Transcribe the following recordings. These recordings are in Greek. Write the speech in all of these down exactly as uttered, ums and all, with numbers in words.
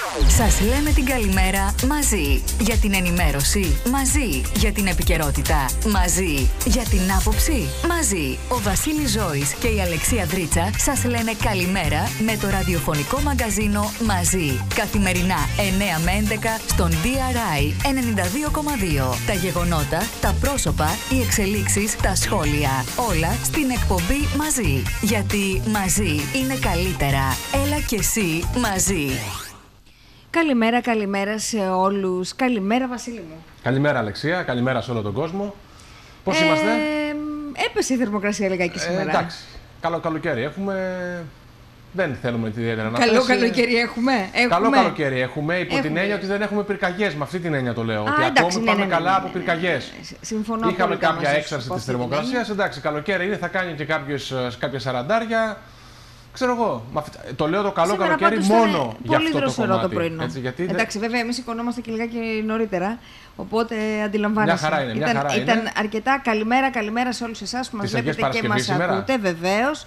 Σας λέμε την καλημέρα μαζί. Για την ενημέρωση μαζί. Για την επικαιρότητα μαζί. Για την άποψη μαζί. Ο Βασίλης Ζώης και η Αλεξία Δρίτσα σας λένε καλημέρα με το ραδιοφωνικό μαγκαζίνο μαζί. Καθημερινά εννέα με έντεκα στον ντι αρ άι ενενήντα δύο κόμμα δύο. Τα γεγονότα, τα πρόσωπα, οι εξελίξεις, τα σχόλια. Όλα στην εκπομπή μαζί. Γιατί μαζί είναι καλύτερα. Έλα και εσύ μαζί. Καλημέρα, καλημέρα σε όλους. Καλημέρα, Βασίλη μου. Καλημέρα, Αλεξία. Καλημέρα σε όλο τον κόσμο. Πώς ε, είμαστε? Έπεσε η θερμοκρασία λιγάκι σήμερα. Ε, εντάξει. Καλό καλοκαίρι έχουμε. Δεν θέλουμε ιδιαίτερα να Καλό πέσει. καλοκαίρι έχουμε. έχουμε. Καλό καλοκαίρι έχουμε, υπό έχουμε. την έννοια ότι δεν έχουμε πυρκαγιές. Με αυτή την έννοια το λέω. Α, ότι εντάξει, ακόμα ναι, πάμε ναι, ναι, καλά ναι, από ναι, πυρκαγιές. ναι, ναι. Συμφωνώ. Είχαμε κάποια μαζί έξαρση σου, της θερμοκρασίας. Εντάξει, καλοκαίρι είναι, θα κάνει και κάποιες, κάποια σαραντάρια. Ξέρω εγώ. Το λέω το καλό σήμερα καλοκαίρι μόνο για αυτό το κομμάτι. Το πρωινό. Έτσι, γιατί εντάξει, βέβαια, εμείς σηκωνόμαστε και λιγάκι νωρίτερα. Οπότε αντιλαμβάνεσαι. Μια χαρά είναι. Μια ήταν, χαρά ήταν είναι. αρκετά καλημέρα, καλημέρα σε όλους εσάς που μας βλέπετε και μας ακούτε, βεβαίως.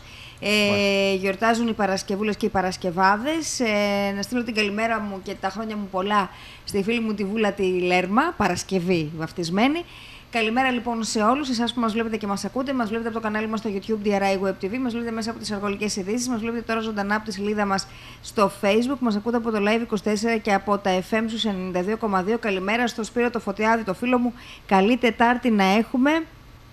Ε, γιορτάζουν οι Παρασκευούλες και οι Παρασκευάδες. Ε, να στείλω την καλημέρα μου και τα χρόνια μου πολλά στη φίλη μου τη Βούλα τη Λέρμα, Παρασκευή βαφτισμένη. Καλημέρα λοιπόν σε όλους εσάς που μας βλέπετε και μας ακούτε. Μας βλέπετε από το κανάλι μας στο YouTube ντι αρ άι Web τι βι, μας βλέπετε μέσα από τις αργολικές ειδήσεις, μας βλέπετε τώρα ζωντανά από τη σελίδα μας στο Facebook, μας ακούτε από το Live είκοσι τέσσερα και από τα εφ εμ στους ενενήντα δύο κόμμα δύο. Καλημέρα στο Σπύρο το Φωτιάδη, το φίλο μου. Καλή Τετάρτη να έχουμε.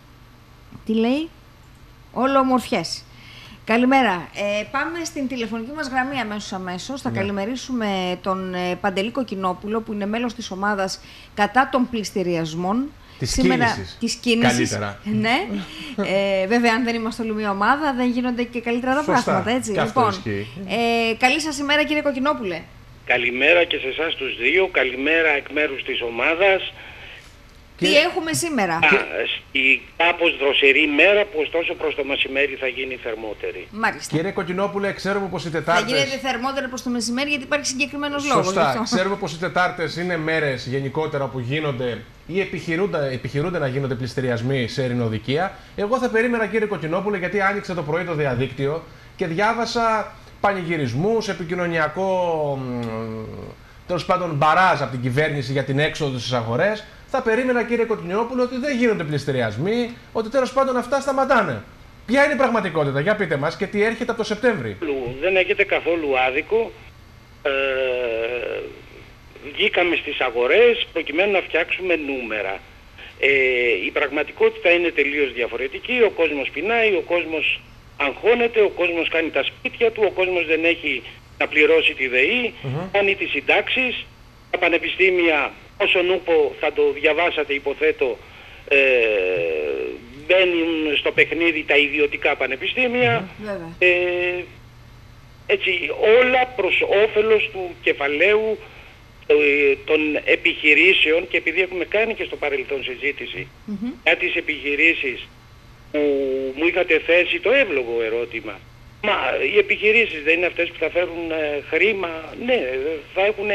Τι λέει? Όλο ομορφιές. Καλημέρα. Ε, πάμε στην τηλεφωνική μας γραμμή αμέσως αμέσως. Θα ναι. καλημερίσουμε τον ε, Παντελή Κοκκινόπουλο που είναι μέλος της ομάδας κατά των πληστηριασμών. Της σήμερα, κίνησης. Της κίνησης. Καλύτερα. Ναι. ε, βέβαια, αν δεν είμαστε όλη μια ομάδα, δεν γίνονται και καλύτερα τα Σωστά. πράγματα. Έτσι. Και λοιπόν, ε, καλή σας ημέρα, κύριε Κοκκινόπουλε. Καλημέρα και σε εσάς τους δύο. Καλημέρα εκ μέρους της ομάδας. Τι και... έχουμε σήμερα? Α, η κάπως δροσερή μέρα που ωστόσο προς το μεσημέρι θα γίνει θερμότερη. Μάλιστα. Κύριε Κοκκινόπουλε, ξέρουμε πως οι Τετάρτες... Θα γίνεται θερμότερη προς το μεσημέρι γιατί υπάρχει συγκεκριμένος λόγος. Σωστά. Ξέρουμε πως οι Τετάρτες είναι μέρες γενικότερα που γίνονται ή επιχειρούνται, επιχειρούνται να γίνονται πληστηριασμοί σε ειρηνοδικεία. Εγώ θα περίμενα, κύριε Κοκκινόπουλε, γιατί άνοιξε το πρωί το διαδίκτυο και διάβασα πανηγυρισμούς, επικοινωνιακό τέλος πάντων μπαράζ από την κυβέρνηση για την έξοδο στις αγορές. Θα περίμενα, κύριε Κοκκινόπουλο, ότι δεν γίνονται πληστηριασμοί, ότι τέλος πάντων αυτά σταματάνε. Ποια είναι η πραγματικότητα, για πείτε μας, και τι έρχεται από το Σεπτέμβρη? Δεν έχετε καθόλου άδικο. Ε, βγήκαμε στις αγορές προκειμένου να φτιάξουμε νούμερα. Ε, η πραγματικότητα είναι τελείως διαφορετική. Ο κόσμος πεινάει, ο κόσμος αγχώνεται, ο κόσμος κάνει τα σπίτια του, ο κόσμος δεν έχει να πληρώσει τη ΔΕΗ, mm-hmm. κάνει τις συντάξεις, τα πανεπιστήμια... Όσον ούπο θα το διαβάσατε υποθέτω, ε, μπαίνουν στο παιχνίδι τα ιδιωτικά πανεπιστήμια. Mm-hmm. ε, έτσι, όλα προς όφελος του κεφαλαίου ε, των επιχειρήσεων, και επειδή έχουμε κάνει και στο παρελθόν συζήτηση mm-hmm. για τις επιχειρήσεις που μου είχατε θέσει το εύλογο ερώτημα. Μα οι επιχειρήσεις δεν είναι αυτές που θα φέρουν ε, χρήμα? Ναι, θα έχουν...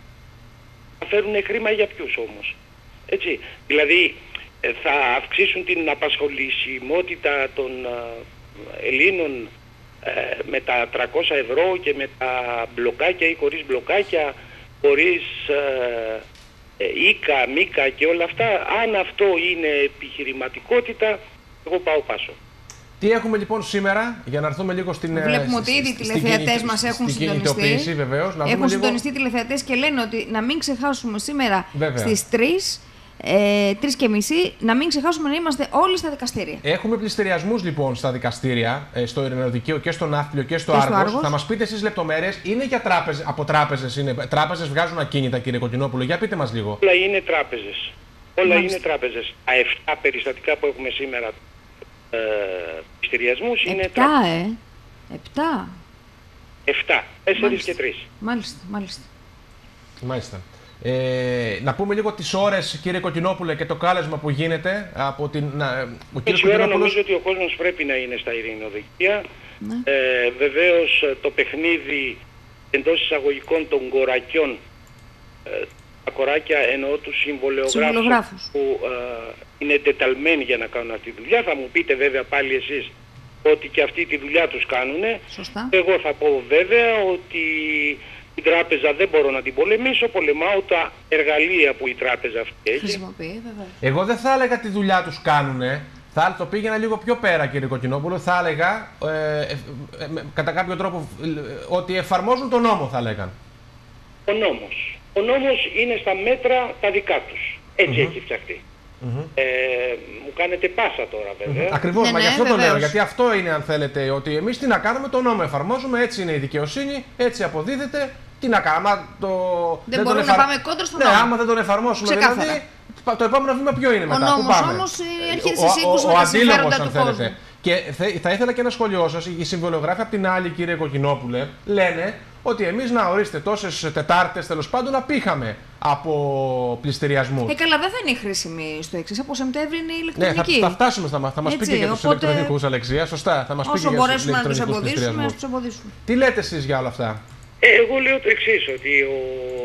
θα φέρουν χρήμα για ποιους όμως? Έτσι, δηλαδή θα αυξήσουν την απασχολησιμότητα των Ελλήνων ε, με τα τριακόσια ευρώ και με τα μπλοκάκια ή χωρίς μπλοκάκια, χωρίς ε, ε, οίκα, μίκα και όλα αυτά. Αν αυτό είναι επιχειρηματικότητα, εγώ πάω πάσο. Τι έχουμε λοιπόν σήμερα, για να έρθουμε λίγο στην... Βλέπουμε ότι ήδη οι τηλεθεατές μας έχουν συντονιστεί. Βεβαίως, να έχουν συντονιστεί λίγο... τηλεθεατές και λένε ότι να μην ξεχάσουμε σήμερα Βέβαια. στις τρεις, ε, τρεις και μισή, να μην ξεχάσουμε να είμαστε όλοι στα δικαστήρια. Έχουμε πληστηριασμούς λοιπόν στα δικαστήρια, στο Ειρηνοδικείο και στο Ναύπλιο και στο Άργος. Άργος. Θα μας πείτε εσείς λεπτομέρειες. Είναι για τράπεζες, από τράπεζες είναι. Τράπεζες βγάζουν ακίνητα, κύριε Κοκκινόπουλο. Για πείτε μας λίγο. Όλα είναι τράπεζες. Όλα Μάλιστα. είναι τράπεζες. Τα εφτά περιστατικά που έχουμε σήμερα ε, πληστηριασμούς είναι Επτά, ε. Επτά. Εφτά. Τέσσερις και τρεις. Μάλιστα, μάλιστα. Μάλιστα. Ε, να πούμε λίγο τις ώρες, κύριε Κοκκινόπουλε, και το κάλεσμα που γίνεται από την... Να, ο κύριος Κοκκινόπουλος... Νομίζω ότι ο κόσμος πρέπει να είναι στα ειρηνοδικεία. Ναι. Ε, βεβαίως το παιχνίδι εντός εισαγωγικών των κορακιών, ε, τα κοράκια εννοώ τους συμβολεογράφους που ε, είναι εντεταλμένοι για να κάνουν αυτή τη δουλειά. Θα μου πείτε βέβαια πάλι εσείς ότι και αυτή τη δουλειά τους κάνουν. Σωστά. Εγώ θα πω βέβαια ότι την την τράπεζα δεν μπορώ να την πολεμήσω, πολεμάω τα εργαλεία που η τράπεζα αυτή έχει. Χρησιμοποιεί, βέβαια. Εγώ δεν θα έλεγα τη δουλειά τους κάνουνε. Θα το πήγαινα λίγο πιο πέρα, κύριε Κοκκινόπουλο. Θα έλεγα, ε, ε, ε, κατά κάποιο τρόπο, ε, ότι εφαρμόζουν τον νόμο, θα λέγαν. Ο νόμος. Ο νόμος είναι στα μέτρα τα δικά τους. Έτσι mm-hmm. έχει φτιαχτεί. Mm-hmm. Ε, μου κάνετε πάσα τώρα, βέβαια. Mm-hmm. Ακριβώς, ναι, μα ναι, γι' αυτό βεβαίως. Το λέω. Γιατί αυτό είναι, αν θέλετε, ότι εμείς τι να κάνουμε, τον νόμο εφαρμόζουμε, έτσι είναι η δικαιοσύνη, έτσι αποδίδεται. Τι να κάνουμε, το... δεν, δεν μπορούμε εφαρ... να πάμε κόντρα στον ναι, νόμο. Άμα δεν τον εφαρμόσουμε, δηλαδή, το επόμενο βήμα ποιο είναι ο μετά. Νόμος, όμως έρχεται σε σύγκρουση με τα συμφέροντα του κόσμου. Και θα ήθελα και ένα σχόλιο σας. Οι συμβολιογράφοι απ' την άλλη, κύριε Κοκκινόπουλε, λένε ότι εμείς να ορίστε τόσες Τετάρτες τέλος πάντων απήχαμε από πληστηριασμούς. Ε, καλά, δεν θα είναι χρήσιμη στο εξής. Από Σεπτέμβρη είναι η ηλεκτρονική. Ναι, θα, θα φτάσουμε, θα, θα μας πει και για τους οπότε... ηλεκτρονικούς, Αλεξία. Σωστά, θα μας πει και για τους ηλεκτρονικούς πληστηριασμούς. Όσο μπορέσουμε. Τι λέτε εσείς για όλα αυτά? Ε, εγώ λέω το εξής, ότι ο...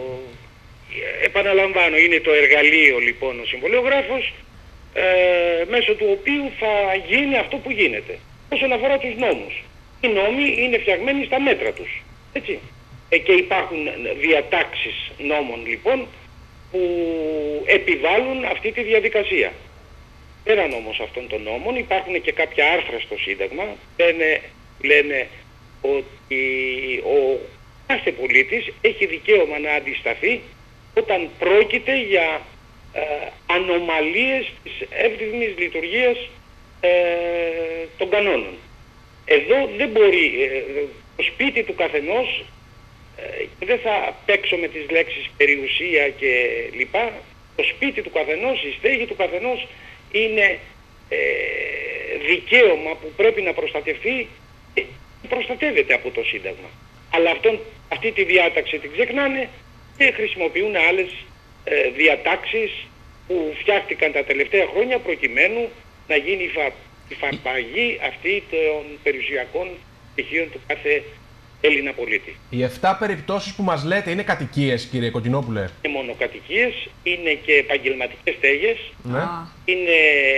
επαναλαμβάνω, είναι το εργαλείο λοιπόν ο συμβολιογράφος, ε, μέσω του οποίου θα γίνει αυτό που γίνεται. Όσον αφορά τους νόμους. Οι νόμοι είναι φτιαγμένοι στα μέτρα τους. Έτσι. Ε, και υπάρχουν διατάξεις νόμων λοιπόν που επιβάλλουν αυτή τη διαδικασία. Πέραν όμως αυτών των νόμων υπάρχουν και κάποια άρθρα στο Σύνταγμα. Λένε, λένε ότι ο κάθε πολίτης έχει δικαίωμα να αντισταθεί όταν πρόκειται για ε, ανομαλίες της εύρυθμης λειτουργίας ε, των κανόνων. Εδώ δεν μπορεί, ε, το σπίτι του καθενός, ε, και δεν θα παίξω με τις λέξεις περιουσία και λοιπά, το σπίτι του καθενός, η στέγη του καθενός είναι ε, δικαίωμα που πρέπει να προστατευτεί και προστατεύεται από το Σύνταγμα. Αλλά αυτόν, αυτή τη διάταξη την ξεχνάνε και χρησιμοποιούν άλλες ε, διατάξεις που φτιάχτηκαν τα τελευταία χρόνια προκειμένου να γίνει η, φα, η φαρπαγή αυτή των περιουσιακών στοιχείων του κάθε Έλληνα πολίτη. Οι εφτά περιπτώσεις που μας λέτε είναι κατοικίες, κύριε Κοκκινόπουλε? Είναι μόνο κατοικίες, είναι και επαγγελματικές στέγες, ναι. Είναι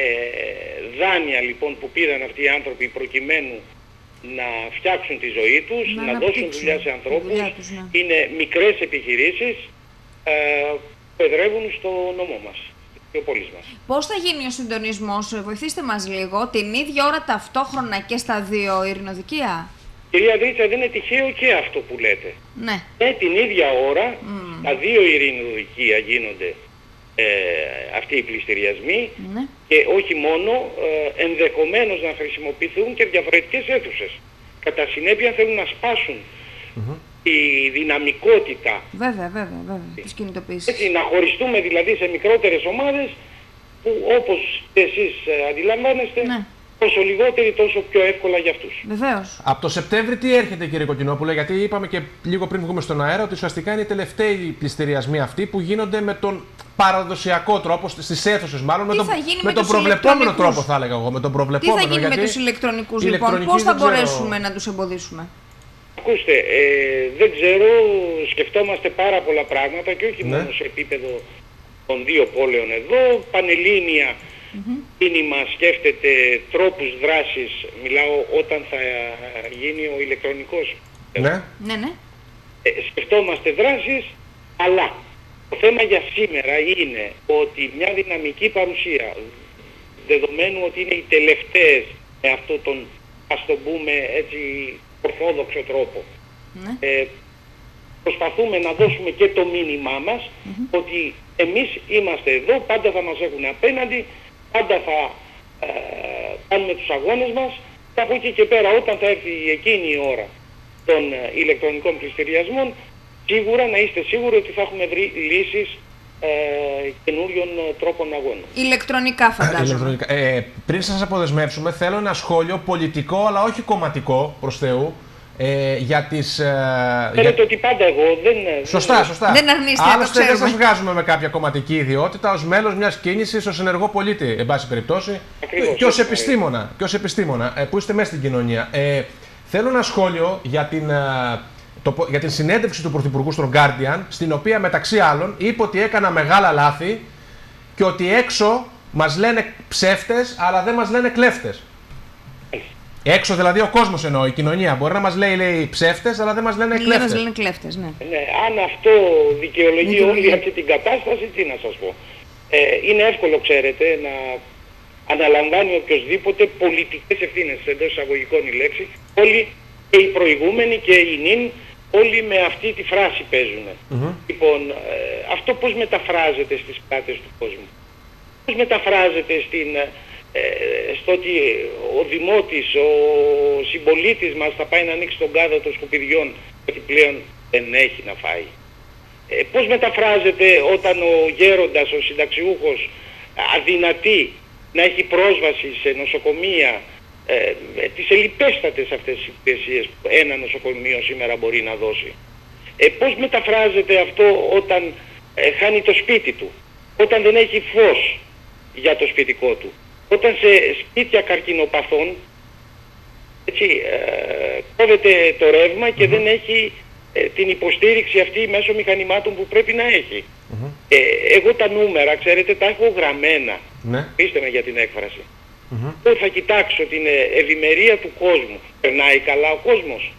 δάνεια λοιπόν που πήραν αυτοί οι άνθρωποι προκειμένου να φτιάξουν τη ζωή τους, να, να δώσουν δουλειά σε ανθρώπους, τους, ναι. Είναι μικρές επιχειρήσεις ε, που εδρεύουν στο νομό μας, στο πόλης μας. Πώς θα γίνει ο συντονισμός, βοηθήστε μας λίγο, την ίδια ώρα ταυτόχρονα και στα δύο ειρηνοδικεία? Κυρία Δρίτσα, δεν είναι τυχαίο και αυτό που λέτε. Ναι. Ε, την ίδια ώρα, mm. τα δύο ειρηνοδικεία γίνονται ε, αυτοί οι πληστηριασμοί, ναι. Και όχι μόνο, ε, ενδεχομένως να χρησιμοποιηθούν και διαφορετικές αίθουσες. Κατά συνέπεια θέλουν να σπάσουν mm-hmm. τη δυναμικότητα. Βέβαια, βέβαια, βέβαια, της κινητοποίησης. Έτσι, να χωριστούμε δηλαδή σε μικρότερες ομάδες που όπως εσείς ε, αντιλαμβάνεστε, ναι. Όσο λιγότεροι, τόσο πιο εύκολα για αυτούς. Βεβαίως. Από το Σεπτέμβρη τι έρχεται, κύριε Κοκκινόπουλε, γιατί είπαμε και λίγο πριν βγούμε στον αέρα ότι ουσιαστικά είναι οι τελευταίοι πληστηριασμοί αυτοί που γίνονται με τον παραδοσιακό τρόπο, στις αίθουσες μάλλον, με τον, με με τον προβλεπόμενο τρόπο, θα έλεγα εγώ. Με τον προβλεπόμενο, τι θα γίνει με τους ηλεκτρονικούς, λοιπόν, πώς θα μπορέσουμε ξέρω... να τους εμποδίσουμε? Ακούστε, ε, δεν ξέρω, σκεφτόμαστε πάρα πολλά πράγματα και όχι ναι. μόνο σε επίπεδο των δύο πόλεων εδώ, πανελλήνια. Mm-hmm. Κίνημα σκέφτεται τρόπους δράσης, μιλάω όταν θα γίνει ο ηλεκτρονικός. Ναι, ναι, ναι. Ε, σκεφτόμαστε δράσεις, αλλά το θέμα για σήμερα είναι ότι μια δυναμική παρουσία, δεδομένου ότι είναι οι τελευταίες με αυτόν τον, ας το πούμε έτσι, ορθόδοξο τρόπο, ναι. ε, προσπαθούμε να δώσουμε και το μήνυμά μας mm-hmm. ότι εμείς είμαστε εδώ, πάντα θα μας έχουν απέναντι, πάντα θα ε, κάνουμε τους αγώνες μας και από εκεί και πέρα όταν θα έρθει εκείνη η ώρα των ε, ηλεκτρονικών πληστηριασμών, σίγουρα να είστε σίγουροι ότι θα έχουμε βρει λύσεις ε, καινούριων τρόπων αγώνων. Ηλεκτρονικά φαντάζομαι. Ηλεκτρονικά. Ε, πριν σας αποδεσμεύσουμε θέλω ένα σχόλιο πολιτικό αλλά όχι κομματικό προς Θεού. Ε, για τις... Θέλετε για... ότι πάντα εγώ δεν... Σωστά, σωστά. Δεν αρνείστε, άλλωστε δεν σας βγάζουμε με κάποια κομματική ιδιότητα ως μέλος μιας κίνησης, ως ενεργό πολίτη, εν πάση περιπτώσει, ακριβώς, και ως επιστήμονα, και ως επιστήμονα ε, που είστε μέσα στην κοινωνία. Ε, θέλω ένα σχόλιο για την, ε, το, για την συνέντευξη του Πρωθυπουργού στον Guardian, στην οποία μεταξύ άλλων είπε ότι έκανα μεγάλα λάθη και ότι έξω μας λένε ψεύτες, αλλά δεν μας λένε κλέφτες. Έξω δηλαδή ο κόσμος εννοώ, η κοινωνία. Μπορεί να μας λέει, λέει ψεύτες, αλλά δεν μας λένε κλέφτες. Δεν μας λένε κλέφτες, ναι. ναι. Αν αυτό δικαιολογεί όλη αυτή την κατάσταση, τι να σας πω. Ε, είναι εύκολο, ξέρετε, να αναλαμβάνει οποιοσδήποτε πολιτικές ευθύνες, εντός εισαγωγικών η λέξη. Όλοι, και οι προηγούμενοι και οι νυν, όλοι με αυτή τη φράση παίζουν. Mm-hmm. Λοιπόν, ε, αυτό πώς μεταφράζεται στις πλάτες του κόσμου. Πώς μεταφράζεται στην, ε, στο ότι ο δημότης, ο συμπολίτης μας θα πάει να ανοίξει τον κάδο των σκουπιδιών γιατί πλέον δεν έχει να φάει. Ε, πώς μεταφράζεται όταν ο γέροντας, ο συνταξιούχος αδυνατεί να έχει πρόσβαση σε νοσοκομεία, ε, ε, τις ελλιπέστατες αυτές τις υπηρεσίες που ένα νοσοκομείο σήμερα μπορεί να δώσει. Ε, πώς μεταφράζεται αυτό όταν ε, χάνει το σπίτι του, όταν δεν έχει φως για το σπιτικό του, όταν σε σπίτια καρκινοπαθών έτσι, ε, κόβεται το ρεύμα και mm-hmm. δεν έχει ε, την υποστήριξη αυτή μέσω μηχανημάτων που πρέπει να έχει. Mm-hmm. ε, εγώ τα νούμερα, ξέρετε, τα έχω γραμμένα. Ναι. Πείστε με για την έκφραση. Mm-hmm. Εγώ θα κοιτάξω την ευημερία του κόσμου. Περνάει καλά ο κόσμος.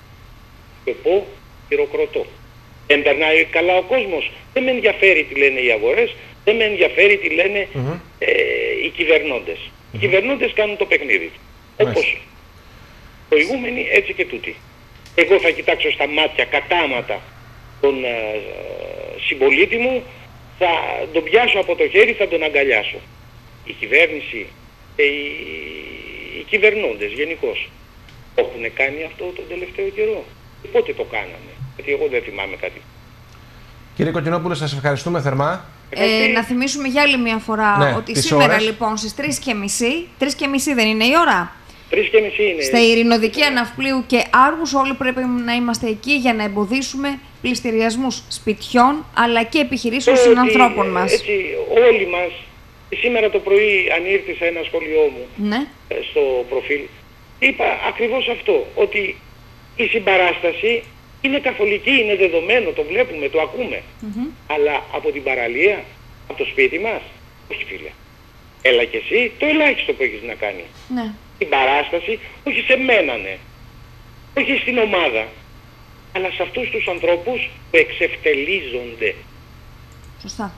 Και πω, χειροκροτώ. Δεν περνάει καλά ο κόσμος. Δεν με ενδιαφέρει τι λένε οι αγορές. Δεν με ενδιαφέρει τι λένε mm-hmm. ε, οι κυβερνώντες. Mm-hmm. Οι κυβερνώντες κάνουν το παιχνίδι. Mm-hmm. Όπως προηγούμενοι, έτσι και τούτοι. Εγώ θα κοιτάξω στα μάτια κατάματα τον ε, συμπολίτη μου, θα τον πιάσω από το χέρι, θα τον αγκαλιάσω. Η κυβέρνηση και οι, οι κυβερνώντες γενικώς έχουν κάνει αυτό τον τελευταίο καιρό. Και πότε το κάνανε, γιατί εγώ δεν θυμάμαι κάτι. Κύριε Κοκκινόπουλε, σας ευχαριστούμε θερμά. Ε, να θυμίσουμε για άλλη μια φορά ναι, ότι σήμερα ώρες. λοιπόν στις τρεις και μισή, τρεις και μισή δεν είναι η ώρα? τρεις και μισή είναι. Στα Ειρηνοδική Αναυπλίου και Άργους όλοι πρέπει να είμαστε εκεί για να εμποδίσουμε πληστηριασμούς σπιτιών αλλά και επιχειρήσεων συνανθρώπων μας. Έτσι, όλοι μας, σήμερα το πρωί αν ήρθε σε ένα σχολείο μου ναι. στο προφίλ, είπα ακριβώς αυτό, ότι η συμπαράσταση είναι καθολική, είναι δεδομένο, το βλέπουμε, το ακούμε. Mm-hmm. Αλλά από την παραλία, από το σπίτι μας, όχι φίλε. Έλα και εσύ το ελάχιστο που έχεις να κάνει. Ναι. Την παράσταση, όχι σε μένανε, όχι στην ομάδα, αλλά σε αυτούς τους ανθρώπους που εξευτελίζονται. Σωστά.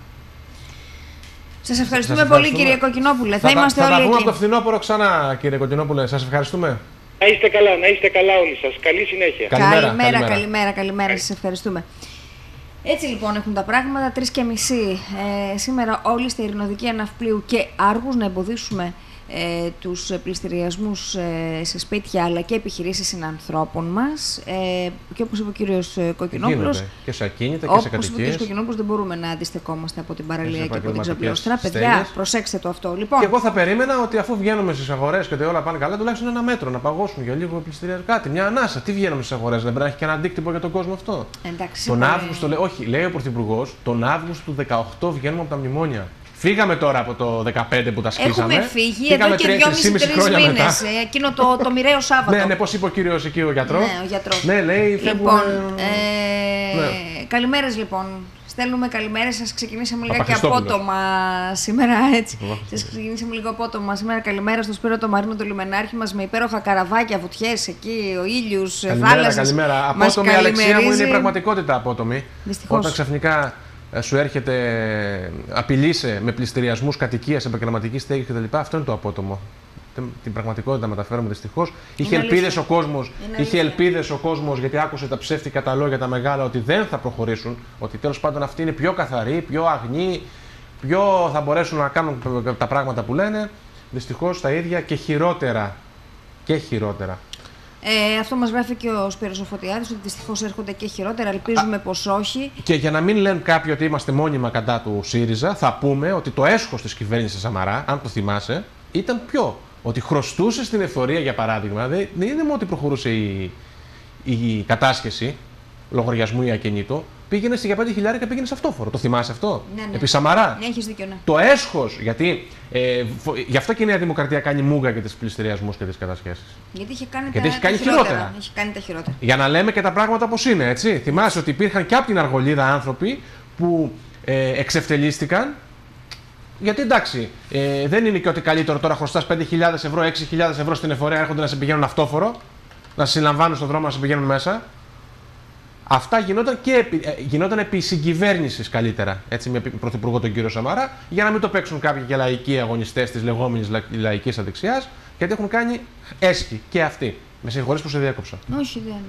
Σας ευχαριστούμε Σας πολύ κύριε Κοκκινόπουλε. Θα, θα είμαστε θα όλοι εκεί. Θα τα πούμε εκεί. από το φθινόπωρο ξανά κύριε Κοκκινόπουλε. Σας ευχαριστούμε. Να είστε καλά, να είστε καλά όλοι σας. Καλή συνέχεια. Καλημέρα, καλημέρα, καλημέρα. καλημέρα, καλημέρα. Σας ευχαριστούμε. Έτσι λοιπόν έχουν τα πράγματα, τρεις και μισή ε, σήμερα όλοι στη Ειρηνοδική Αναυπλίου και Άργους να εμποδίσουμε ε, τους πληστηριασμούς ε, σε σπίτια αλλά και επιχειρήσεις συνανθρώπων μας ε, και όπως είπε ο κύριος Κοκκινόπουλος, και σε ακίνητα και σε κατοικίες. Όπως είπε ο κύριος Κοκκινόπουλος, δεν μπορούμε να αντιστεκόμαστε από την παραλία και από την ξαπλώστρα. Παιδιά, προσέξτε το αυτό. Λοιπόν, και εγώ θα περίμενα ότι αφού βγαίνουμε στις αγορές και ότι όλα πάνε καλά, τουλάχιστον ένα μέτρο να παγώσουν για λίγο πληστηριασμό. Κάτι, μια ανάσα. Τι βγαίνουμε στις αγορές, δεν πρέπει να έχει και ένα αντίκτυπο για τον κόσμο αυτό. Εντάξει, τον Αύγουστο, λέει, όχι, λέει ο Πρωθυπουργός, τον Αύγουστο του δεκαοκτώ βγαίνουμε από τα μνημόνια. Φύγαμε τώρα από το δεκαπέντε που τα σκίσαμε. Έχουμε φύγει εδώ και δυόμισι με τρεις μήνες. Εκείνο το, το μοιραίο Σάββατο. Ναι, ναι, πώς είπε ο κύριος εκεί ο γιατρός. Ναι, ο γιατρός. Ναι, λέει, φεύγουμε. Λοιπόν, ε, ναι. Καλημέρες λοιπόν. Στέλνουμε καλημέρες. Σας ξεκινήσαμε λιγάκι απότομα σήμερα, έτσι. Σας ξεκινήσαμε λίγο απότομα σήμερα. Καλημέρα στο Σπύρο το Μαρίνο, το λιμενάρχη μας, με υπέροχα καραβάκια, βουτιές εκεί, ο ήλιος, θάλασσες. Καλημέρα. Απότομη, η Αλεξία μου, είναι η πραγματικότητα απότομη. Δυστυχώς. Όταν ξαφνικά σου έρχεται, απειλείσαι με πληστηριασμούς κατοικίας, επαγγελματική στέγη κτλ. Αυτό είναι το απότομο. Την πραγματικότητα μεταφέρουμε δυστυχώς. Είχε ελπίδες ο κόσμος, είχε ελπίδες ο κόσμος γιατί άκουσε τα ψεύτικα τα λόγια τα μεγάλα ότι δεν θα προχωρήσουν. Ότι τέλος πάντων αυτοί είναι πιο καθαροί, πιο αγνοί, πιο θα μπορέσουν να κάνουν τα πράγματα που λένε. Δυστυχώς τα ίδια και χειρότερα. Και χειρότερα. Ε, αυτό μας γράφει και ο Σπύρος ο Φωτιάδης, ότι δυστυχώς έρχονται και χειρότερα, ελπίζουμε Α, πως όχι. Και για να μην λένε κάποιοι ότι είμαστε μόνιμα κατά του ΣΥΡΙΖΑ, θα πούμε ότι το έσχος της κυβέρνησης Σαμαρά, αν το θυμάσαι, ήταν ποιο? Ότι χρωστούσε στην εφορία, για παράδειγμα, δεν είναι μόνο ότι προχωρούσε η, η κατάσχεση λογαριασμού ή ακινήτου, πήγαινε για πέντε χιλιάρικα, πήγαινε σε αυτόφορο. Το θυμάσαι αυτό? Ναι, ναι. Επί Σαμαρά. Ναι, έχεις δίκιο, ναι. Το έσχος, γιατί ε, γι' αυτό και η Νέα Δημοκρατία κάνει μούγκα για τις πληστηριασμούς και τις κατασχέσεις. Γιατί είχε κάνει, γιατί τα, έχει κάνει τα χειρότερα. χειρότερα. Έχει κάνει τα χειρότερα. Για να λέμε και τα πράγματα όπως είναι, έτσι. Θυμάσαι ότι υπήρχαν και από την Αργολίδα άνθρωποι που ε, εξευτελίστηκαν Γιατί εντάξει, ε, δεν είναι και ότι καλύτερο τώρα χρωστάς πέντε χιλιάδες ευρώ, έξι χιλιάδες ευρώ στην εφορία, έρχονται να σε πηγαίνουν αυτόφορο, να σε συλλαμβάνουν στον δρόμο, να σε πηγαίνουν μέσα. Αυτά γινόταν, και επί, ε, γινόταν επί συγκυβέρνησης καλύτερα, έτσι, με πρωθυπουργό τον κύριο Σαμαρά, για να μην το παίξουν κάποιοι και λαϊκοί αγωνιστές της λεγόμενης λα, λαϊκής αδεξιάς, γιατί έχουν κάνει έσχη και αυτοί. Με συγχωρείς που σε διέκοψα. Όχι, δεν.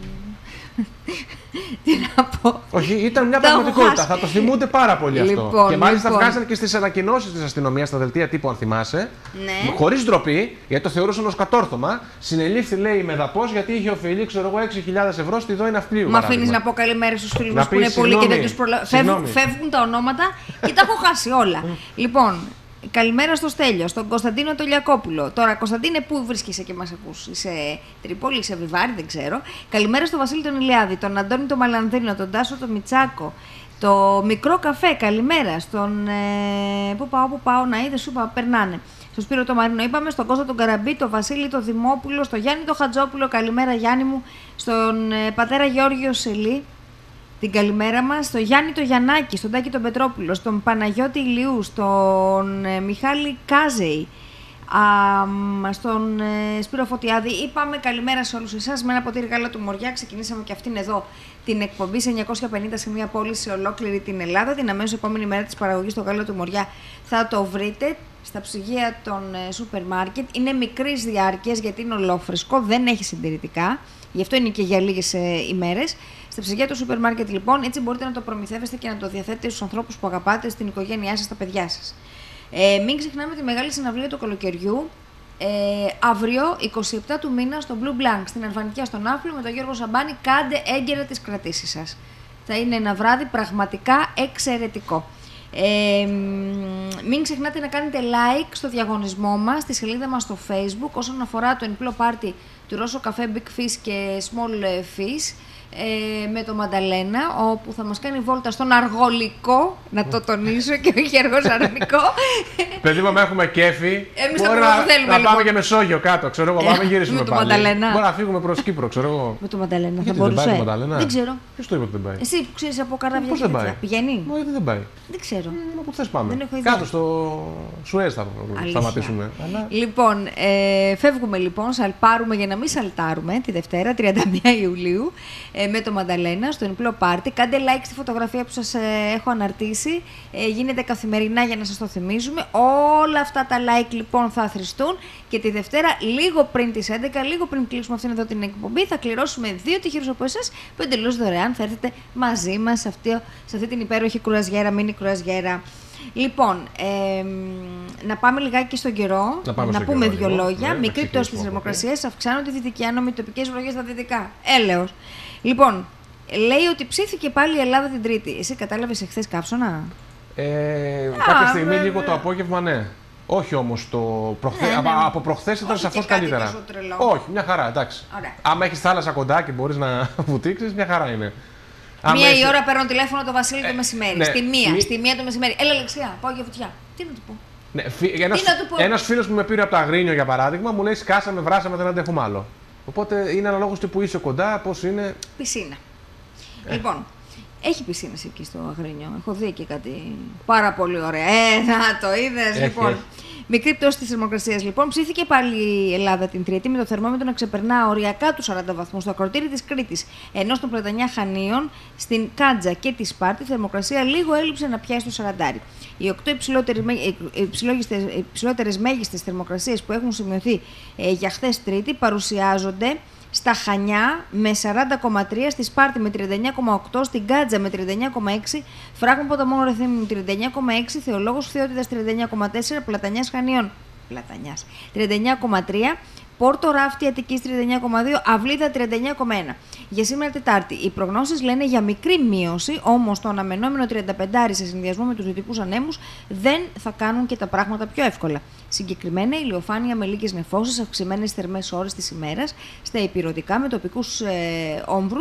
Τι να πω. Όχι, ήταν μια πραγματικότητα. Θα το θυμούνται πάρα πολύ αυτό. Λοιπόν, και μάλιστα λοιπόν. βγάζανε και στις ανακοινώσεις της αστυνομίας, στα δελτία τύπου, αν θυμάσαι. Ναι. Χωρίς ντροπή, γιατί το θεωρούσαν ως κατόρθωμα. Συνελήφθη, λέει, με δαπός, γιατί είχε οφειλεί, ξέρω εγώ, έξι χιλιάδες ευρώ στη Δόη Ναυπλίου. Μα αφήνεις να πω καλημέρα στους φίλους μας που είναι πολλοί και δεν τους προλαβαίνουν. Φεύγουν, φεύγουν τα ονόματα και τα έχω χάσει όλα. Λοιπόν. Καλημέρα στο Στέλιο, στον Κωνσταντίνο Τολιακόπουλο. Τώρα, Κωνσταντίνε, πού βρίσκεσαι και μας ακούς? Είσαι Τρίπολη, είσαι Βιβάρη, δεν ξέρω. Καλημέρα στον Βασίλη τον Ηλιάδη, τον Αντώνη τον Μαλανδρίνο, τον Τάσο τον Μιτσάκο, το Μικρό Καφέ. Καλημέρα στον. Ε, πού πάω, πού πάω, να είδε, σου είπα, περνάνε. Στο Σπύρο το Μαρίνο, είπαμε, στον Κώστα τον Καραμπή, τον Βασίλη τον Δημόπουλο, στον Γιάννη τον Χατζόπουλο. Καλημέρα, Γιάννη μου, στον ε, πατέρα Γεώργιο Σελή. Την καλημέρα μας, στον Γιάννη το Γιαννάκη, στον Τάκη τον Πετρόπουλο, στον Παναγιώτη Ηλιού, στον ε, Μιχάλη Κάζεϊ, α, στον ε, Σπύρο Φωτιάδη. Είπαμε καλημέρα σε όλους εσάς. Με ένα ποτήρι γάλα του Μοριά ξεκινήσαμε και αυτήν εδώ την εκπομπή σε εννιακόσια πενήντα σε μια πόλη σε ολόκληρη την Ελλάδα. Την αμέσως επόμενη μέρα της παραγωγής το γάλα του Μοριά θα το βρείτε στα ψυγεία των ε, σούπερ μάρκετ. Είναι μικρής διάρκειας γιατί είναι ολόφρεσκο, δεν έχει συντηρητικά. Γι' αυτό είναι και για λίγες ε, ημέρες. Στα ψυγεία του σούπερ μάρκετ, λοιπόν, έτσι μπορείτε να το προμηθεύεστε και να το διαθέτετε στους ανθρώπους που αγαπάτε, στην οικογένειά σας, στα παιδιά σας. Ε, μην ξεχνάμε τη μεγάλη συναυλία του καλοκαιριού. Ε, αύριο, εικοστή εβδόμη του μήνα, στο Blue Blanc, στην Αρβανικιά, στον Άφλιο, με τον Γιώργο Σαμπάνη. Κάντε έγκαιρα τις κρατήσεις σας. Θα είναι ένα βράδυ πραγματικά εξαιρετικό. Ε, μην ξεχνάτε να κάνετε like στο διαγωνισμό μας, στη σελίδα μας στο Facebook, όσον αφορά το ενπλό πάρτι του Ρώσο Καφέ Big Fish και Small Fish, ε, με το Μανταλένα, όπου θα μας κάνει βόλτα στον αργολικό, να το τονίσω, και όχι αργός αρνικό. Παιδί μου, έχουμε κέφι. Εμείς θα να, θέλουμε, να λοιπόν. πάμε και Μεσόγειο κάτω, ξέρω εγώ, πάμε γυρίσουμε με πάλι. Το Μανταλένα. Μπορεί να φύγουμε προς Κύπρο, ξέρω εγώ. Με το Μανταλένα θα δεν μπορούσε. πάει το Μανταλένα? Δεν ξέρω. Ποιος το είπε ότι δεν πάει? Εσύ που ξέρεις από καράβια. Πώς δεν πάει? Πηγαίνει? Μα γιατί δεν πάει? Δεν ξέρω. Μα πού θες πάμε? Δεν έχω ιδέα. Κάτω στο Σουέζ θα σταματήσουμε. Αλλά... Λοιπόν, ε, φεύγουμε λοιπόν, σαλπάρουμε για να μην σαλτάρουμε τη Δευτέρα, τριάντα μία Ιουλίου, ε, με το Μανταλένα στο ενπλό πάρτι. Κάντε like στη φωτογραφία που σας ε, έχω αναρτήσει. Ε, γίνεται καθημερινά για να σας το θυμίζουμε. Όλα αυτά τα like λοιπόν θα θρηστούν και τη Δευτέρα, λίγο πριν τις έντεκα, λίγο πριν κλείσουμε αυτήν εδώ την εκπομπή, θα κληρώσουμε δύο τυχερούς από εσάς που εντελώς δωρεάν θα έρθετε μαζί μας σε αυτή, σε αυτή την υπέροχη κρουαζιέρα, μίνι κρουαζιέρα. Λοιπόν, ε, να πάμε λιγάκι στον καιρό, να, να πούμε καιρό, δύο λίγο. λόγια. Ναι, μικρή πτώση της θερμοκρασίας, αυξάνονται δυτικοί άνομοι, τοπικές βροχές στα δυτικά. Έλεος. Λοιπόν, λέει ότι ψήθηκε πάλι η Ελλάδα την Τρίτη. Εσύ κατάλαβες εχθές καύσωνα? Ε, κάποια στιγμή βέβαια. Λίγο το απόγευμα, ναι. Όχι όμως το προχθέ... ναι, ναι. Από προχθές ήταν σαφώς καλύτερα. Όχι, μια χαρά, εντάξει. Ωραία. Άμα έχεις θάλασσα κοντά και μπορείς να βουτήξεις, μια χαρά είναι. Μία έχεις... η ώρα παίρνω τηλέφωνο το Βασίλη ε, το μεσημέρι. Ναι. Στη μία, Μη... στη μία το μεσημέρι. Έλα Αλεξία, πάω για βουτιά. Τι να του πω? Ναι, φι... ένας... ένας φίλος που με πήρε από το Αγρίνιο για παράδειγμα μου λέει σκάσαμε, βράσαμε, δεν αντέχουμε άλλο. Οπότε είναι αναλόγως που είσαι κοντά, πώς είναι. Πισίνα. Ε. Λοιπόν, έχει πισίνες εκεί στο Αγρίνιο. Έχω δει και κάτι πάρα πολύ ωραία. Ε, να το είδες, λοιπόν. Έχει. Μικρή πτώση της θερμοκρασίας, λοιπόν. Ψήθηκε πάλι η Ελλάδα την Τρίτη με το θερμόμετρο να ξεπερνά οριακά τους σαράντα βαθμούς στο ακροτήρι της Κρήτης. Ενώ στον Πλατανιά Χανίων, στην Κάντζα και τη Σπάρτη, η θερμοκρασία λίγο έλειψε να πιάσει το σαραντάρι. Οι οκτώ υψηλότερες μέγιστες θερμοκρασίες που έχουν σημειωθεί ε, για χθες Τρίτη παρουσιάζονται στα Χανιά με σαράντα κόμμα τρία, στη Σπάρτη με τριάντα εννιά κόμμα οκτώ, στην Κάντζα με τριάντα εννιά κόμμα έξι, Φράγμα Ποταμών Ρεθύμνου με τριάντα εννιά κόμμα έξι, Θεολόγος Θεότητας τριάντα εννιά κόμμα τέσσερα, Πλατανιάς Χανίων Πλατανιάς τριάντα εννιά κόμμα τρία, Πόρτο Ράφτη Αττικής τριάντα εννιά κόμμα δύο, Αυλίδα τριάντα εννιά κόμμα ένα. Για σήμερα Τετάρτη, οι προγνώσεις λένε για μικρή μείωση, όμως το αναμενόμενο τριάντα πέντε σε συνδυασμό με τους δυτικούς ανέμους δεν θα κάνουν και τα πράγματα πιο εύκολα. Συγκεκριμένα, ηλιοφάνεια με λίγες νεφώσεις, αυξημένες θερμές ώρες της ημέρας, στα ηπειρωτικά με τοπικούς ε, όμβρους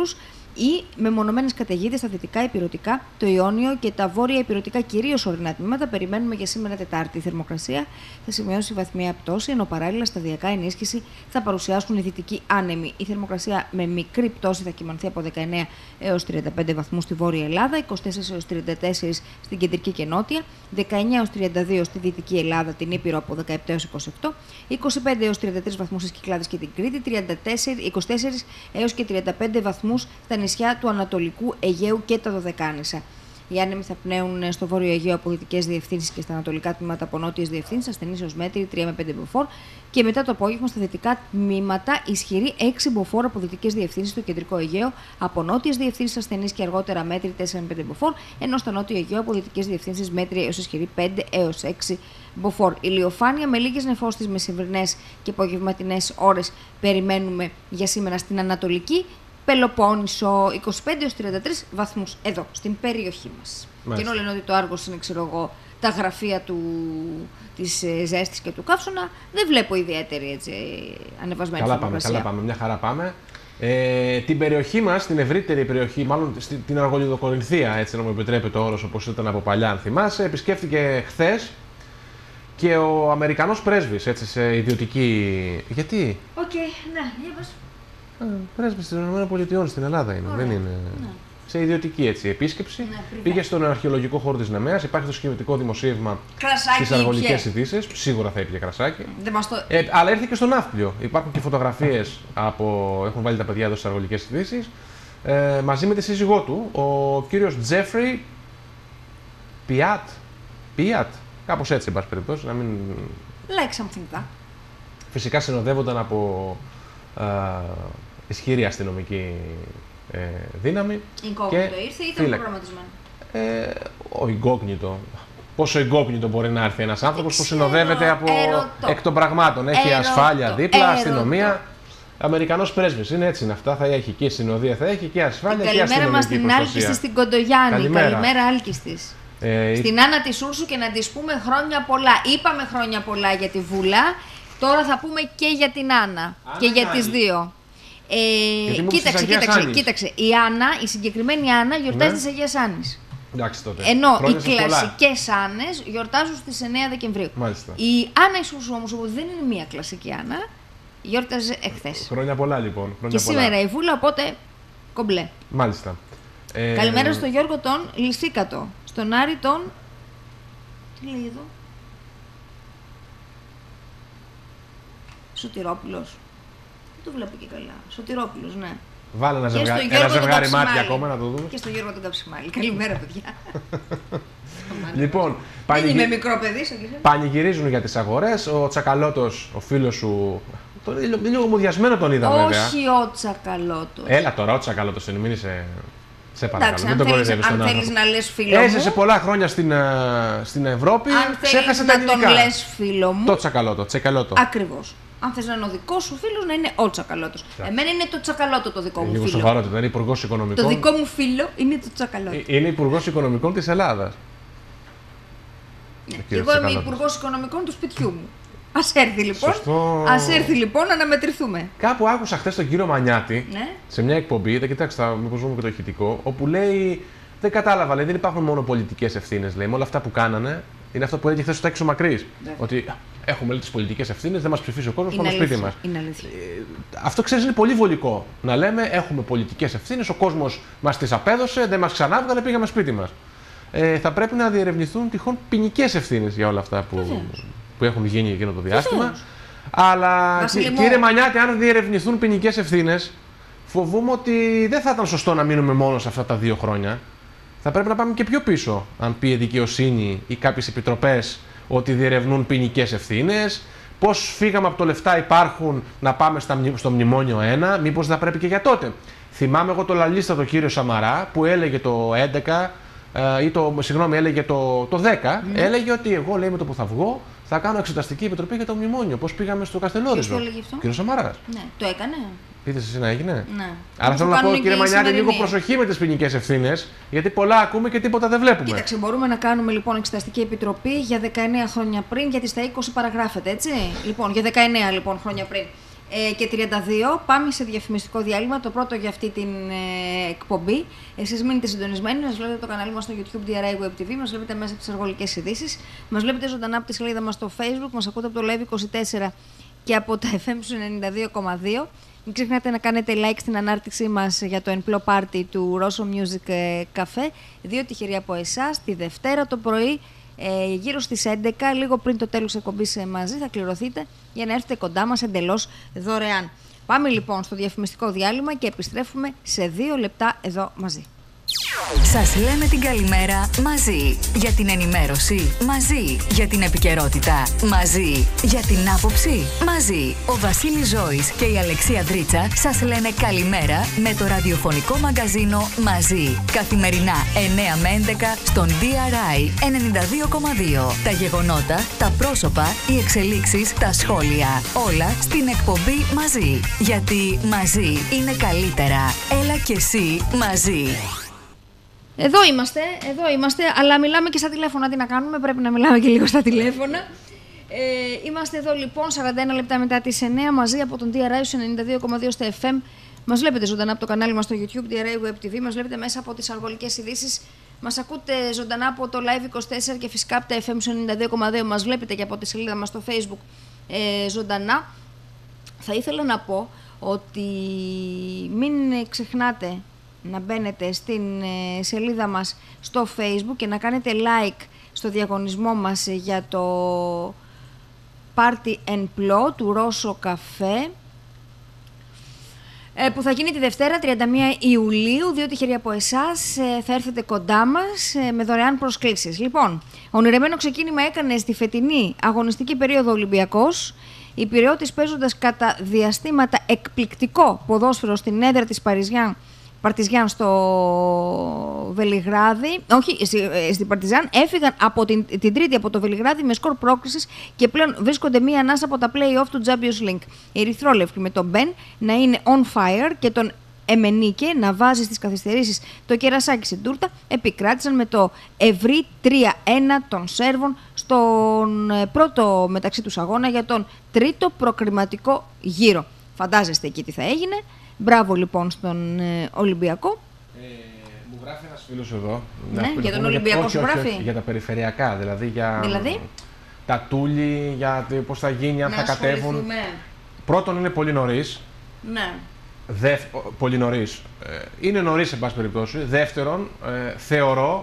ή μεμονωμένες καταιγίδες στα δυτικά ηπειρωτικά, το Ιόνιο και τα βόρεια ηπειρωτικά κυρίως ορεινά τμήματα περιμένουμε για σήμερα Τετάρτη. Η θερμοκρασία θα σημειώσει βαθμία πτώση, ενώ παράλληλα σταδιακά ενίσχυση θα παρουσιάσουν οι δυτικοί άνεμοι. Η θερμοκρασία με μικρή πτώση θα κυμανθεί από δεκαεννέα έως τριάντα πέντε βαθμούς στη Βόρεια Ελλάδα, είκοσι τέσσερα έως τριάντα τέσσερα στην Κεντρική και Νότια, δεκαεννέα έως τριάντα δύο στη Δυτική Ελλάδα, την Ήπειρο από δεκαεπτά έως είκοσι οκτώ, είκοσι πέντε έως τριάντα τρεις βαθμούς στις Κυκλάδες και την Κρήτη, τριάντα τέσσερα, είκοσι τέσσερα έως και τριάντα πέντε βαθμούς στα νησιά του Ανατολικού Αιγαίου και τα Δωδεκάνησα. Οι άνεμοι θα πνέουν στο Βόρειο Αιγαίο από δυτικές διευθύνσεις και στα ανατολικά τμήματα από νότιες διευθύνσεις, ασθενείς έως μέτρη τρία με πέντε μποφόρ, και μετά το απόγευμα στα δυτικά τμήματα ισχυρή έξι μποφόρ από δυτικές διευθύνσεις στο Κεντρικό Αιγαίο, από νότιες διευθύνσεις ασθενείς και αργότερα μέτρη τέσσερα με πέντε μποφόρ, ενώ στο νότιο Αιγαίο από δυτικές διευθύνσεις μέτρη έως ισχυρή πέντε έως έξι μποφόρ. Ηλιοφάνεια με λίγες νεφώσεις μεσημβρινές και απογευματινές ώρες περιμένουμε για σήμερα στην Ανατολική Πελοπόννησο, είκοσι πέντε έως τριάντα τρεις βαθμούς εδώ, στην περιοχή μας. Και ενώ λένε ότι το Άργος είναι, ξέρω εγώ, τα γραφεία του, της ε, ζέστης και του καύσωνα, δεν βλέπω ιδιαίτερη έτσι, ανεβασμένη καλά πάμε, καλά πάμε, μια χαρά πάμε. Ε, την περιοχή μας, την ευρύτερη περιοχή, μάλλον στην, την Αργολιδοκορινθία, έτσι να μου επιτρέπετε ο όρος όπως ήταν από παλιά, αν θυμάσαι, επισκέφθηκε χθες και ο Αμερικανός πρέσβης, έτσι, σε ιδιωτική... Γιατί? Οκ, okay, ναι, για πας. Πρέσβης των ΗΠΑ στην Ελλάδα είναι, δεν είναι. Ναι. Σε ιδιωτική έτσι, επίσκεψη. Ναι, πήγε στον αρχαιολογικό χώρο της Νεμαίας. Υπάρχει το σχετικό δημοσίευμα στις αργολικές ειδήσεις. Σίγουρα θα έπιε κρασάκι. Το... Ε, αλλά έρθει και στο Ναύπλιο. Υπάρχουν και φωτογραφίες από. Έχουν βάλει τα παιδιά εδώ στις αργολικές ειδήσεις. Ε, μαζί με τη σύζυγό του, ο κύριος Τζέφρι Πιάτ. Πιάτ. Κάπως έτσι, εν πάση περιπτώσει. Να μην... Like something that. Φυσικά συνοδεύονταν από. Uh, ισχυρή αστυνομική ε, δύναμη. Ιγκόγνητο ήρθε ή ήταν προγραμματισμένο? Ε, ο Ιγκόγνητο. Πόσο Ιγκόγνητο μπορεί να έρθει ένας άνθρωπος που συνοδεύεται από ερωτώ. εκ των πραγμάτων. Έχει ερωτώ. ασφάλεια δίπλα, ερωτώ. αστυνομία. Αμερικανός πρέσβης. Είναι έτσι είναι αυτά. Θα έχει και συνοδεία, θα έχει και ασφάλεια και, και αστυνομική προστασία. Καλημέρα μας στην Άλκιστη στην Κοντογιάννη. Καλημέρα, Καλημέρα Άλκιστης. Ε, στην Άννα της Ούρσου και να της πούμε χρόνια πολλά. Είπαμε χρόνια πολλά για τη Βούλα. Τώρα θα πούμε και για την Άννα. Άννα και για τις δύο. Ε, κοίταξε, κοίταξε, κοίταξε. Η Άννα, η συγκεκριμένη Άννα γιορτάζει ναι. της Αγίας Άννης. Εντάξει, τότε. Ενώ χρόνια οι κλασικές Άννες γιορτάζουν στις εννέα Δεκεμβρίου. Μάλιστα. Η Άννα Ισούσου όμως, που δεν είναι μία κλασική Άννα, γιόρταζε εχθές. Χρόνια πολλά λοιπόν. Χρόνια και πολλά. Σήμερα η Βούλα, οπότε κομπλέ. Μάλιστα. Ε... Καλημέρα στον Γιώργο τον Λυσίκατο. Στον Άρη τον. Τι λέει εδώ? Σωτηρόπουλος. Δεν το βλέπω και καλά. Σωτηρόπουλος, ναι. Βάλε ένα ζευγάρι, ένα ζευγάρι μάτια ακόμα να το δούμε. Και στο Γιώργο τον Καψιμάλη. Καλημέρα, παιδιά. Λοιπόν, πανηγυ... δεν είμαι μικρό παιδί. Πανηγυρίζουν για τις αγορές. Ο Τσακαλώτος, ο φίλος σου. Το, λίγο μουδιασμένο τον είδα, όχι βέβαια. Όχι ο Τσακαλώτος. Έλα τώρα, ο Τσακαλώτος είναι, μην είσαι. Σε παρακαλώ, εντάξει, μην τον κοροϊδεύεις τον άνθρωπο. Αν θέλεις να λες φίλο μου. Έζησε πολλά χρόνια στην, στην Ευρώπη. Αν θέλεις να τον λες φίλο μου. Το Τσακαλώτο, Τσακαλώτο. Ακριβώς. Αν θες να είναι ο δικός σου φίλος, να είναι ο Τσακαλώτος. Yeah. Εμένα είναι το Τσακαλώτο το δικό μου λίγο φίλο. Λίγο σοβαρότητα, είναι υπουργός οικονομικών. Το δικό μου φίλο είναι το Τσακαλώτο. Είναι υπουργός οικονομικών της Ελλάδας. Ναι. Και εγώ είμαι υπουργός οικονομικών του σπιτιού μου. Ας έρθει λοιπόν, Σωστό. Ας έρθει λοιπόν να αναμετρηθούμε. Κάπου άκουσα χθες τον κύριο Μανιάτη, ναι. σε μια εκπομπή, δεν κοιτάξτε, μήπως βρούμε και το ηχητικό, όπου λέει, δεν κατάλαβα, λέει, δεν υπάρχουν μόνο πολιτικές ευθύνες, λέει, με όλα αυτά που κάνανε, είναι αυτό που έλεγε χθες ο Τάκης ο Μακρύς, ναι. ότι έχουμε τις πολιτικές ευθύνες, δεν μας ψηφίσει ο κόσμος, πάμε σπίτι μας. Είναι αλήθεια. Ε, αυτό ξέρεις είναι πολύ βολικό, να λέμε έχουμε πολιτικές ευθύνες, ο κόσμος μας τις απέδωσε, δεν μας ξανάβγαλε, πήγαμε σπίτι μας. Ε, θα πρέπει να διερευνηθούν τυχόν ποινικές ευθύνες για όλα αυτά που, που έχουν γίνει εκείνο το διάστημα. Φυσός. Αλλά Βασίλη, κύριε Μανιάτη, αν διερευνηθούν ποινικές ευθύνες, φοβούμαι ότι δεν θα ήταν σωστό να μείνουμε μόνο σε αυτά τα δύο χρόνια. Θα πρέπει να πάμε και πιο πίσω, αν πει η δικαιοσύνη ή κάποιες επιτροπές ότι διερευνούν ποινικές ευθύνες. Πώς φύγαμε από το λεφτά υπάρχουν να πάμε στο μνημόνιο ένα, μήπως θα πρέπει και για τότε. Θυμάμαι εγώ το λαλίστατο κύριο Σαμαρά που έλεγε το έντεκα ή το, συγγνώμη, έλεγε το, το δέκα, mm. έλεγε ότι εγώ, λέει, με το που θα βγω θα κάνω εξεταστική επιτροπή για το μνημόνιο. Πώς πήγαμε στο Καστελόριζο. Ποιος το έλεγε αυτό? Κύριος Σαμαράς. Ναι, το έκανε. Είδες εσύ να έγινε. Ναι. Άρα θέλω να πω, κύριε Μανιάτη, λίγο προσοχή με τις ποινικές ευθύνες, γιατί πολλά ακούμε και τίποτα δεν βλέπουμε. Κοίταξε, μπορούμε να κάνουμε λοιπόν εξεταστική επιτροπή για δεκαεννέα χρόνια πριν, γιατί στα είκοσι παραγράφεται, έτσι. Λοιπόν, για δεκαεννέα λοιπόν χρόνια πριν. ε, και τριάντα δύο. Πάμε σε διαφημιστικό διάλειμμα, το πρώτο για αυτή την ε, εκπομπή. Εσείς μείνετε συντονισμένοι, μας βλέπετε το κανάλι μας στο YouTube ντι αρ άι Web τι βι, μας βλέπετε μέσα από τις αργολικές ειδήσεις, μας βλέπετε ζωντανά από τη σελίδα μας στο Facebook, μας ακούτε από το Live είκοσι τέσσερα και από τα εφ εμ ενενήντα δύο κόμμα δύο. Μην ξεχνάτε να κάνετε like στην ανάρτησή μας για το Εμπλό Πάρτι του Rosso Music Cafe. Δύο τυχεροί από εσάς, τη Δευτέρα το πρωί, ε, γύρω στις έντεκα, λίγο πριν το τέλος εκπομπής μαζί, θα κληρωθείτε για να έρθετε κοντά μας εντελώς δωρεάν. Πάμε λοιπόν στο διαφημιστικό διάλειμμα και επιστρέφουμε σε δύο λεπτά εδώ μαζί. Σας λέμε την καλημέρα μαζί. Για την ενημέρωση μαζί. Για την επικαιρότητα μαζί. Για την άποψη μαζί. Ο Βασίλης Ζώης και η Αλεξία Δρίτσα σας λένε καλημέρα με το ραδιοφωνικό μαγκαζίνο μαζί. Καθημερινά εννέα με έντεκα στον ντι αρ άι ενενήντα δύο κόμμα δύο. Τα γεγονότα, τα πρόσωπα, οι εξελίξεις, τα σχόλια. Όλα στην εκπομπή μαζί. Γιατί μαζί είναι καλύτερα. Έλα και εσύ μαζί. Εδώ είμαστε, εδώ είμαστε, αλλά μιλάμε και στα τηλέφωνα. Τι να κάνουμε, πρέπει να μιλάμε και λίγο στα τηλέφωνα. Ε, είμαστε εδώ λοιπόν, σαράντα ένα λεπτά μετά τις εννέα, μαζί από τον ντι αρ άι ενενήντα δύο κόμμα δύο στα εφ εμ. Μας βλέπετε ζωντανά από το κανάλι μας στο YouTube, ντι αρ άι Web τι βι, μας βλέπετε μέσα από τις αργολικές ειδήσεις. Μας ακούτε ζωντανά από το Live είκοσι τέσσερα και φυσικά από τα εφ εμ ενενήντα δύο κόμμα δύο. Μας βλέπετε και από τη σελίδα μας στο Facebook ε, ζωντανά. Θα ήθελα να πω ότι μην ξεχνάτε να μπαίνετε στην ε, σελίδα μας στο Facebook και να κάνετε like στο διαγωνισμό μας για το Party and Plo του Rosso Cafe, ε, που θα γίνει τη Δευτέρα τριάντα μία Ιουλίου. Δύο τυχεροί από εσάς ε, θα έρθετε κοντά μας ε, με δωρεάν προσκλήσεις. Λοιπόν, ονειρεμένο ξεκίνημα έκανε στη φετινή αγωνιστική περίοδο Ολυμπιακός. Οι Πειραιώτες, παίζοντας κατά διαστήματα εκπληκτικό ποδόσφαιρο στην έδρα της Παριζιάν Παρτιζιάν στο Βελιγράδι, όχι, στην Παρτιζιάν, έφυγαν από την, την Τρίτη από το Βελιγράδι με σκορ πρόκρισης και πλέον βρίσκονται μία ανάσα από τα play-off του Champions League. Οι Ερυθρόλευκοι με τον Μπεν να είναι on fire και τον Εμενίκε να βάζει στις καθυστερήσεις το κερασάκι στην τούρτα, επικράτησαν με το ευρύ τρία ένα των Σέρβων στον πρώτο μεταξύ τους αγώνα για τον τρίτο προκριματικό γύρο. Φαντάζεστε εκεί τι θα έγινε. Μπράβο λοιπόν στον ε, Ολυμπιακό. Ε, μου γράφει ένας φίλος εδώ. Ναι, να, για τον Ολυμπιακό σου γράφει. Όχι, όχι, για τα περιφερειακά, δηλαδή για δηλαδή? τα τούλι, για πώς θα γίνει, αν να θα κατέβουν. Πρώτον είναι πολύ νωρίς. Ναι. Δευ... Πολύ νωρίς. Ε, είναι νωρίς, εν πάση περιπτώσει. Δεύτερον, ε, θεωρώ,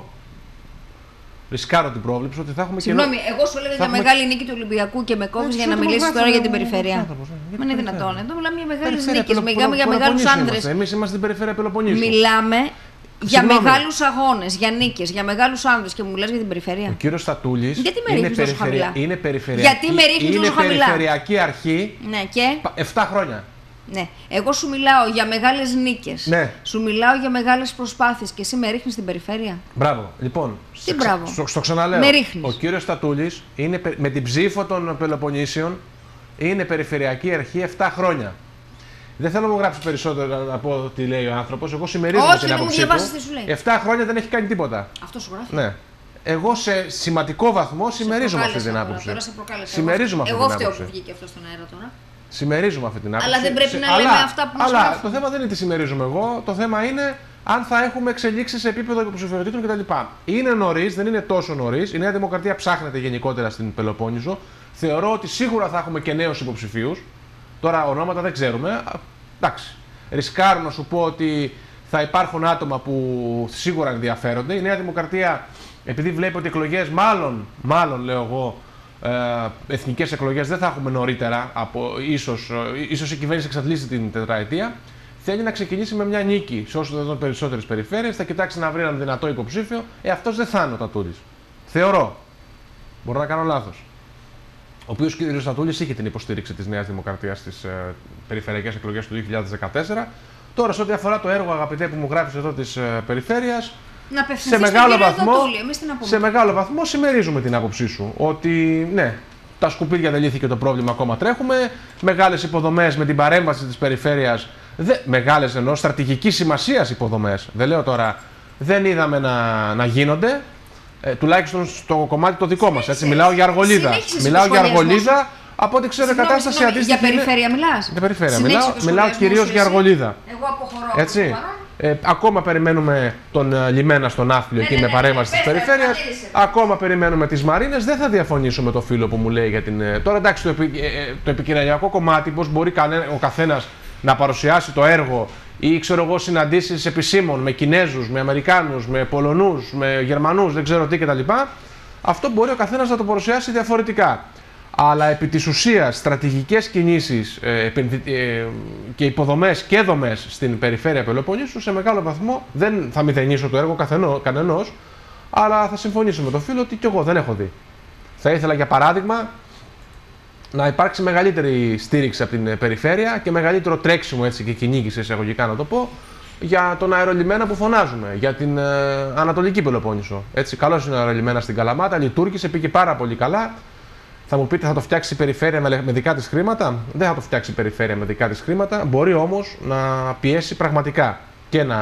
ρισκάρω την πρόβλεψη ότι θα έχουμε. Συγγνώμη, καινο... εγώ σου έλεγα για έχουμε... μεγάλη νίκη του Ολυμπιακού και με κόβεις για να μιλήσεις τώρα για την περιφέρεια. Μα είναι δυνατόν. Εδώ μιλάμε για μεγάλες νίκες. Μιλάμε για μεγάλους άντρες. Εμείς είμαστε στην περιφέρεια Πελοποννήσου. Μιλάμε για μεγάλους αγώνες, για νίκες, για μεγάλους άνδρες και μου λες για την περιφέρεια. Ο κύριος Στατούλης. Γιατί με ρίχνεις τόσο χαμηλά? Είναι περιφερειακή. Γιατί με ρίχνεις τόσο χαμηλά? Είναι περιφερειακή αρχή. Ναι, και επτά χρόνια. Ναι. Εγώ σου μιλάω για μεγάλες νίκες. Ναι. Σου μιλάω για μεγάλες προσπάθειες και εσύ με ρίχνεις στην περιφέρεια. Μπράβο. Λοιπόν, τι μπράβο? Στο, στο ξαναλέω. Με ρίχνεις. Ο κύριος Στατούλης είναι, με την ψήφο των Πελοποννήσιων είναι περιφερειακή αρχή επτά χρόνια. Δεν θέλω να μου γράψει περισσότερο να πω τι λέει ο άνθρωπος. Εγώ συμμερίζομαι την άποψή του. επτά χρόνια δεν έχει κάνει τίποτα. Αυτό σου γράφει. Ναι. Εγώ σε σημαντικό βαθμό συμμερίζομαι αυτή την άποψη. Συμμερίζομαι αυτή την άποψη. Εγώ φταίω που βγήκε αυτό στον αέρα τώρα. Συμμερίζουμε αυτή την άποψη. Αλλά δεν πρέπει σε... να αλλά, λέμε αυτά που μας Αλλά γράφουν. Το θέμα δεν είναι τι συμμερίζομαι εγώ. Το θέμα είναι αν θα έχουμε εξελίξεις σε επίπεδο υποψηφιότητων κτλ. Είναι νωρίς, δεν είναι τόσο νωρίς. Η Νέα Δημοκρατία ψάχνεται γενικότερα στην Πελοπόννησο. Θεωρώ ότι σίγουρα θα έχουμε και νέους υποψηφίους. Τώρα ονόματα δεν ξέρουμε. Εντάξει. Ρισκάρω να σου πω ότι θα υπάρχουν άτομα που σίγουρα ενδιαφέρονται. Η Νέα Δημοκρατία, επειδή βλέπει ότι εκλογές, μάλλον, μάλλον λέω εγώ, Ε, εθνικές εκλογές δεν θα έχουμε νωρίτερα, από, ίσως, ίσως η κυβέρνηση εξαντλήσει την τετραετία, θέλει να ξεκινήσει με μια νίκη σε όσο δυνατόν περισσότερες περιφέρειες, θα κοιτάξει να βρει έναν δυνατό υποψήφιο, ε, αυτός δεν θα είναι ο Τατούλης. Θεωρώ. Μπορώ να κάνω λάθος. Ο οποίος κ. Τατούλης είχε την υποστήριξη της Νέας Δημοκρατίας στις ε, περιφερειακές εκλογές του δύο χιλιάδες δεκατέσσερα. Τώρα, σε ό,τι αφορά το έργο, αγαπητέ, που μου γράφεις εδώ της ε, περιφέρειας, να σε μεγάλο, βαθμό, σε μεγάλο βαθμό συμμερίζουμε την άποψή σου ότι ναι, τα σκουπίδια δεν λύθηκε το πρόβλημα, ακόμα τρέχουμε. Μεγάλες υποδομές με την παρέμβαση της περιφέρειας, δε, μεγάλες εννοώ στρατηγικής σημασίας υποδομές, δεν λέω τώρα, δεν είδαμε να, να γίνονται, ε, τουλάχιστον στο κομμάτι το δικό μας. Έτσι, μιλάω για Αργολίδα. Μιλάω για Αργολίδα, Από ό,τι ξέρω η κατάσταση αντίστοιχη. Για περιφέρεια μιλάς? Για περιφέρεια μιλάω, μιλάω κυρίως για Αργολίδα. Εγώ αποχωρώ. Έτσι. Ε, ακόμα περιμένουμε τον uh, λιμένα στον Ναύπλιο εκεί με παρέμβαση της περιφέρειας. Ακόμα περιμένουμε τις Μαρίνες. Δεν θα διαφωνήσω με το φίλο που μου λέει για την. Uh, τώρα εντάξει, το, επι, ε, το επικοινωνιακό κομμάτι, πώς μπορεί κανέ, ο καθένας να παρουσιάσει το έργο ή ξέρω εγώ συναντήσεις επισήμων με Κινέζους, με Αμερικάνους, με Πολωνούς, με Γερμανούς, δεν ξέρω τι κτλ. Αυτό μπορεί ο καθένας να το παρουσιάσει διαφορετικά. Αλλά επί της ουσίας στρατηγικές κινήσεις ε, ε, και υποδομές και δομές στην περιφέρεια Πελοποννήσου σε μεγάλο βαθμό δεν θα μηδενίσω το έργο καθενό, κανενός, αλλά θα συμφωνήσω με τον φίλο ότι κι εγώ δεν έχω δει. Θα ήθελα για παράδειγμα να υπάρξει μεγαλύτερη στήριξη από την περιφέρεια και μεγαλύτερο τρέξιμο έτσι, και κυνήγηση εισαγωγικά να το πω για τον αερολιμένα που φωνάζουμε, για την ε, Ανατολική Πελοπόννησο. Έτσι, καλώς είναι ο αερολιμένα στην Καλαμάτα, λειτουργήσε, πήγε πάρα πολύ καλά. Θα μου πείτε, θα το φτιάξει η περιφέρεια με, με δικά της χρήματα? Δεν θα το φτιάξει η περιφέρεια με δικά της χρήματα. Μπορεί όμως να πιέσει πραγματικά και να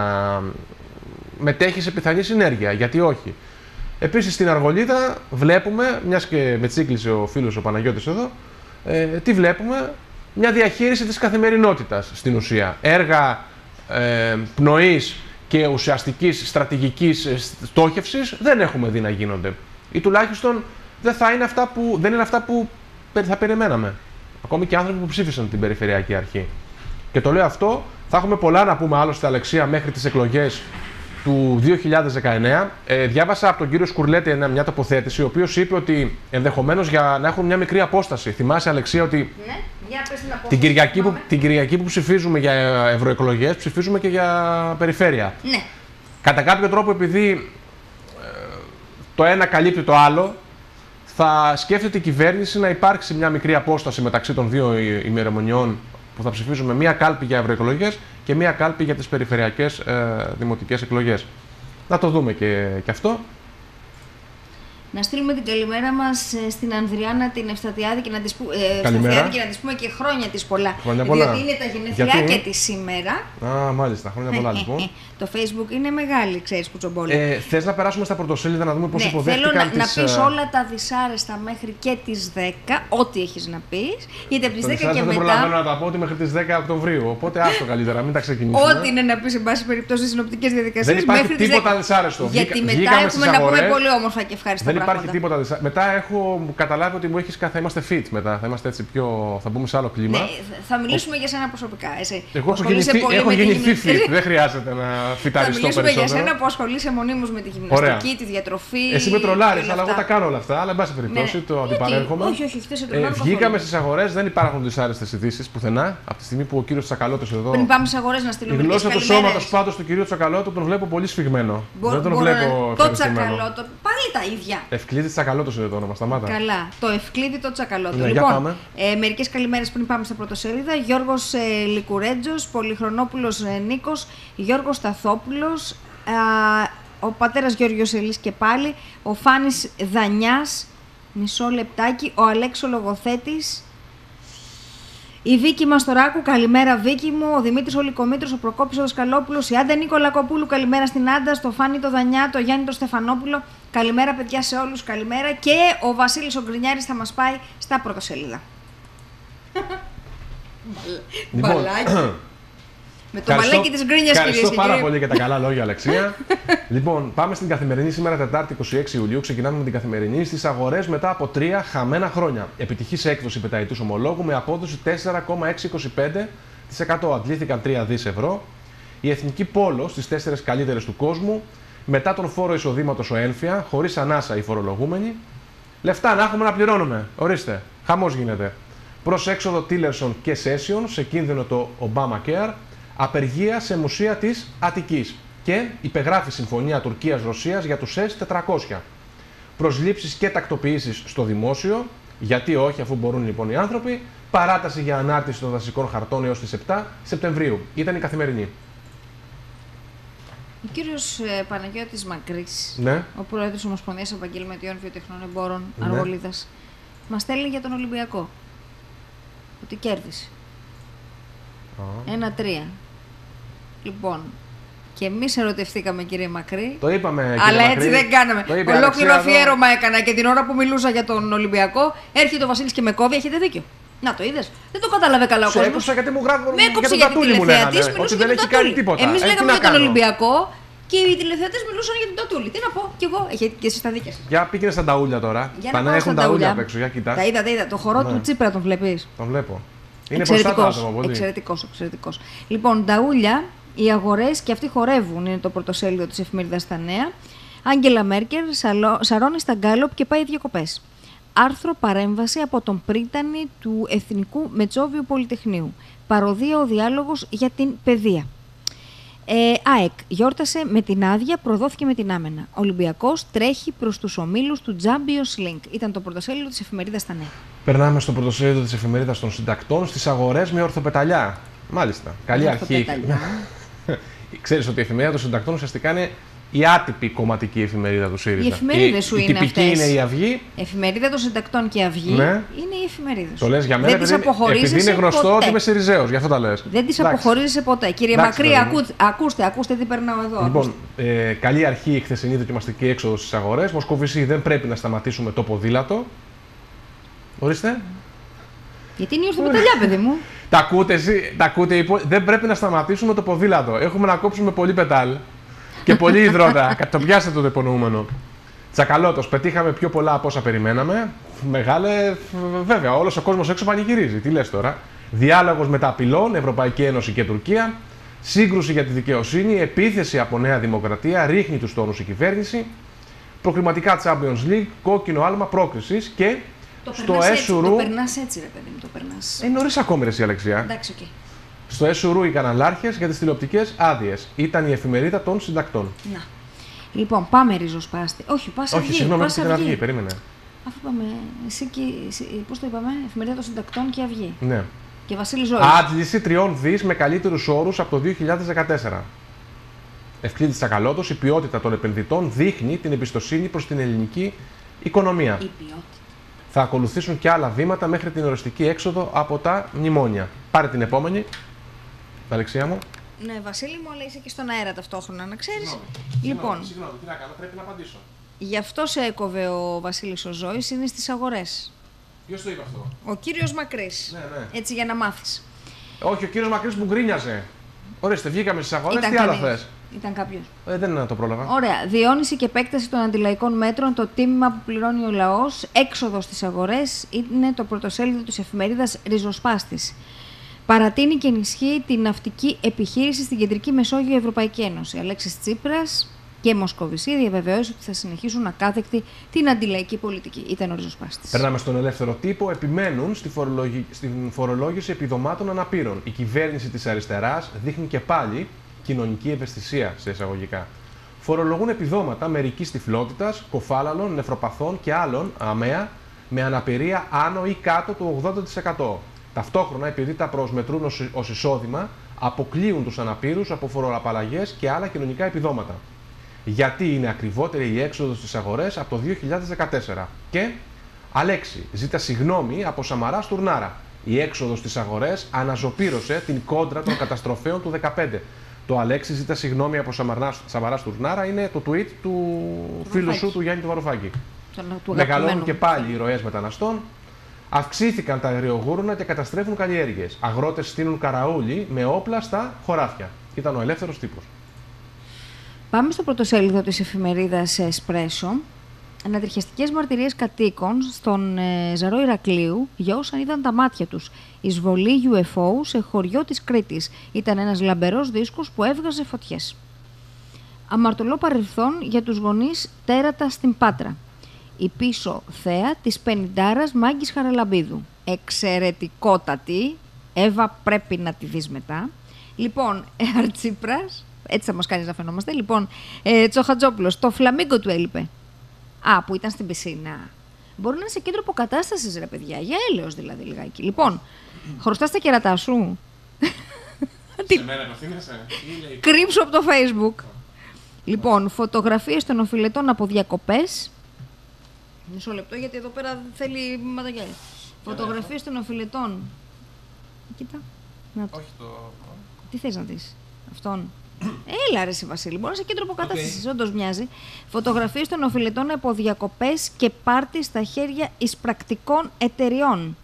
μετέχει σε πιθανή συνέργεια. Γιατί όχι. Επίσης στην Αργολίδα βλέπουμε, μιας και με τσίκλισε ο φίλος ο Παναγιώτης εδώ, ε, τι βλέπουμε? Μια διαχείριση της καθημερινότητας στην ουσία. Έργα ε, πνοής και ουσιαστικής στρατηγικής στόχευσης δεν έχουμε δει να γίνονται. Ή τουλάχιστον δεν, θα είναι αυτά που, δεν είναι αυτά που θα περιμέναμε. Ακόμη και άνθρωποι που ψήφισαν την Περιφερειακή Αρχή. Και το λέω αυτό, θα έχουμε πολλά να πούμε άλλωστε, Αλεξία, μέχρι τις εκλογές του δύο χιλιάδες δεκαεννέα. Ε, διάβασα από τον κύριο Σκουρλέτη μια τοποθέτηση, ο οποίος είπε ότι ενδεχομένως για να έχουν μια μικρή απόσταση. Θυμάσαι, Αλεξία, ότι ναι, για πες την, την, Κυριακή που, την Κυριακή που ψηφίζουμε για ευρωεκλογές, ψηφίζουμε και για περιφέρεια. Ναι. Κατά κάποιο τρόπο, επειδή ε, το ένα καλύπτει το άλλο, θα σκέφτεται η κυβέρνηση να υπάρξει μια μικρή απόσταση μεταξύ των δύο ημερομηνιών που θα ψηφίζουμε, μία κάλπη για ευρωεκλογές και μία κάλπη για τις περιφερειακές ε, δημοτικές εκλογές. Να το δούμε και, και αυτό. Να στείλουμε την καλημέρα μας στην Ανδριάννα την Ευστατιάδη και να της, που, ε, και να της πούμε και χρόνια της πολλά. Χρόνια πολλά. Διότι είναι τα γενέθλιά και τη σήμερα. Α, μάλιστα. Χρόνια πολλά λοιπόν. Το Facebook είναι μεγάλη, ξέρεις, κουτσομπόλη. Ε, θες να περάσουμε στα πρωτοσέλιδα να δούμε πώς ναι, υποδέχτηκαν θέλω να, τις... να πεις όλα τα δυσάρεστα μέχρι και τις δέκα, ό,τι έχεις να πεις. Γιατί από τις δέκα και μετά... Δεν προλαβαίνω να τα πω ότι μέχρι τις δέκα Οκτωβρίου, οπότε άστο καλύτερα, μην τα ξεκινήσουμε. Ό,τι είναι να πεις, εν πάση περιπτώσει, στις συνοπτικές διαδικασίες. Δεν υπάρχει τίποτα δυσάρεστο. Γιατί μετά έχουμε να πούμε πολύ όμορφα και ευχάριστα πράγματα. Δεν υπάρχει τίποτα δυσάρεστο. Μετά έχω καταλάβει ότι μου έχεις θα είμαστε fit μετά, θα είμαστε έτσι πιο... θα μπούμε σε άλλο κλίμα. Ναι, θα μιλήσουμε για σένα προσωπικά, εσύ. Εγώ έχω γεννηθεί fit, δεν χρειάζεται να φυταριστώ περισσότερο. Για σένα που ασχολείσαι μονίμως με τη γυμναστική, ωραία, τη διατροφή. Εσύ με τρολάρεις, αλλά εγώ τα κάνω όλα αυτά. Αλλά εν πάση περιπτώσει, ναι, το αντιπαρέρχομαι. Όχι, όχι, χτες σε τρολάρω. Ε, βγήκαμε στις αγορές, δεν υπάρχουν δυσάρεστες ειδήσεις πουθενά. Από τη στιγμή που ο κύριος Τσακαλώτος εδώ. Πριν πάμε στις αγορές να στείλουμε. Η γλώσσα του σώματος πάντως του κυρίου Τσακαλώτου τον βλέπω πολύ σφιγμένο. Μπο, δεν τον βλέπω. Το Τσακαλώτο, πάλι τα ίδια. Ευκλήδη Τσακαλώτος είναι το όνομα, σταμάτα. Καλά, το Ευκλήδη το Τσακαλώτο. Ναι, λοιπόν, ε, μερικές καλημέρες πριν πάμε στα πρωτοσέλιδα. Γιώργος ε, Λικουρέτζος, Πολυχρονόπουλος ε, Νίκος, Γιώργος Σταθόπουλος. Ε, ο πατέρας Γιώργος Ελής και πάλι, ο Φάνης Δανιάς, μισό λεπτάκι, ο Αλέξο Λογοθέτης, η Βίκη Μαστοράκου, καλημέρα Βίκη μου, ο Δημήτρης Ολικομήτρος, ο Προκόπης ο Δασκαλόπουλος, η Άντα Νίκολα Κοπούλου, καλημέρα στην Άντα, στο Φάνη το Δανιά, το Γιάννη το Στεφανόπουλο, καλημέρα παιδιά σε όλους, καλημέρα, και ο Βασίλης ο Γκρινιάρης θα μας πάει στα πρωτοσέλιδα. Μπαλάκι. Με το μπαλάκι της γκρίνιας, κυρίες και κύριοι. Ευχαριστώ πάρα πολύ για τα καλά λόγια, Αλεξία. Λοιπόν, πάμε στην καθημερινή σήμερα, Τετάρτη είκοσι έξι Ιουλίου. Ξεκινάμε με την καθημερινή στις αγορές μετά από τρία χαμένα χρόνια. Επιτυχής έκδοση πενταετούς ομολόγου με απόδοση τέσσερα κόμμα εξακόσια είκοσι πέντε τοις εκατό. Αντλήθηκαν τρία δις ευρώ. Η εθνική πόλο στις τέσσερις καλύτερες του κόσμου. Μετά τον φόρο εισοδήματος ο Ένφια, χωρίς ανάσα οι φορολογούμενοι. Λεφτά να έχουμε να πληρώνουμε. Ορίστε, χαμός γίνεται. Προς έξοδο Tillerson και Session, σε κίνδυνο το Obamacare. Απεργία σε μουσεία της Αττικής και υπεγράφει συμφωνία Τουρκίας-Ρωσίας για τους ες τετρακόσια. Προσλήψεις και τακτοποιήσεις στο δημόσιο, γιατί όχι αφού μπορούν λοιπόν οι άνθρωποι, παράταση για ανάρτηση των δασικών χαρτών έως τις επτά Σεπτεμβρίου. Ήταν η καθημερινή. Ο κύριος ε, Παναγιώτης Μακρύς, ναι, ο πρόεδρος Ομοσπονδίας Επαγγελματιών Βιοτεχνών Εμπόρων ναι. Αργολίδας, μας στέλνει για τον Ολυμπιακό, ότι κέρδισε. ένα τρία. Λοιπόν, Και εμείς ερωτευτήκαμε, κύριε Μακρύ. Το είπαμε, κύριε Αλλά Μακρύ. Έτσι δεν κάναμε. Ολόκληρο αφιέρωμα έκανα και την ώρα που μιλούσα για τον Ολυμπιακό έρχεται ο Βασίλης και με κόβει. Έχετε δίκιο. Να το είδες. Δεν το κατάλαβε καλά ο κόσμος. Σε έκοψα γιατί μου γράφουν. Με έκοψε γιατί οι τηλεθεατές μιλούσαν για τον Τατούλη. Εμείς λέγαμε για τον Ολυμπιακό και οι τηλεθεατές μιλούσαν για τον Τατούλη. Τι να πω κι εγώ. Έχετε και εσείς τα δίκια σας. Για πήγαινε στα ταούλια τώρα. Για να έχουν ταούλια απ' έξω. Για κοιτά. Τα είδα, τα είδα. Το χορό ναι. του Τσίπρα τον βλέπεις. Τον βλέπω. Είναι εξαιρετικός. Εξαιρετικός, εξαιρετικός. Λοιπόν, ταούλια. Οι αγορές και αυτοί χορεύουν, είναι το πρωτοσέλιδο της εφημερίδας Τα Νέα. Άγγελα Μέρκελ σαρώνει στα Γκάλοπ και πάει διακοπές. Άρθρο παρέμβαση από τον πρίτανη του Εθνικού Μετσόβιου Πολυτεχνείου. Παροδία ο διάλογος για την παιδεία. Ε, ΑΕΚ γιόρτασε με την άδεια, προδόθηκε με την άμενα. Ολυμπιακός τρέχει προς τους ομίλους του Champions League. Ήταν το πρωτοσέλιδο της εφημερίδας Τα Νέα. Περνάμε στο πρωτοσέλιδο της εφημερίδας των συντακτών στις αγορές με ορθοπεταλιά. Μάλιστα. Καλή αρχή. Ξέρεις ότι η εφημερίδα των συντακτών ουσιαστικά είναι η άτυπη κομματική εφημερίδα του ΣΥΡΙΖΑ. Οι εφημερίδες σου η, είναι αυτές. Η τυπική είναι η Αυγή. Εφημερίδα των συντακτών και η Αυγή ναι. είναι οι εφημερίδες. Το λες για μένα, επειδή, επειδή είναι γνωστό ποτέ. Ότι είμαι ΣΥΡΙΖΑΕΟς, γι' αυτό τα λες. Δεν τις αποχωρίζεσαι ποτέ. Κύριε Εντάξει, Μακρύ, ακού, ακούστε, ακούστε τι περνάω εδώ. Λοιπόν, ε, καλή αρχή η χθεσινή δοκιμαστική έξοδος στις αγορές. Μοσκοβισή, δεν πρέπει να σταματήσουμε το ποδήλατο. Ορίστε. Γιατί είναι η ορθοπεταλιά, παιδί μου. Τα ακούτε, εσύ, τα ακούτε, υπο... δεν πρέπει να σταματήσουμε το ποδήλατο. Έχουμε να κόψουμε πολύ πετάλ και πολύ υδρότα. Το πιάστε το υπονοούμενο. Τσακαλώτος, πετύχαμε πιο πολλά από όσα περιμέναμε. Μεγάλε, βέβαια, όλος ο κόσμος έξω πανηγυρίζει. Τι λες τώρα. Διάλογος μετά απειλών, Ευρωπαϊκή Ένωση και Τουρκία. Σύγκρουση για τη δικαιοσύνη, επίθεση από Νέα Δημοκρατία, ρίχνει τους τόνους η κυβέρνηση. Προκριματικά Champions League, κόκκινο άλμα πρόκρισης και. Το στο Έσουρου. Το περνάς έτσι, ρε παιδί μου, το περνάς. Είναι νωρίς ακόμη, ρε εσύ, Αλεξία. Εντάξει, okay. Στο Έσουρου οι καναλάρχες για τις τηλεοπτικές άδειες. Ήταν η εφημερίδα των συντακτών. Να. Λοιπόν, πάμε ριζοσπάστη. Όχι, πας Όχι, αυγή. συγγνώμη, πας την αυγή, περίμενε. Αφού πάμε. Εσύ και. Πώς το είπαμε, εφημερίδα των συντακτών και αυγή. Ναι. Και Βασίλη Ζώης. Άντληση τριών δις με καλύτερους όρους από το δύο χιλιάδες δεκατέσσερα. Ευκλήδης Τσακαλώτος, η ποιότητα των επενδυτών δείχνει την εμπιστοσύνη προς την ελληνική οικονομία. Η ποιότητα. Θα ακολουθήσουν και άλλα βήματα μέχρι την οριστική έξοδο από τα μνημόνια. Πάρε την επόμενη. Αλεξία μου. Ναι, Βασίλη μου, αλλά είσαι και στον αέρα ταυτόχρονα, να ξέρεις. Συγγνώμη. Λοιπόν, συγγνώμη, τι να κάνω, πρέπει να απαντήσω. Γι' αυτό σε έκοβε ο Βασίλης ο Ζώης, είναι στις αγορές. Ποιος το είπε αυτό? Ο κύριος Μακρύς. Ναι, ναι. Έτσι για να μάθεις. Όχι, ο κύριος Μακρύς που γκρίνιαζε. Ορίστε, βγήκαμε στις αγορές, Ήταν τι άλλο κανείς. θες? Ήταν κάποιος. Ε, δεν είναι να το πρόλαβα. Ωραία. Διαιώνιση και επέκταση των αντιλαϊκών μέτρων, το τίμημα που πληρώνει ο λαός, έξοδο στις αγορές, είναι το πρωτοσέλιδο της εφημερίδας Ριζοσπάστης. Παρατείνει και ενισχύει την ναυτική επιχείρηση στην Κεντρική Μεσόγειο Ευρωπαϊκή Ένωση. Αλέξης Τσίπρας και Μοσκοβισή διαβεβαιώσει ότι θα συνεχίσουν ακάθεκτη την αντιλαϊκή πολιτική. Ήταν ο Ριζοσπάστης. Περνάμε στον ελεύθερο τύπο. Επιμένουν στη φορολογι... στην φορολόγηση επιδομάτων αναπήρων. Η κυβέρνηση της αριστεράς δείχνει και πάλι κοινωνική ευαισθησία σε εισαγωγικά. Φορολογούν επιδόματα μερικής τυφλότητας, κοφάλαλων, νεφροπαθών και άλλων αμαία με αναπηρία άνω ή κάτω του ογδόντα τοις εκατό. Ταυτόχρονα, επειδή τα προσμετρούν ως εισόδημα, αποκλείουν τους αναπήρους από φοροαπαλλαγές και άλλα κοινωνικά επιδόματα. Γιατί είναι ακριβότερη η έξοδος στις αγορές από το δύο χιλιάδες δεκατέσσερα. Και Αλέξη, ζήτα συγγνώμη από Σαμαρά Στουρνάρα. Η έξοδος στις αγορές αναζωπήρωσε την κόντρα των καταστροφέων του δεκαπέντε. Το Αλέξη ζήτα συγγνώμη από Σαμαρά Στουρνάρα είναι το tweet του φίλου σου του Γιάννη του Βαρουφάκη. Μεγαλώνουν και πάλι οι ροές μεταναστών. Αυξήθηκαν τα αερογούρνα και καταστρέφουν καλλιέργειες. Αγρότες στείνουν καραούλι με όπλα στα χωράφια. Ήταν ο ελεύθερος τύπος. Πάμε στο πρωτοσέλιδο της εφημερίδας Εσπρέσο. Ανατριχιαστικές μαρτυρίες κατοίκων στον ε, Ζαρό Ηρακλείου για όσαν είδαν τα μάτια τους. Εισβολή γιου εφ ο σε χωριό της Κρήτης. Ήταν ένας λαμπερός δίσκος που έβγαζε φωτιές. Αμαρτωλό παρελθόν για τους γονείς τέρατα στην Πάτρα. Η πίσω θέα της πενηντάρας Μάγκης Χαραλαμπίδου. Εξαιρετικότατη. Εύα, πρέπει να τη δεις μετά. Λοιπόν, ε, Αρτσίπρας, έτσι θα μας κάνεις να φαινόμαστε. Λοιπόν, ε, Τσοχατζόπουλος, το φλαμίγκο του έλειπε. Α, που ήταν στην πισίνα. Μπορεί να είναι σε κέντρο αποκατάστασης, ρε παιδιά. Για έλεος δηλαδή λιγάκι. Λοιπόν, χρωστάς τα κερατά σου. Σε μένα απευθύνεσαι. Κρύψου από το Facebook. Λοιπόν, φωτογραφίες των οφειλετών από διακοπές. Μισό λεπτό, γιατί εδώ πέρα θέλει ματαγιάρι. Φωτογραφίες των οφειλετών. Κοίτα. Να το. Όχι το... Τι θες να δεις, αυτόν. Έλα ρε εσύ Βασίλη, μπορεί να είσαι κέντρο αποκατάστασης, okay. Όντως μοιάζει. Φωτογραφίες των οφειλετών από διακοπές και πάρτι στα χέρια εισπρακτικών εταιριών.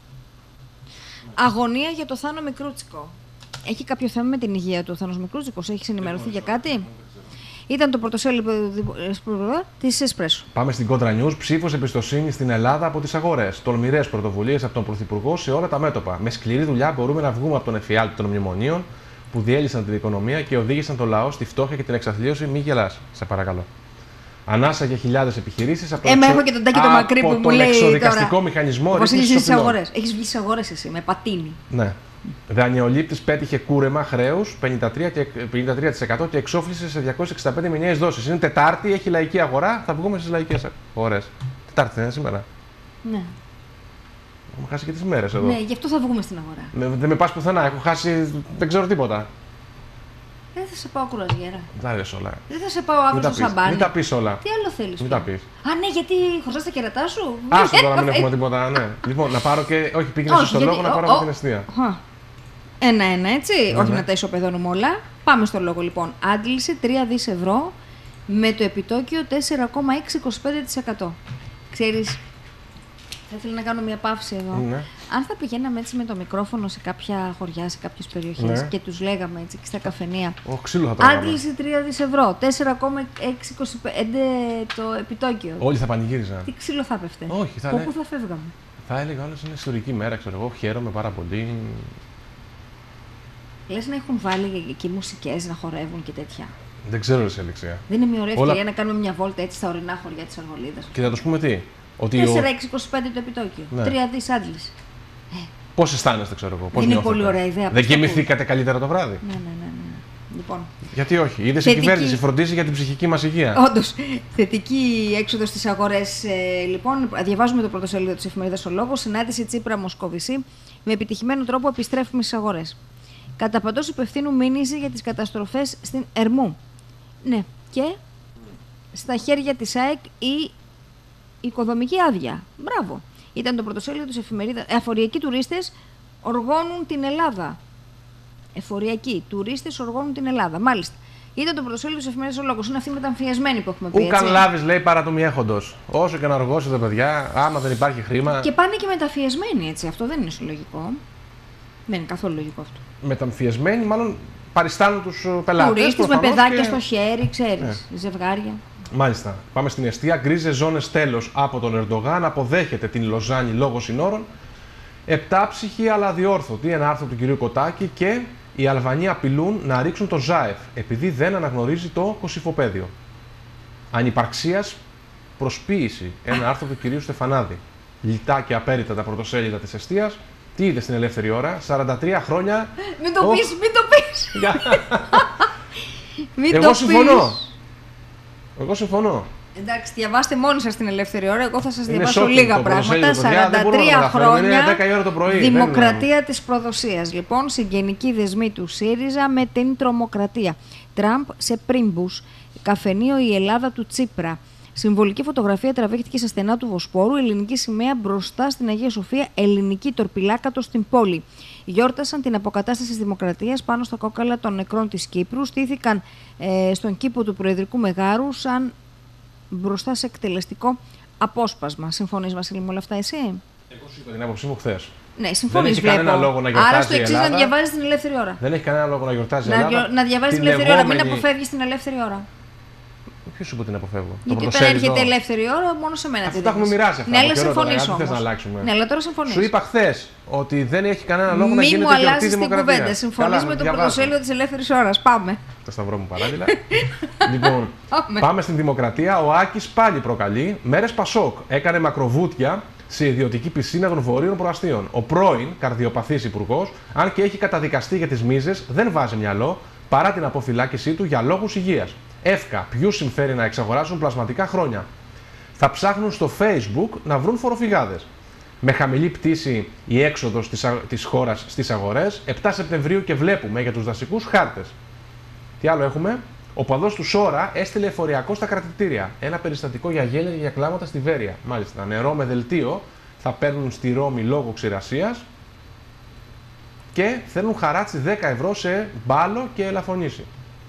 Αγωνία για το Θάνο Μικρούτσικο. Έχει κάποιο θέμα με την υγεία του ο Θάνος Μικρούτσικος, έχεις ενημερωθεί για κάτι? Ήταν το πρωτοσέλιδο της Εσπρέσο. Πάμε στην Κόντρα News. Ψήφος εμπιστοσύνη στην Ελλάδα από τις αγορές. Τολμηρές πρωτοβουλίες από τον Πρωθυπουργό σε όλα τα μέτωπα. Με σκληρή δουλειά μπορούμε να βγούμε από τον εφιάλτη των μνημονίων που διέλυσαν την οικονομία και οδήγησαν το λαό στη φτώχεια και την εξαθλίωση. Μη γελάς, σε παρακαλώ. Ανάσα για χιλιάδες επιχειρήσεις από τον, Έμα, έχω και τον Τάκη το Μακρύ που μου λέει εξοδικαστικό τώρα μηχανισμό ρύθμισης των αγορές. Έχεις βγει στις αγορές εσύ, με πατίνι. Ναι. Δανειολήπτης πέτυχε κούρεμα χρέους πενήντα τρία τοις εκατό και εξόφλησε σε διακόσιες εξήντα πέντε μηνιαίες δόσεις. Είναι Τετάρτη, έχει λαϊκή αγορά, θα βγούμε στις λαϊκές αγορές. Τετάρτη δεν είναι σήμερα? Ναι. Έχουμε χάσει και τις μέρες εδώ. Ναι, γι' αυτό θα βγούμε στην αγορά. Ναι, δεν με πας πουθενά, έχω χάσει, δεν ξέρω τίποτα. Δεν θα σε πάω κουραζιέρα. Δεν λες όλα. Δεν θα σε πάω αύριο στο σαμπάνι. Μην τα πεις όλα. Τι άλλο θέλεις? Μην τα πεις. Α, ναι, γιατί χωράς τα κερατά σου. Άστο τώρα, μην έχουμε τίποτα. Ναι. Λοιπόν, να πάρω και. Όχι, πήγαινε στο γιατί... λόγο να πάρω από την αιστεία. Ένα-ένα, έτσι. Ναι, όχι ναι. Να τα ισοπεδώνουμε όλα. Πάμε στο λόγο λοιπόν. Άντλησε τρία δισεκατομμύρια ευρώ με το επιτόκιο τέσσερα κόμμα έξι είκοσι πέντε τοις εκατό. Ξέρεις, θα ήθελα να κάνω μια παύση εδώ. Ναι. Αν θα πηγαίναμε έτσι με το μικρόφωνο σε κάποια χωριά, σε κάποιες περιοχές, ναι. Και τους λέγαμε έτσι και στα καφενεία. Ο ξύλο θα τραβάμε. Άντλησε τρία δισεκατομμύρια ευρώ, τέσσερα κόμμα έξι είκοσι πέντε το επιτόκιο. Όλοι θα πανηγύριζαν. Τι ξύλο θα πέφτε? Όχι, θα Πού λέ... θα φεύγαμε? Θα έλεγα όλες είναι ιστορική μέρα, ξέρω εγώ. Χαίρομαι πάρα πολύ. Λες να έχουν βάλει εκεί μουσικές, να χορεύουν και τέτοια? Δεν ξέρω, ρε Αλεξία. Δεν είναι μια ωραία ευκαιρία να κάνουμε μια βόλτα έτσι στα ορεινά χωριά της Αρβολίδας? Και θα τους πούμε τι? Ότι τέσσερα κόμμα έξι είκοσι πέντε το επιτόκιο. Ναι. τρία δις άντλησε. Ε. Πώς αισθάνεστε, ξέρω εγώ? Πώς είναι νιώθετε? Πολύ ωραία ιδέα. Δεν κοιμηθήκατε καλύτερα το βράδυ? Ναι, ναι, ναι. ναι. Λοιπόν. Γιατί όχι? Είδες θετική... η κυβέρνηση φροντίζει για την ψυχική μας υγεία. Όντως. Θετική έξοδο στις αγορές. Ε, λοιπόν, διαβάζουμε το πρωτοσέλιδο της εφημερίδας Ο Λόγος. Συνάντηση Τσίπρα-Μοσκοβισή. Με επιτυχημένο τρόπο επιστρέφουμε στις αγορές. Κατά παντός υπευθύνου μήνυση για τις καταστροφές στην Ερμού. Ναι. Και στα χέρια της ΑΕΚ η οικοδομική άδεια. Μπράβο. Ήταν το πρωτοσέλιδο της εφημερίδας. Εφοριακοί τουρίστες οργώνουν την Ελλάδα. Εφοριακοί τουρίστες οργώνουν την Ελλάδα. Μάλιστα. Ήταν το πρωτοσέλιδο της εφημερίδας Ο Λόγος. Είναι αυτή η μεταμφιεσμένη που έχουμε πει. Ούκαν λάβεις, λέει, παρά του μη έχοντος. Όσο και να οργώσετε, παιδιά, άμα δεν υπάρχει χρήμα. Και πάνε και μεταφιεσμένοι, έτσι. Αυτό δεν είναι λογικό. Δεν είναι καθόλου λογικό αυτό. Μεταμφιεσμένοι, μάλλον παριστάνουν τους πελάτες. Τουρίστες με παιδάκια και... στο χέρι, ξέρεις. Ναι. Ζευγάρια. Μάλιστα. Πάμε στην εστία. Γκρίζες ζώνες τέλος από τον Ερντογάν. Αποδέχεται την Λοζάνη λόγω συνόρων. Επτάψυχοι αλλά αδιόρθωτοι. Ένα άρθρο του κυρίου Κοτάκη. Και οι Αλβανοί απειλούν να ρίξουν το ΖΑΕΦ επειδή δεν αναγνωρίζει το Κωσυφοπαίδιο. Ανυπαρξίας προσποίηση. Ένα άρθρο του κυρίου Στεφανάδη. Λιτά και απέριτα τα πρωτοσέλιδα της εστίας. Τι είδε στην ελεύθερη ώρα? σαράντα τρία χρόνια. Μην το πεις, μην το πεις. Μην Εγώ το συμφωνώ. Πεις. Εγώ συμφωνώ. Εντάξει, διαβάστε μόνοι σας την ελεύθερη ώρα. Εγώ θα σας διαβάσω λίγα πράγματα. σαράντα τρία χρόνια. δέκα η ώρα το πρωί. Δημοκρατία της προδοσίας. Λοιπόν, συγγενική δεσμή του ΣΥΡΙΖΑ με την τρομοκρατία. Τραμπ σε πρίμπους. Καφενείο η Ελλάδα του Τσίπρα. Συμβολική φωτογραφία τραβήχτηκε στα στενά του Βοσπόρου. Ελληνική σημαία μπροστά στην Αγία Σοφία. Ελληνική τορπιλάκατο στην πόλη. Γιόρτασαν την αποκατάσταση της δημοκρατίας πάνω στα κόκαλα των νεκρών της Κύπρου. Στήθηκαν ε, στον κήπο του Προεδρικού Μεγάρου σαν μπροστά σε εκτελεστικό απόσπασμα. Συμφωνείς, Βασίλη, με όλα αυτά, εσύ? Εγώ σου είπα την άποψή μου χθες. Ναι, συμφωνείς, βλέπω. Λόγο να άρα στο εξής να διαβάζεις την ελεύθερη ώρα. Δεν έχει κανένα λόγο να γιορτάζει η να, Ελλάδα. Να διαβάζεις την ελεύθερη λεγόμενη... ώρα, μην αποφεύγεις την ελεύθερη ώρα. Ποιος σου είπε την αποφεύγω? Γιατί όταν έρχεται ελεύθερη ώρα, μόνο σε μένα. Αυτό τα έχουμε μοιράσει αυτά. Ναι, αλλά συμφωνείς όμως. Να ναι, αλλά τώρα συμφωνείς. Σου είπα χθες ότι δεν έχει κανένα λόγο Μη να γίνεται γιορτή δημοκρατία. Μην μου αλλάζεις την κουβέντα. Συμφωνείς με το πρωτοσέλιδο της ελεύθερης ώρας. Πάμε. Το σταυρό μου παράλληλα. Λοιπόν, πάμε στην δημοκρατία. Ο Άκης πάλι προκαλεί. Μέρες Πασόκ έκανε μακροβούτια σε ιδιωτική πισίνα των Βορείων Προαστίων. Ο πρώην καρδιοπαθής υπουργός, αν και έχει καταδικαστεί για τις μίζες, δεν βάζει μυαλό παρά την αποφυλάκησή του για λόγους υγείας. Εύκα, ποιους συμφέρει να εξαγοράσουν πλασματικά χρόνια. Θα ψάχνουν στο Facebook να βρουν φοροφυγάδες. Με χαμηλή πτήση η έξοδος της, της χώρας στις αγορές, επτά Σεπτεμβρίου και βλέπουμε για τους δασικούς χάρτες. Τι άλλο έχουμε? Ο παδός του Σόρα έστειλε εφοριακό στα κρατητήρια. Ένα περιστατικό για γέλια και για κλάματα στη Βέρεια. Μάλιστα, νερό με δελτίο θα παίρνουν στη Ρώμη λόγω ξηρασίας και θέλουν χαράτσι δέκα ευρώ σε μπάλο και ελαφωνήσει.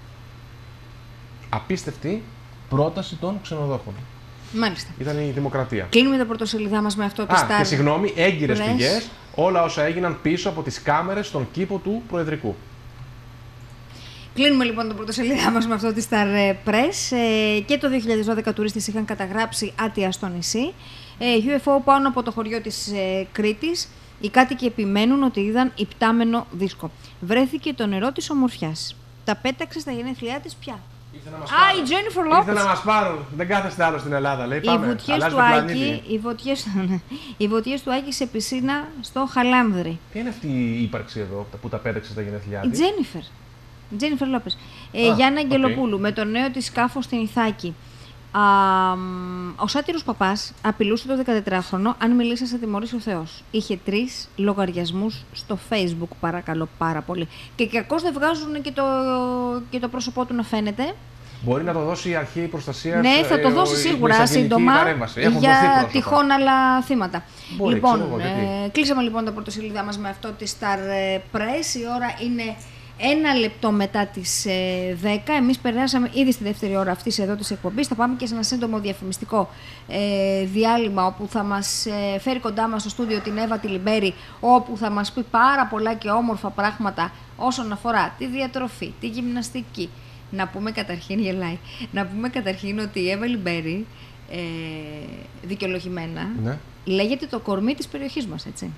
απίστευτη πρόταση των ξενοδόχων. Μάλιστα. Ήταν η Δημοκρατία. Κλείνουμε τα πρωτοσελίδά μας με αυτό το Star. Και συγγνώμη, έγκυρες πηγές, όλα όσα έγιναν πίσω από τις κάμερες στον κήπο του Προεδρικού. Κλείνουμε λοιπόν το πρωτοσελίδά μας με αυτό τη Star Press. Ε, και το δύο χιλιάδες δώδεκα τουρίστες είχαν καταγράψει άτια στο νησί. Ε, γιου εφ ο πάνω από το χωριό της ε, Κρήτης. Οι κάτοικοι επιμένουν ότι είδαν υπτάμενο δίσκο. Βρέθηκε το νερό της ομορφιάς. Τα πέταξε στα γενέθλιά της πια. Α, η Τζένιφερ Λόπες. Ήρθε να μας πάρουν. Δεν κάθεστε άλλο στην Ελλάδα, λέει. Πάμε. Οι βουτιές του Άκη, οι βουτιές, οι βουτιές του Άκη σε πισίνα στο Χαλάνδρι. Ποια είναι αυτή η ύπαρξη εδώ που τα πέταξε στα γενέθλιά της? Η Τζένιφερ. Τζένιφερ Λόπες. Ε, Γιάννα Αγγελοπούλου, okay. με το νέο της σκάφος στην Ιθάκη. Α, ο σάτυρος παπάς απειλούσε το δεκατετράχρονο αν μιλήσει θα τιμωρήσει ο Θεός. Είχε τρεις λογαριασμούς στο Facebook, παρακαλώ πάρα πολύ. Και κακώς δεν βγάζουν και το, και το πρόσωπό του να φαίνεται. Μπορεί να το δώσει η αρχή προστασίας. Ναι, θα το ε, δώσει σίγουρα σύντομα για τυχόν άλλα θύματα. Μπορεί, λοιπόν, εγώ, ε, κλείσαμε λοιπόν τα πρωτοσελίδα μας με αυτό τη Star Press. Η ώρα είναι ένα λεπτό μετά τις ε, δέκα. Εμείς περάσαμε ήδη στη δεύτερη ώρα αυτής εδώ της εκπομπής. Θα πάμε και σε ένα σύντομο διαφημιστικό ε, διάλειμμα όπου θα μας ε, φέρει κοντά μας στο στούντιο την Εύα Τιλιμπέρη, όπου θα μας πει πάρα πολλά και όμορφα πράγματα όσον αφορά τη διατροφή, τη γυμναστική. Να πούμε καταρχήν, γελάει, να πούμε καταρχήν ότι η Εύα Τιλιμπέρη, ε, δικαιολογημένα, ναι, λέγεται το κορμί της περιοχής μας, έτσι.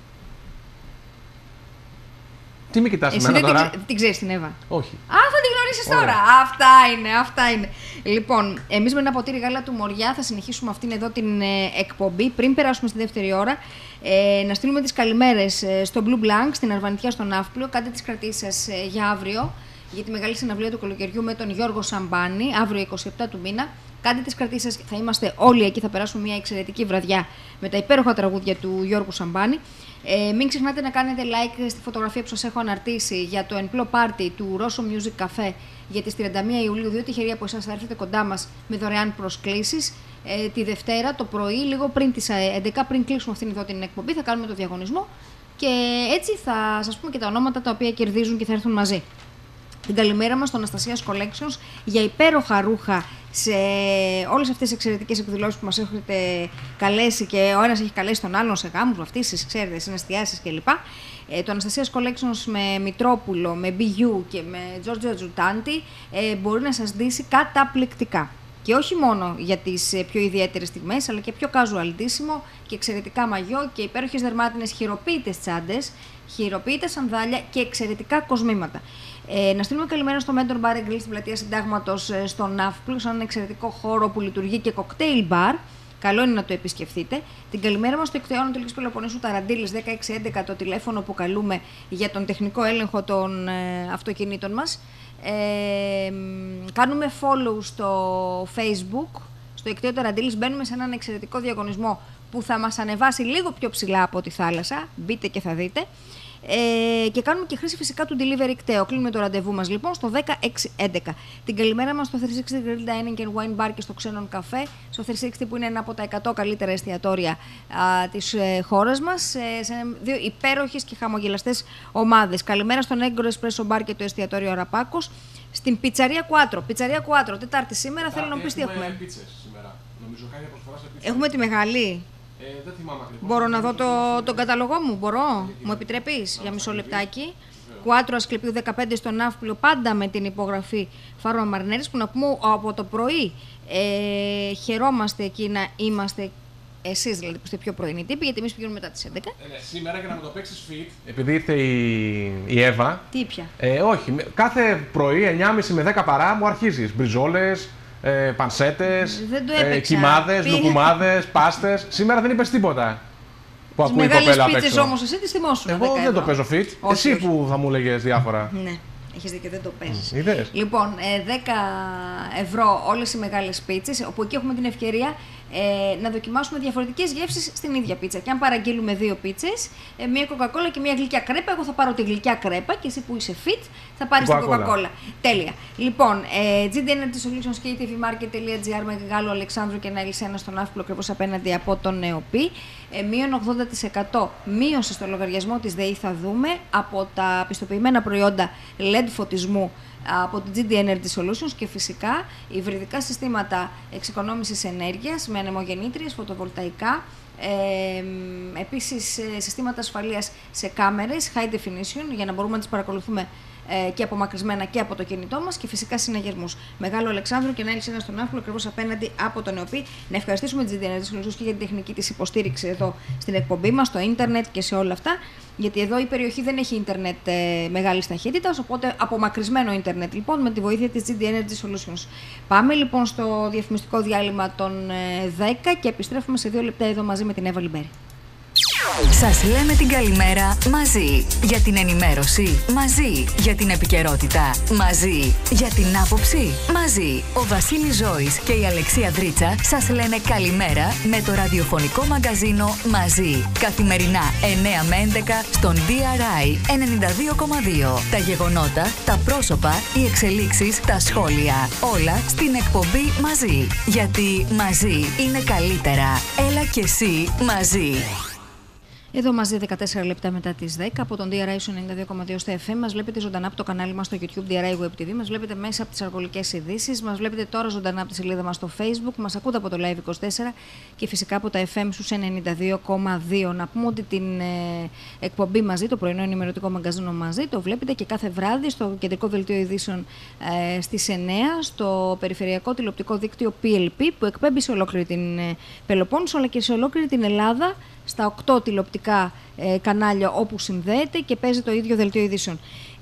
Τι με κοιτάς εμένα τώρα? Την, την ξέρεις την Εύα? Όχι. Α, θα την γνωρίσεις τώρα. Αυτά είναι, αυτά είναι. Λοιπόν, εμείς με ένα ποτήρι γάλα του Μοριά θα συνεχίσουμε αυτήν εδώ την ε, εκπομπή. Πριν περάσουμε στη δεύτερη ώρα, ε, να στείλουμε τις καλημέρες ε, στο Blue Blanc, στην Αρβανιτιά, στον Ναύπλιο. Κάντε τις κρατήσεις σας ε, για αύριο, για τη μεγάλη συναυλία του καλοκαιριού με τον Γιώργο Σαμπάνη, αύριο εικοστή εβδόμη του μήνα. Κάντε τις κρατήσεις σας, θα είμαστε όλοι εκεί, θα περάσουμε μια εξαιρετική βραδιά με τα υπέροχα τραγούδια του Γιώργου Σαμπάνη. Ε, μην ξεχνάτε να κάνετε like στη φωτογραφία που σας έχω αναρτήσει για το Ενπλό Πάρτι του Rosso Music Cafe για τις τριάντα μία Ιουλίου. Δύο τυχεροί από εσάς θα έρθετε κοντά μας με δωρεάν προσκλήσεις. Ε, τη Δευτέρα το πρωί, λίγο πριν τις έντεκα, πριν κλείσουμε αυτήν εδώ την εκπομπή, θα κάνουμε το διαγωνισμό και έτσι θα σας πούμε και τα ονόματα τα οποία κερδίζουν και θα έρθουν μαζί. Την καλημέρα μας στο Αναστασίας Collections για υπέροχα ρούχα σε όλες αυτές τις εξαιρετικές εκδηλώσεις που μας έχετε καλέσει και ο ένας έχει καλέσει τον άλλον σε γάμους, βαφτίσεις, ξέρετε, συναισθιάσεις κλπ. Ε, το Αναστασίας Collections με Μητρόπουλο, με μπι γιου και με Giorgio Azzurtanti ε, μπορεί να σας ντύσει καταπληκτικά. Και όχι μόνο για τις πιο ιδιαίτερες στιγμές, αλλά και πιο casual ντύσιμο και εξαιρετικά μαγιό και υπέροχες δερμάτινες χειροποίητες τσάντες, χειροποίητες σανδάλια και εξαιρετικά κοσμήματα. Ε, να στείλουμε καλημέρα στο Mentor Bar and Grill στην πλατεία Συντάγματος ε, στο Ναύπλιο, σαν ένα εξαιρετικό χώρο που λειτουργεί και κοκτέιλ μπαρ. Καλό είναι να το επισκεφτείτε. Την καλημέρα μας στο Εκτεό Ανατολικής Πελοποννήσου Ταραντήλης δέκα έξι έντεκα, το τηλέφωνο που καλούμε για τον τεχνικό έλεγχο των ε, αυτοκινήτων μας. Ε, κάνουμε follow στο Facebook, στο Εκτεό Ταραντήλης, μπαίνουμε σε έναν εξαιρετικό διαγωνισμό που θα μας ανεβάσει λίγο πιο ψηλά από τη θάλασσα. Μπείτε και θα δείτε. Ε, και κάνουμε και χρήση φυσικά του delivery Εκτέο. Κλείνουμε το ραντεβού μας λοιπόν στο δέκα έξι έντεκα. Την καλημέρα μας στο τριακόσια εξήντα Grill Dining and Wine Bar και στο Ξένον Καφέ. Στο τριακόσια εξήντα που είναι ένα από τα εκατό καλύτερα εστιατόρια α, της ε, χώρας μας. Ε, σε δύο υπέροχες και χαμογελαστές ομάδες. Καλημέρα στον Έγκρο Espresso Bar και το εστιατόριο Αραπάκος. Στην Πιτσαρία Κουάτρο. Πιτσαρία Κουάτρο, Τετάρτη σήμερα. Θέλω να μου πεις τι έχουμε. Έχουμε πίτσες σήμερα. Νομίζω κάνει προσφορά σε πίτσα. Έχουμε τη μεγάλη. Ε, δεν θυμάμαι ακριβώς. Μπορώ να δω το, τον καταλογό μου, μπορώ. Μου επιτρέπεις για μισό λεπτάκι. Κουάτρο Ασκληπίου δεκαπέντε στο Ναύπλιο, πάντα με την υπογραφή Φάρμα Μαρινέρης, που να πούμε από το πρωί ε, χαιρόμαστε εκεί να είμαστε εσείς, δηλαδή που είστε πιο πρωινοί τύποι, γιατί εμείς πηγαίνουμε μετά τις έντεκα. Ε, ναι, σήμερα για να μου το παίξεις fit, επειδή ήρθε η, η Εύα. Τι πια. Ε, όχι, κάθε πρωί εννιά και μισή με δέκα παρά μου αρχίζεις. Μπριζόλες, ε, πανσέτες, ε, κιμάδες, λουκουμάδες, πάστες. Σήμερα δεν είπες τίποτα. Που ακούει η κοπέλα απ' έξω. Μεγάλες πίτσες όμως εσύ τις θυμόσουν. Εγώ δεν το παίζω fit. Όχι, εσύ όχι. που θα μου λέγες διάφορα. Ναι. Έχεις δίκιο, δεν το παίζεις. Mm, λοιπόν, ε, δέκα ευρώ όλες οι μεγάλες πίτσες, όπου εκεί έχουμε την ευκαιρία ε, να δοκιμάσουμε διαφορετικές γεύσεις στην ίδια πίτσα. Και αν παραγγείλουμε δύο πίτσες, ε, μία κοκακόλα και μία γλυκιά κρέπα, εγώ θα πάρω τη γλυκιά κρέπα και εσύ που είσαι fit θα πάρεις την κοκακόλα. Τέλεια. Λοιπόν, ε, τζι ντι Energy Solutions και η τι βι market τελεία τζι άρ με Γάλλο Αλεξάνδρου και Ναήλ Σένα στον Ναύπλιο, ακριβώς απέναντι από τον ΝΕΟΠΗ. Ε, μείον ογδόντα τοις εκατό μείωση στο λογαριασμό της ΔΕΗ θα δούμε από τα πιστοποιημένα προϊόντα ελ ι ντι φωτισμού από την τζι ντι Energy Solutions και φυσικά υβριδικά συστήματα εξοικονόμησης ενέργειας με ανεμογεννήτριες, φωτοβολταϊκά, ε, επίσης συστήματα ασφαλείας σε κάμερες high definition για να μπορούμε να τις παρακολουθούμε ε, και απομακρυσμένα και από το κινητό μας και φυσικά συναγερμούς. Μεγάλο Αλεξάνδρου και να έλυσε ένα στον Άχλο ακριβώς απέναντι από τον ΕΟΠΗ. Να ευχαριστήσουμε την τζι ντι Energy Solutions και για την τεχνική της υποστήριξη εδώ στην εκπομπή μας, στο ίντερνετ και σε όλα αυτά. Γιατί εδώ η περιοχή δεν έχει ίντερνετ ε, μεγάλης ταχύτητας, οπότε απομακρυσμένο ίντερνετ λοιπόν με τη βοήθεια της τζι ντι Energy Solutions. Πάμε λοιπόν στο διαφημιστικό διάλειμμα των ε, δέκα και επιστρέφουμε σε δύο λεπτά εδώ μαζί με την Εύα Λιμπέρη. Σας λέμε την καλημέρα μαζί. Για την ενημέρωση μαζί. Για την επικαιρότητα μαζί. Για την άποψη μαζί. Ο Βασίλης Ζώης και η Αλεξία Δρίτσα σας λένε καλημέρα με το ραδιοφωνικό μαγκαζίνο μαζί. Καθημερινά εννέα με έντεκα στον ντι αρ άι ενενήντα δύο κόμμα δύο. Τα γεγονότα, τα πρόσωπα, οι εξελίξεις, τα σχόλια. Όλα στην εκπομπή μαζί. Γιατί μαζί είναι καλύτερα. Έλα και εσύ μαζί. Εδώ μαζί δεκατέσσερα λεπτά μετά τις δέκα από τον ντι αρ άι ενενήντα δύο κόμμα δύο στο εφ εμ. Μας βλέπετε ζωντανά από το κανάλι μας στο YouTube ντι αρ άι Web τι βι. Μας βλέπετε μέσα από τις αργολικές ειδήσεις. Μας βλέπετε τώρα ζωντανά από τη σελίδα μας στο Facebook. Μας ακούτε από το Live είκοσι τέσσερα και φυσικά από τα εφ εμ στους ενενήντα δύο κόμμα δύο. Να πούμε ότι την ε, εκπομπή μαζί, το πρωινό ενημερωτικό μαγκαζίνο μαζί, το βλέπετε και κάθε βράδυ στο κεντρικό δελτίο ειδήσεων ε, στις εννέα, στο περιφερειακό τηλεοπτικό δίκτυο πι ελ πι που εκπέμπει σε ολόκληρη την ε, Πελοπόννησο αλλά και σε ολόκληρη την Ελλάδα, στα οκτώ τηλεοπτικά ε, κανάλια όπου συνδέεται και παίζει το ίδιο δελτίο ειδήσεων.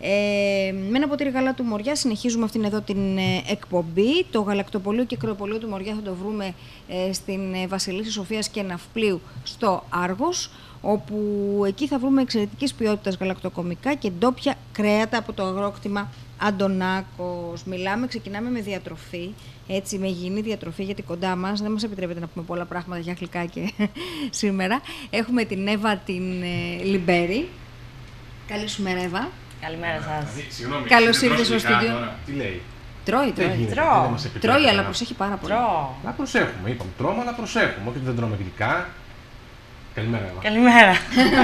Ε, με ένα ποτήρι γάλα του Μοριά συνεχίζουμε αυτήν εδώ την ε, εκπομπή. Το γαλακτοπωλείο και κρεοπωλείο του Μοριά θα το βρούμε ε, στην ε, Βασιλίσσης Σοφίας και Ναυπλίου στο Άργος, όπου εκεί θα βρούμε εξαιρετικής ποιότητας γαλακτοκομικά και ντόπια κρέατα από το αγρόκτημα Αντωνάκος. Μιλάμε, ξεκινάμε με διατροφή, έτσι, με υγιεινή διατροφή, γιατί κοντά μας δεν μας επιτρέπεται να πούμε πολλά πράγματα για γλυκά και σήμερα. Έχουμε την Εύα την ε, Λιμπέρη. Καλή σου μέρα, Εύα. Καλημέρα σας. Καλώς ήρθες στο στούντιο. Τι λέει? Τρώει, τρώει. Τρώω. Τρώει, αλλά προσέχει πάρα πολύ. Τρώω. Να προσέχουμε, είπαμε. Τρώμε, αλλά προσέχουμε. Όχι ότι δεν τρώμε γλυκά. Καλημέρα, Εύα. Καλημέρα.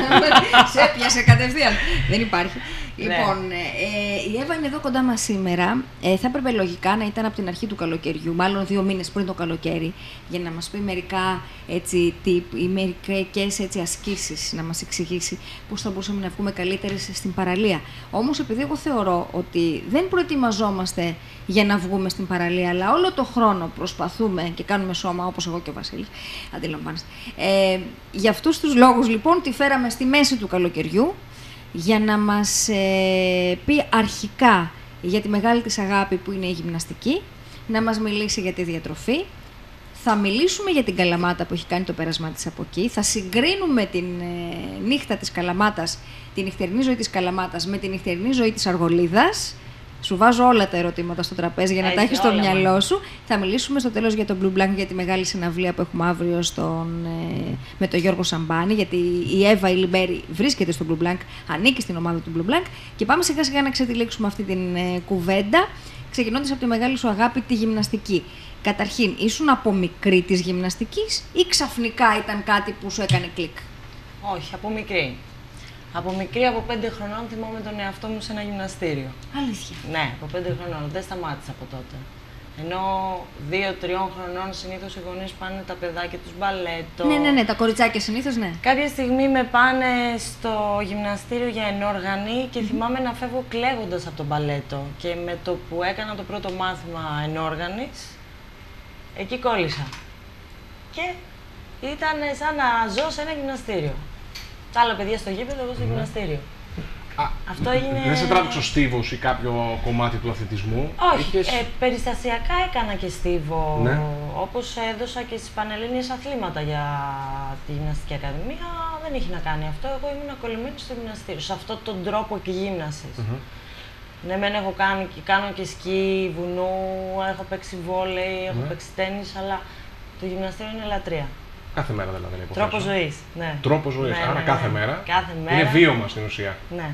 Σε έπιασε κατευθείαν. Δεν υπάρχει. Λοιπόν, ε, η Εύα είναι εδώ κοντά μας σήμερα. Ε, θα έπρεπε λογικά να ήταν από την αρχή του καλοκαιριού, μάλλον δύο μήνες πριν το καλοκαίρι, για να μας πει μερικά έτσι, tip ή μερικές έτσι, ασκήσεις, να μας εξηγήσει πώς θα μπορούσαμε να βγούμε καλύτερες στην παραλία. Όμως, επειδή εγώ θεωρώ ότι δεν προετοιμαζόμαστε για να βγούμε στην παραλία, αλλά όλο το χρόνο προσπαθούμε και κάνουμε σώμα, όπως εγώ και ο Βασίλης, αντιλαμβάνεστε. Ε, για αυτούς τους λόγους, λοιπόν, τη φέραμε στη μέση του καλοκαιριού, για να μας ε, πει αρχικά για τη μεγάλη της αγάπη που είναι η γυμναστική, να μας μιλήσει για τη διατροφή, θα μιλήσουμε για την Καλαμάτα που έχει κάνει το πέρασμά της από εκεί, θα συγκρίνουμε την ε, νύχτα της Καλαμάτας, την νυχτερινή ζωή της Καλαμάτας με την νυχτερινή ζωή της Αργολίδας. Σου βάζω όλα τα ερωτήματα στο τραπέζι για να τα έχεις στο μυαλό σου. Θα μιλήσουμε στο τέλος για το Blue Blank, για τη μεγάλη συναυλία που έχουμε αύριο στον, ε, με τον Γιώργο Σαμπάνη, γιατί η Εύα η Λιμπέρη βρίσκεται στο Blue Blank, ανήκει στην ομάδα του Blue Blank. Και πάμε σιγά σιγά να ξετυλίξουμε αυτή την ε, κουβέντα, ξεκινώντας από τη μεγάλη σου αγάπη, τη γυμναστική. Καταρχήν, ήσουν από μικρή της γυμναστικής ή ξαφνικά ήταν κάτι που σου έκανε κλικ? Όχι, από μικρή. Από μικρή, από πέντε χρονών, θυμόμαι τον εαυτό μου σε ένα γυμναστήριο. Αλήθεια? Ναι, από πέντε χρονών. Δεν σταμάτησα από τότε. Ενώ δύο-τριών χρονών συνήθως οι γονείς πάνε τα παιδάκια τους μπαλέτο. Ναι, ναι, ναι, τα κοριτσάκια συνήθως, ναι. Κάποια στιγμή με πάνε στο γυμναστήριο για ενόργανη και mm-hmm. θυμάμαι να φεύγω κλαίγοντας από το μπαλέτο. Και με το που έκανα το πρώτο μάθημα ενόργανης, εκεί κόλλησα. Και ήταν σαν να ζω σε ένα γυμναστήριο. Τα άλλα παιδιά στο γήπεδο, εγώ στο mm. γυμναστήριο. Α, αυτό έγινε... Δεν σε τράβηξε ο στίβος ή κάποιο κομμάτι του αθλητισμού? Όχι, είχες... ε, περιστασιακά έκανα και στίβο, ναι. όπως έδωσα και στις Πανελλήνιες αθλήματα για τη Γυμναστική Ακαδημία. Δεν είχε να κάνει αυτό, εγώ ήμουν κολλημένη στο γυμναστήριο, σε αυτόν τον τρόπο και γύμνασης. Mm-hmm. Ναι, μεν έχω κάνει και κάνω και σκι, βουνού, έχω παίξει βόλεϊ, έχω mm. παίξει τένις, αλλά το γυμναστήριο είναι λατρεία. Κάθε μέρα δηλαδή. Τρόπο ζωής. Ναι. Τρόπο ζωής. Ναι, Άρα ναι, ναι. κάθε μέρα. Κάθε μέρα. Είναι βίωμα στην ουσία. Ναι.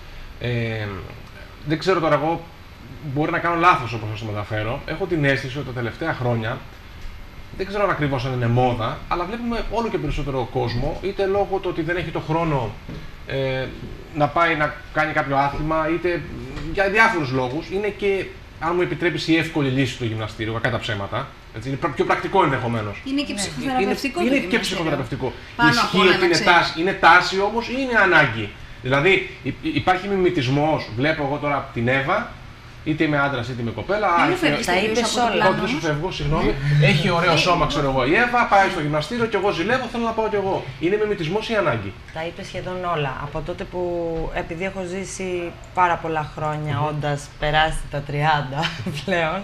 Ε, δεν ξέρω τώρα εγώ, μπορεί να κάνω λάθος όπως θα το μεταφέρω. Έχω την αίσθηση ότι τα τελευταία χρόνια, δεν ξέρω αν ακριβώς αν είναι μόδα, αλλά βλέπουμε όλο και περισσότερο κόσμο, είτε λόγω του ότι δεν έχει το χρόνο ε, να πάει να κάνει κάποιο άθλημα, είτε για διάφορους λόγους. Είναι και, αν μου επιτρέπεις, η εύκολη λύση στο γυμναστήριο, κακά τα ψέματα. Έτσι, είναι πιο πρακτικό ενδεχομένως. Είναι και ψυχοθεραπευτικό. Είναι, είναι και ψυχοθεραπευτικό. Ισχύει ότι είναι τάση, είναι τάση όμως ή είναι ανάγκη. Δηλαδή υπάρχει μιμητισμός. Βλέπω εγώ τώρα την Εύα, είτε είμαι άντρας είτε είμαι κοπέλα. Τα είπες όλα. Όχι, σου φεύγω, συγγνώμη. Έχει ωραίο σώμα, ξέρω εγώ. Η Εύα πάει στο γυμναστήριο και εγώ ζηλεύω, θέλω να πάω κι εγώ. Είναι μιμητισμός ή ανάγκη? Τα είπε σχεδόν όλα. Από τότε που, επειδή έχω ζήσει πάρα πολλά χρόνια, mm-hmm. όντας περάσει τα τριάντα πλέον,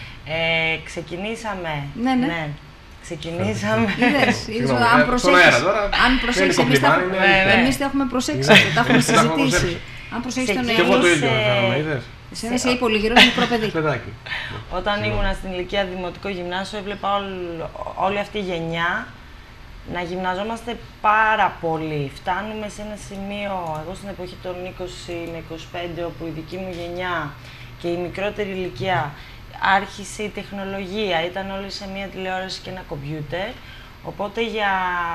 ε, ξεκινήσαμε. Ναι, ναι. ναι. Ξεκινήσαμε. Είδες, είδες, αν προσέξεις, αν προσέξεις, εμείς τα, εμείς τα έχουμε προσέξει, τα έχουμε συζητήσει. Αν προσέξεις τον εαυτό. Και εγώ το ίδιο έκανα, είδες. Εσένα είσαι πολύ γερός, μικρό παιδί. Όταν ήμουνα στην ηλικία δημοτικό γυμνάσιο, έβλεπα όλη αυτή η γενιά να γυμναζόμαστε πάρα πολύ. Φτάνουμε σε ένα σημείο, εγώ στην εποχή των είκοσι με είκοσι πέντε, όπου η δική μου γενιά και η μικρότερη ηλικία άρχισε η τεχνολογία, ήταν όλοι σε μία τηλεόραση και ένα κομπιούτερ, οπότε για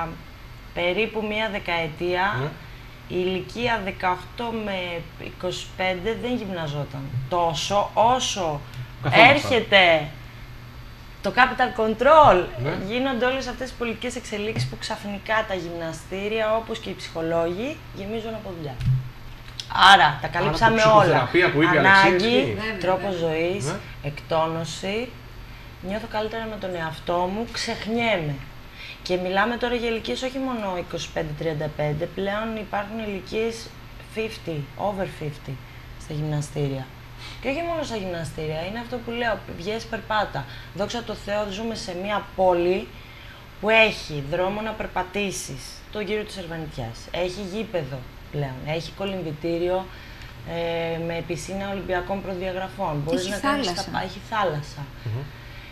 περίπου μία δεκαετία mm. η ηλικία δεκαοκτώ με είκοσι πέντε δεν γυμναζόταν τόσο όσο καθόλου έρχεται το capital control, ναι. Γίνονται όλες αυτές οι πολιτικές εξελίξεις που ξαφνικά τα γυμναστήρια, όπως και οι ψυχολόγοι, γεμίζουν από δουλειά. Άρα, τα καλύψαμε Άρα, όλα. Που είπε ανάγκη, τρόπο ζωής, ναι. εκτόνωση. Νιώθω καλύτερα με τον εαυτό μου, ξεχνιέμαι. Και μιλάμε τώρα για ηλικίες όχι μόνο είκοσι πέντε τριάντα πέντε, πλέον υπάρχουν ηλικίες πενήντα, over πενήντα στα γυμναστήρια. Και όχι μόνο στα γυμναστήρια, είναι αυτό που λέω, βγες περπάτα. Δόξα τω Θεώ, ζούμε σε μια πόλη που έχει δρόμο να περπατήσεις, το γύρο της Ερβανιτιάς, έχει γήπεδο πλέον, έχει κολυμβητήριο ε, με πισίνα ολυμπιακών προδιαγραφών. Μπορείς έχει να θάλασσα. κάνεις τα... Έχει θάλασσα. Mm-hmm.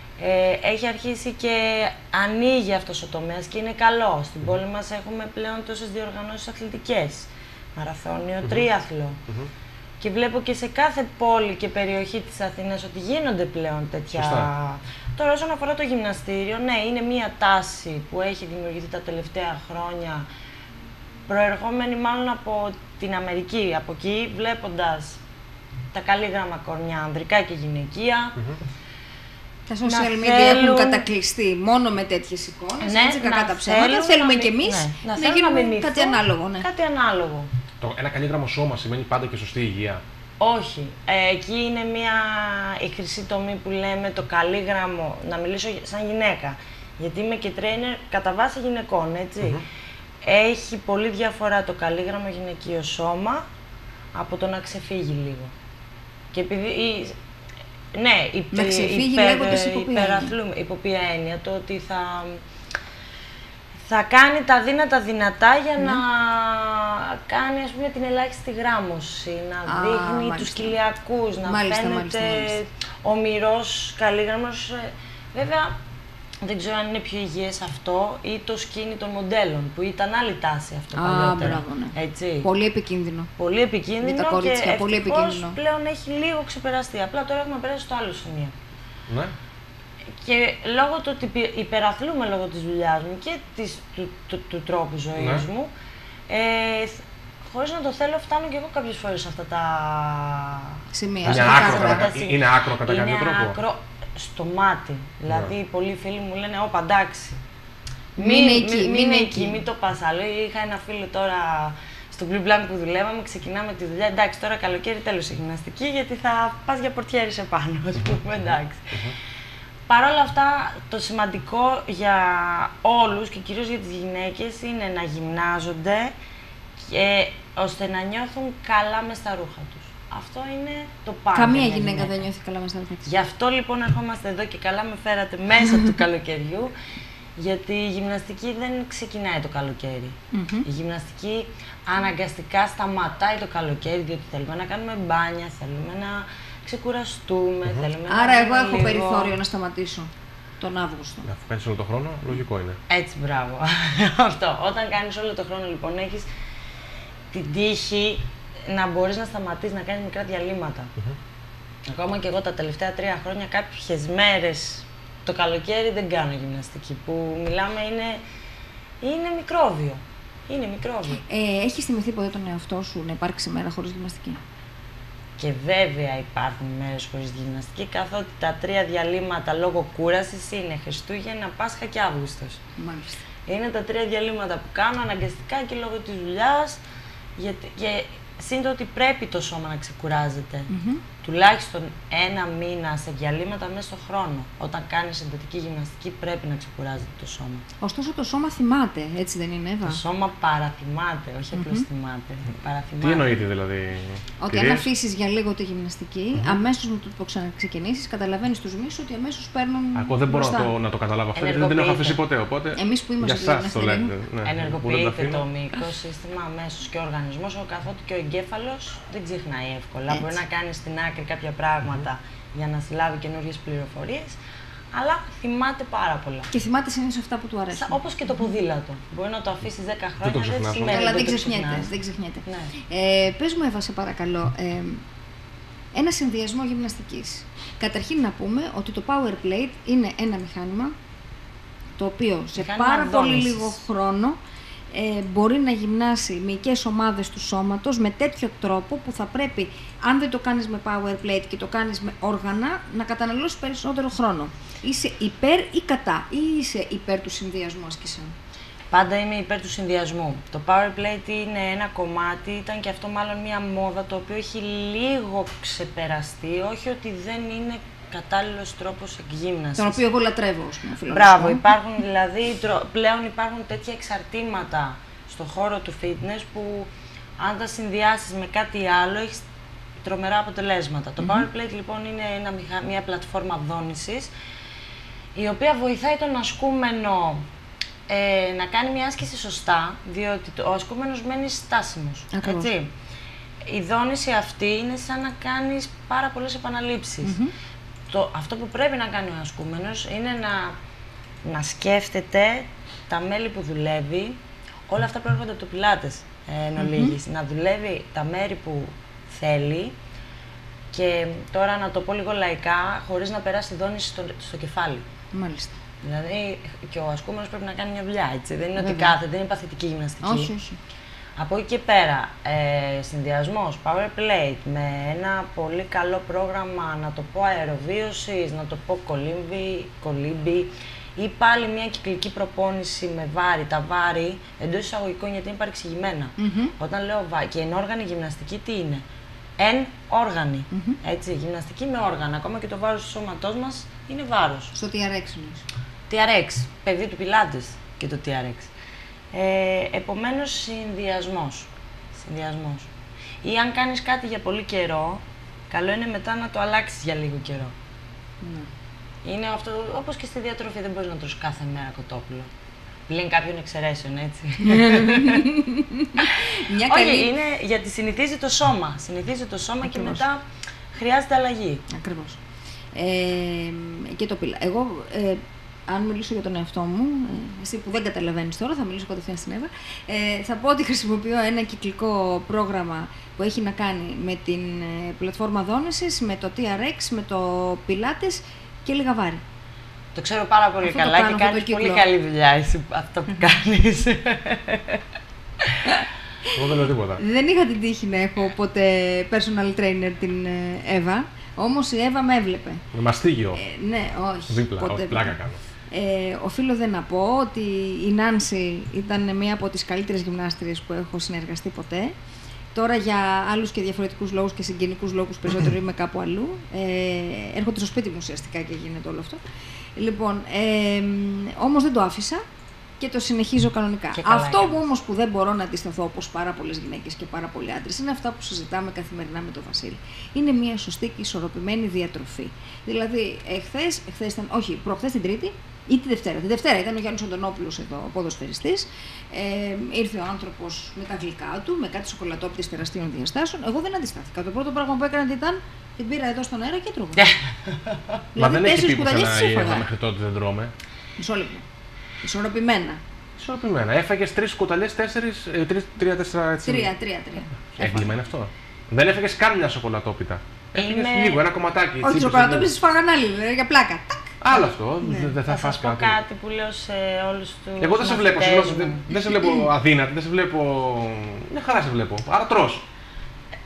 Ε, έχει αρχίσει και ανοίγει αυτός ο τομέας και είναι καλό. Στην πόλη μας έχουμε πλέον τόσες διοργανώσεις αθλητικές, μαραθώνιο, mm-hmm. τρίαθλο. Mm-hmm. Και βλέπω και σε κάθε πόλη και περιοχή της Αθήνας ότι γίνονται πλέον τέτοια... Σωστά. Τώρα όσον αφορά το γυμναστήριο, ναι, είναι μία τάση που έχει δημιουργηθεί τα τελευταία χρόνια, προερχόμενη μάλλον από την Αμερική. Από εκεί, βλέποντας τα καλήγραμμα κορμιά, ανδρικά και γυναικεία, mm-hmm. Τα social media θέλουν... έχουν κατακλειστεί μόνο με τέτοιες εικόνες, ναι, έτσι κακά τα ψέματα. Θέλουμε να... κι εμείς ναι, να, να γίνουμε να κάτι ανάλογο. Ναι. Κάτι ανάλογο. Το ένα καλήγραμμο σώμα σημαίνει πάντα και σωστή υγεία? Όχι. Ε, εκεί είναι μια η χρυσή τομή που λέμε το καλήγραμμο, να μιλήσω σαν γυναίκα. Γιατί είμαι και trainer κατά βάση γυναικών, έτσι. Mm-hmm. Έχει πολύ διαφορά το καλήγραμμο γυναικείο σώμα από το να ξεφύγει λίγο. Και επειδή... Ναι, υπε, να ξεφύγει λέγοντας υπεραθλούμε, υπό ποια έννοια, το ότι θα, θα κάνει τα δύνατα δυνατά για ναι. να κάνει, ας πούμε, την ελάχιστη γράμμωση, να Α, δείχνει μάλιστα. τους κοιλιακούς, να μάλιστα, φαίνεται μάλιστα, μάλιστα. ομηρός, καλήγραμμος. Βέβαια, δεν ξέρω αν είναι πιο υγιές αυτό ή το σκίνι των μοντέλων, που ήταν άλλη τάση αυτό Α, παλιότερα. Μπράβο, ναι. Έτσι. Πολύ επικίνδυνο. Πολύ επικίνδυνο τα κόριτσια, και πολύ επικίνδυνο. πλέον έχει λίγο ξεπεραστεί. Απλά τώρα έχουμε περάσει στο άλλο σημείο. Ναι. Και λόγω του ότι υπεραθλούμε λόγω της δουλειάς μου και της, του, του, του τρόπου ζωής ναι. μου, ε, χωρίς να το θέλω, φτάνω και εγώ κάποιες φορές σε αυτά τα σημεία. Είναι άκρο κατά, είναι άκρο κατά κάποιο τρόπο. Είναι άκρο στο μάτι. Δηλαδή, yeah. πολλοί φίλοι μου λένε, όπα, εντάξει, μην, μην, εκεί, μην, μην, μην εκεί, μην το πας άλλο. Είχα ένα φίλο τώρα στο Blue Blank που δουλεύαμε, ξεκινάμε τη δουλειά, εντάξει, τώρα καλοκαίρι τέλος η γυμναστική, γιατί θα πας για πορτιέρι επάνω, ας πούμε, εντάξει. Παρ' όλα αυτά, το σημαντικό για όλους και κυρίως για τις γυναίκες είναι να γυμνάζονται και, ώστε να νιώθουν καλά μες στα ρούχα τους. Αυτό είναι το πάντα. Καμία γυναίκα, γυναίκα δεν νιώθει καλά μες στα ρούχα της. Γι' αυτό λοιπόν ερχόμαστε εδώ και καλά με φέρατε μέσα του καλοκαιριού, γιατί η γυμναστική δεν ξεκινάει το καλοκαίρι. Mm-hmm. Η γυμναστική αναγκαστικά σταματάει το καλοκαίρι, διότι θέλουμε να κάνουμε μπάνια, θέλουμε να ξεκουραστούμε, mm-hmm. θέλουμε Άρα να εγώ έχω λίγο... περιθώριο να σταματήσω τον Αύγουστο. Αφού κάνεις όλο το χρόνο, λογικό είναι. Έτσι, μπράβο. Αυτό. Όταν κάνεις όλο το χρόνο, λοιπόν, έχεις την τύχη να μπορείς να σταματήσεις, να κάνεις μικρά διαλύματα. Mm-hmm. Ακόμα και εγώ τα τελευταία τρία χρόνια, κάποιες μέρες το καλοκαίρι δεν κάνω γυμναστική. Που μιλάμε είναι, είναι μικρόβιο. Είναι μικρόβιο. Ε, έχεις θυμηθεί ποτέ τον εαυτό σου να υπάρξει μέρα χωρίς γυμναστική? Και βέβαια υπάρχουν μέρες χωρίς γυμναστική, καθότι τα τρία διαλύματα λόγω κούρασης είναι Χριστούγεννα, Πάσχα και Αύγουστος. Μάλιστα. Είναι τα τρία διαλύματα που κάνω αναγκαστικά και λόγω της δουλειάς, γιατί, και σύντομα ότι πρέπει το σώμα να ξεκουράζεται. Mm-hmm. Τουλάχιστον ένα μήνα σε διαλύματα μέσα στον χρόνο. Όταν κάνεις εντατική γυμναστική πρέπει να ξεκουράζεται το σώμα. Ωστόσο το σώμα θυμάται, έτσι δεν είναι, Εύα? Το σώμα παραθυμάται, όχι mm-hmm. απλώς θυμάται. Παραθυμάται. Τι εννοείται δηλαδή? Ότι κυρίες? Αν αφήσεις για λίγο τη γυμναστική, mm-hmm. αμέσως με το που ξαναξεκινήσεις, καταλαβαίνεις τους μυς ότι αμέσως παίρνουν. Ακόμα δεν μπορώ να το, να το καταλάβω αυτό, γιατί δεν την έχω αφήσει ποτέ. Οπότε εμείς που είμαστε για εσάς το λέτε. Ναι. Ενεργοποιείται το μυϊκό σύστημα αμέσως και ο οργανισμός, καθότι και ο εγκέφαλος δεν ξεχνάει εύκολα. Μπορεί να κάνει στην άκρη κάποια πράγματα mm-hmm. για να συλλάβει καινούριες πληροφορίες, αλλά θυμάται πάρα πολλά. Και θυμάται συνήθως αυτά που του αρέσουν. Όπως και το ποδήλατο. Μπορεί να το αφήσεις δέκα χρόνια, δεν, δεν σημαίνει. Αλλά δεν ξεχνιέται. Δεν ξεχνιέται. Ναι. Ε, πες μου, Εύα, σε παρακαλώ, ε, ένα συνδυασμό γυμναστικής. Καταρχήν να πούμε ότι το Power Plate είναι ένα μηχάνημα το οποίο σε μηχάνημα πάρα δόνησης. Πολύ λίγο χρόνο Ε, μπορεί να γυμνάσει μυϊκές ομάδες του σώματος με τέτοιο τρόπο που θα πρέπει, αν δεν το κάνεις με power plate και το κάνεις με όργανα, να καταναλώσεις περισσότερο χρόνο. Είσαι υπέρ ή κατά, ή είσαι υπέρ του συνδυασμού ασκήσεων? Πάντα είμαι υπέρ του συνδυασμού. Το power plate είναι ένα κομμάτι, ήταν και αυτό μάλλον μια μόδα, το οποίο έχει λίγο ξεπεραστεί, όχι ότι δεν είναι κατάλληλος τρόπος εκγύμνασης. Τον οποίο εγώ λατρεύω, ας πούμε. Μπράβο, υπάρχουν δηλαδή, πλέον υπάρχουν τέτοια εξαρτήματα στον χώρο του fitness που αν τα συνδυάσεις με κάτι άλλο έχεις τρομερά αποτελέσματα. Mm-hmm. Το Power Plate λοιπόν είναι ένα, μια πλατφόρμα δόνησης η οποία βοηθάει τον ασκούμενο ε, να κάνει μια άσκηση σωστά, διότι ο ασκούμενος μένει στάσιμος. Έτσι. Η δόνηση αυτή είναι σαν να κάνεις πάρα πολλές επαναλήψεις. Mm-hmm. Το, αυτό που πρέπει να κάνει ο ασκούμενος είναι να, να σκέφτεται τα μέλη που δουλεύει, όλα αυτά προέρχονται από το πιλάτες ε, εν ολίγης, mm-hmm. να δουλεύει τα μέρη που θέλει και τώρα να το πω λίγο λαϊκά, χωρίς να περάσει δόνηση στο, στο κεφάλι. Μάλιστα. Δηλαδή και ο ασκούμενος πρέπει να κάνει μια δουλειά, έτσι, δεν είναι Βέβαια. ότι κάθεται, δεν είναι παθητική γυμναστική. Όχι, όχι. Από εκεί και πέρα, ε, συνδυασμός, power plate, με ένα πολύ καλό πρόγραμμα, να το πω αεροβίωσης, να το πω κολύμπι, κολύμπι ή πάλι μια κυκλική προπόνηση με βάρη. Τα βάρη εντός εισαγωγικών γιατί είναι παρεξηγημένα. Mm-hmm. Όταν λέω βάρη και ενόργανη γυμναστική τι είναι? Εν όργανη. Mm-hmm. Έτσι, γυμναστική με όργανα. Ακόμα και το βάρος του σώματός μας είναι βάρος. Στο τι αρ εξ εννοείς? τι αρ εξ, παιδί του πιλάτες και το τι αρ εξ. Ε, επομένως, συνδυασμός. συνδυασμός. Ή αν κάνεις κάτι για πολύ καιρό, καλό είναι μετά να το αλλάξεις για λίγο καιρό. Ναι. Είναι αυτό, όπως και στη διατροφή, δεν μπορείς να τρως κάθε μέρα κοτόπουλο. Πλην κάποιων εξαιρέσεων, έτσι. Μια καλή... Όχι, είναι γιατί συνηθίζει το σώμα. Συνηθίζει το σώμα Ακριβώς. Και μετά χρειάζεται αλλαγή. Ακριβώς. Ε, και το πιλά. Εγώ... Ε, αν μιλήσω για τον εαυτό μου, εσύ που δεν καταλαβαίνεις τώρα, θα μιλήσω κατευθείαν στην Εύα, ε, θα πω ότι χρησιμοποιώ ένα κυκλικό πρόγραμμα που έχει να κάνει με την ε, πλατφόρμα δόνησης, με το τι αρ εξ, με το πιλάτες και λίγα βάρη. Το ξέρω πάρα πολύ αυτό καλά και κάνεις πολύ καλή δουλειά εσύ αυτό που κάνεις. Εγώ δεν λέω τίποτα. Δεν είχα την τύχη να έχω ποτέ personal trainer την Εύα, όμως η Εύα με έβλεπε. Με μαστίγιο. Ε, ναι, όχι. Δίπλα, όχι, πλάκα κάνω. Ε, οφείλω δεν να πω ότι η Νάνση ήταν μία από τις καλύτερες γυμνάστριες που έχω συνεργαστεί ποτέ. Τώρα για άλλους και διαφορετικούς λόγους και συγγενικούς λόγους περισσότερο είμαι κάπου αλλού. Ε, έρχονται στο σπίτι μου ουσιαστικά και γίνεται όλο αυτό. Λοιπόν, ε, όμως δεν το άφησα και το συνεχίζω κανονικά. Αυτό που όμως που δεν μπορώ να αντισταθώ, όπως πάρα πολλές γυναίκες και πάρα πολλοί άντρες, είναι αυτά που συζητάμε καθημερινά με τον Βασίλη. Είναι μια σωστή και ισορροπημένη διατροφή. Δηλαδή, εχθές, εχθές ήταν, όχι, προχθές την Τρίτη ή τη Δευτέρα. Τη Δευτέρα ήταν ο Γιάννης Αντωνόπουλος εδώ, ο ποδοσφαιριστής. Ε, ήρθε ο άνθρωπος με τα γλυκά του, με κάτι σοκολατόπιτες τεραστίων διαστάσεων. Εγώ δεν αντιστάθηκα. Το πρώτο πράγμα που έκανα τι ήταν, την πήρα εδώ στον αέρα και τρώγα. Μα δεν έχει πει πουθενά μέχρι τότε δεν τρώμε. Μισό λεπτό. Ισορροπημένα. Ισορροπημένα. Έφαγες τρεις κουταλιές, τέσσερις, ε, τρεις, τρία, τέσσερα έτσι. Τρία, τρία, τρία. Έγκλημα είναι αυτό. Δεν έφαγες καν μια σοκολατόπιτα. Έφαγες Είναι... λίγο, ένα κομματάκι. Όχι, σοκολατόπιτες φάγαν άλλοι, για πλάκα. Άλλο αυτό, ναι. δεν θα, θα φας κάτι. κάτι που λέω σε όλους τους. Εγώ δεν σε βλέπω, συγγνώμη, δεν, δεν σε βλέπω αδύνατη, δεν σε βλέπω. Μια χαρά σε βλέπω. Άρα τρως.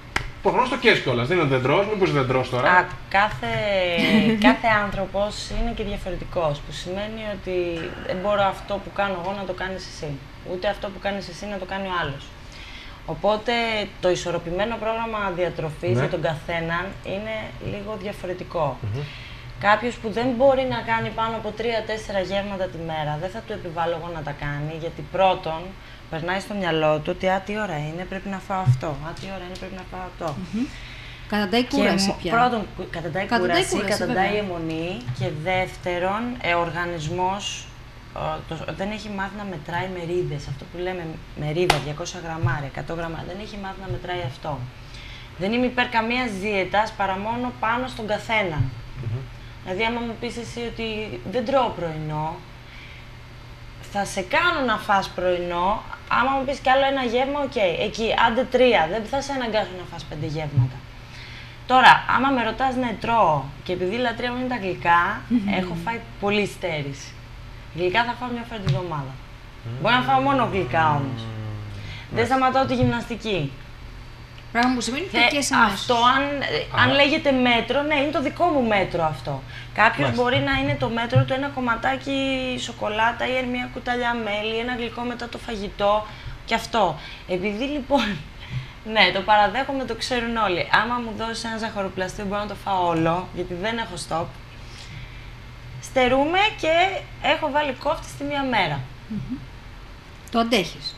Προφανώς το καίς κιόλας, δεν είναι δεντρός, μήπως είναι δεντρός τώρα. Α, κάθε, κάθε άνθρωπος είναι και διαφορετικός, που σημαίνει ότι δεν μπορώ αυτό που κάνω εγώ να το κάνεις εσύ. Ούτε αυτό που κάνεις εσύ να το κάνει ο άλλος. Οπότε το ισορροπημένο πρόγραμμα διατροφής, ναι, για τον καθέναν είναι λίγο διαφορετικό. Mm-hmm. Κάποιος που δεν μπορεί να κάνει πάνω από τρία τέσσερα γεύματα τη μέρα, δεν θα του επιβάλλω εγώ να τα κάνει, γιατί πρώτον περνάει στο μυαλό του ότι α, τι ώρα είναι, πρέπει να φάω αυτό, α, τι ώρα είναι, πρέπει να φάω αυτό. Mm-hmm. Καταντάει κούραση πια. Πρώτον, καταντάει κούραση, κούραση, καταντάει βέβαια. αιμονή, και δεύτερον, ε, ο οργανισμός ε, το, δεν έχει μάθει να μετράει μερίδες, αυτό που λέμε μερίδα, διακόσια γραμμάρια, εκατό γραμμάρια, δεν έχει μάθει να μετράει αυτό. Δεν είμαι υπέρ καμίας δίαιτας παρά μόνο πάνω στον καθένα. Mm-hmm. Δηλαδή, άμα μου πεις εσύ ότι δεν τρώω πρωινό, θα σε κάνω να φας πρωινό. Άμα μου πεις κι άλλο ένα γεύμα, οκ, okay. Εκεί, άντε τρία, δεν θα σε αναγκάσω να φας πέντε γεύματα. Τώρα, άμα με ρωτάς ναι, τρώω, και επειδή η λατρεία μου είναι τα γλυκά, mm-hmm. έχω φάει πολύ στέρηση. Γλυκά θα φάω μια φορά τη βδομάδα. Mm-hmm. Μπορώ να φάω μόνο γλυκά όμως. Mm-hmm. Δεν σταματάω τη γυμναστική. Πράγμα που σημαίνει ότι και σε αυτό, αν, αν λέγεται μέτρο, ναι, είναι το δικό μου μέτρο αυτό. Κάποιος μπορεί να είναι το μέτρο του ένα κομματάκι σοκολάτα ή μια κουταλιά μέλι, ένα γλυκό μετά το φαγητό και αυτό. Επειδή λοιπόν, ναι, το παραδέχομαι, το ξέρουν όλοι. Άμα μου δώσεις ένα ζαχαροπλαστείο μπορώ να το φάω όλο, γιατί δεν έχω stop. Στερούμε και έχω βάλει κόφτη στη μία μέρα. Mm-hmm. Το αντέχεις.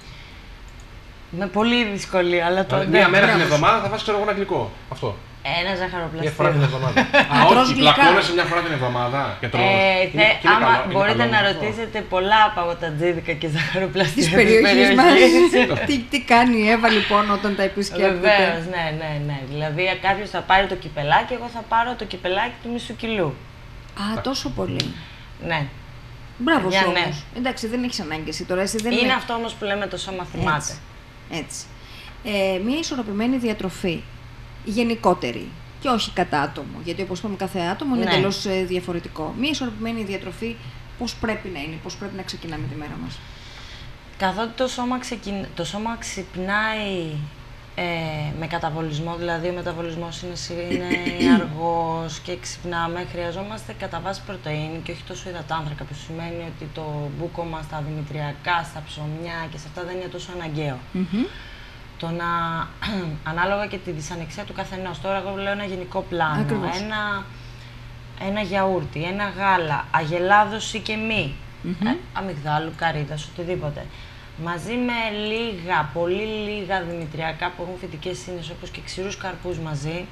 Με πολύ δυσκολία, αλλά το. Μία μέρα την εβδομάδα θα φας, ξέρω εγώ, ένα γλυκό. Αυτό. Ένα ζαχαροπλαστείο. Μια φορά την εβδομάδα. Α, όχι, πλακώνεσαι μια φορά την εβδομάδα και τρώω. Ε, θε, άμα καλό, μπορείτε καλό, να καλό. ρωτήσετε πολλά παγωτατζίδικα και ζαχαροπλαστεία της περιοχής μας. τι, τι κάνει η Εύα λοιπόν όταν τα επισκέπτεται. Βεβαίως, ναι, ναι, ναι. Δηλαδή κάποιος θα πάρει το κυπελάκι, εγώ θα πάρω το κυπελάκι του μισού κιλού. Α, τόσο πολύ. Ναι. Μπράβο σου όμως. Ναι. Εντάξει, δεν έχεις ανάγκη εσύ τώρα. Εσύ δεν είναι, είναι αυτό όμως που λέμε το σώμα θυμάται. Έτσι. Έτσι. Ε, μια ισορροπημένη διατροφή, γενικότερη και όχι κατά άτομο, γιατί όπως είπαμε κάθε άτομο είναι, ναι, εντελώς ε, διαφορετικό. Μια ισορροπημένη διατροφή πώς πρέπει να είναι, πώς πρέπει να ξεκινάμε τη μέρα μας. Καθότι το σώμα, ξεκιν... το σώμα ξυπνάει ε, με καταβολισμό, δηλαδή ο μεταβολισμός είναι, είναι αργός και ξυπνάμε, χρειαζόμαστε κατά βάση πρωτεΐνη και όχι τόσο υδατάνθρακα, που σημαίνει ότι το μπούκομα στα δημητριακά, στα ψωμιά και σε αυτά δεν είναι τόσο αναγκαίο. Mm-hmm. Το να, ανάλογα και τη δυσανεξία του καθενός, τώρα εγώ λέω ένα γενικό πλάνο, ένα, ένα γιαούρτι, ένα γάλα, αγελάδος ή και μη, mm-hmm. ε, αμυγδάλου, καρύδας, οτιδήποτε. Μαζί με λίγα, πολύ λίγα δημητριακά που έχουν φυτικές ίνες, όπως και ξηρούς καρπούς μαζί,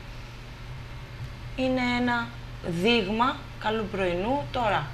είναι ένα δείγμα καλού πρωινού. Τώρα,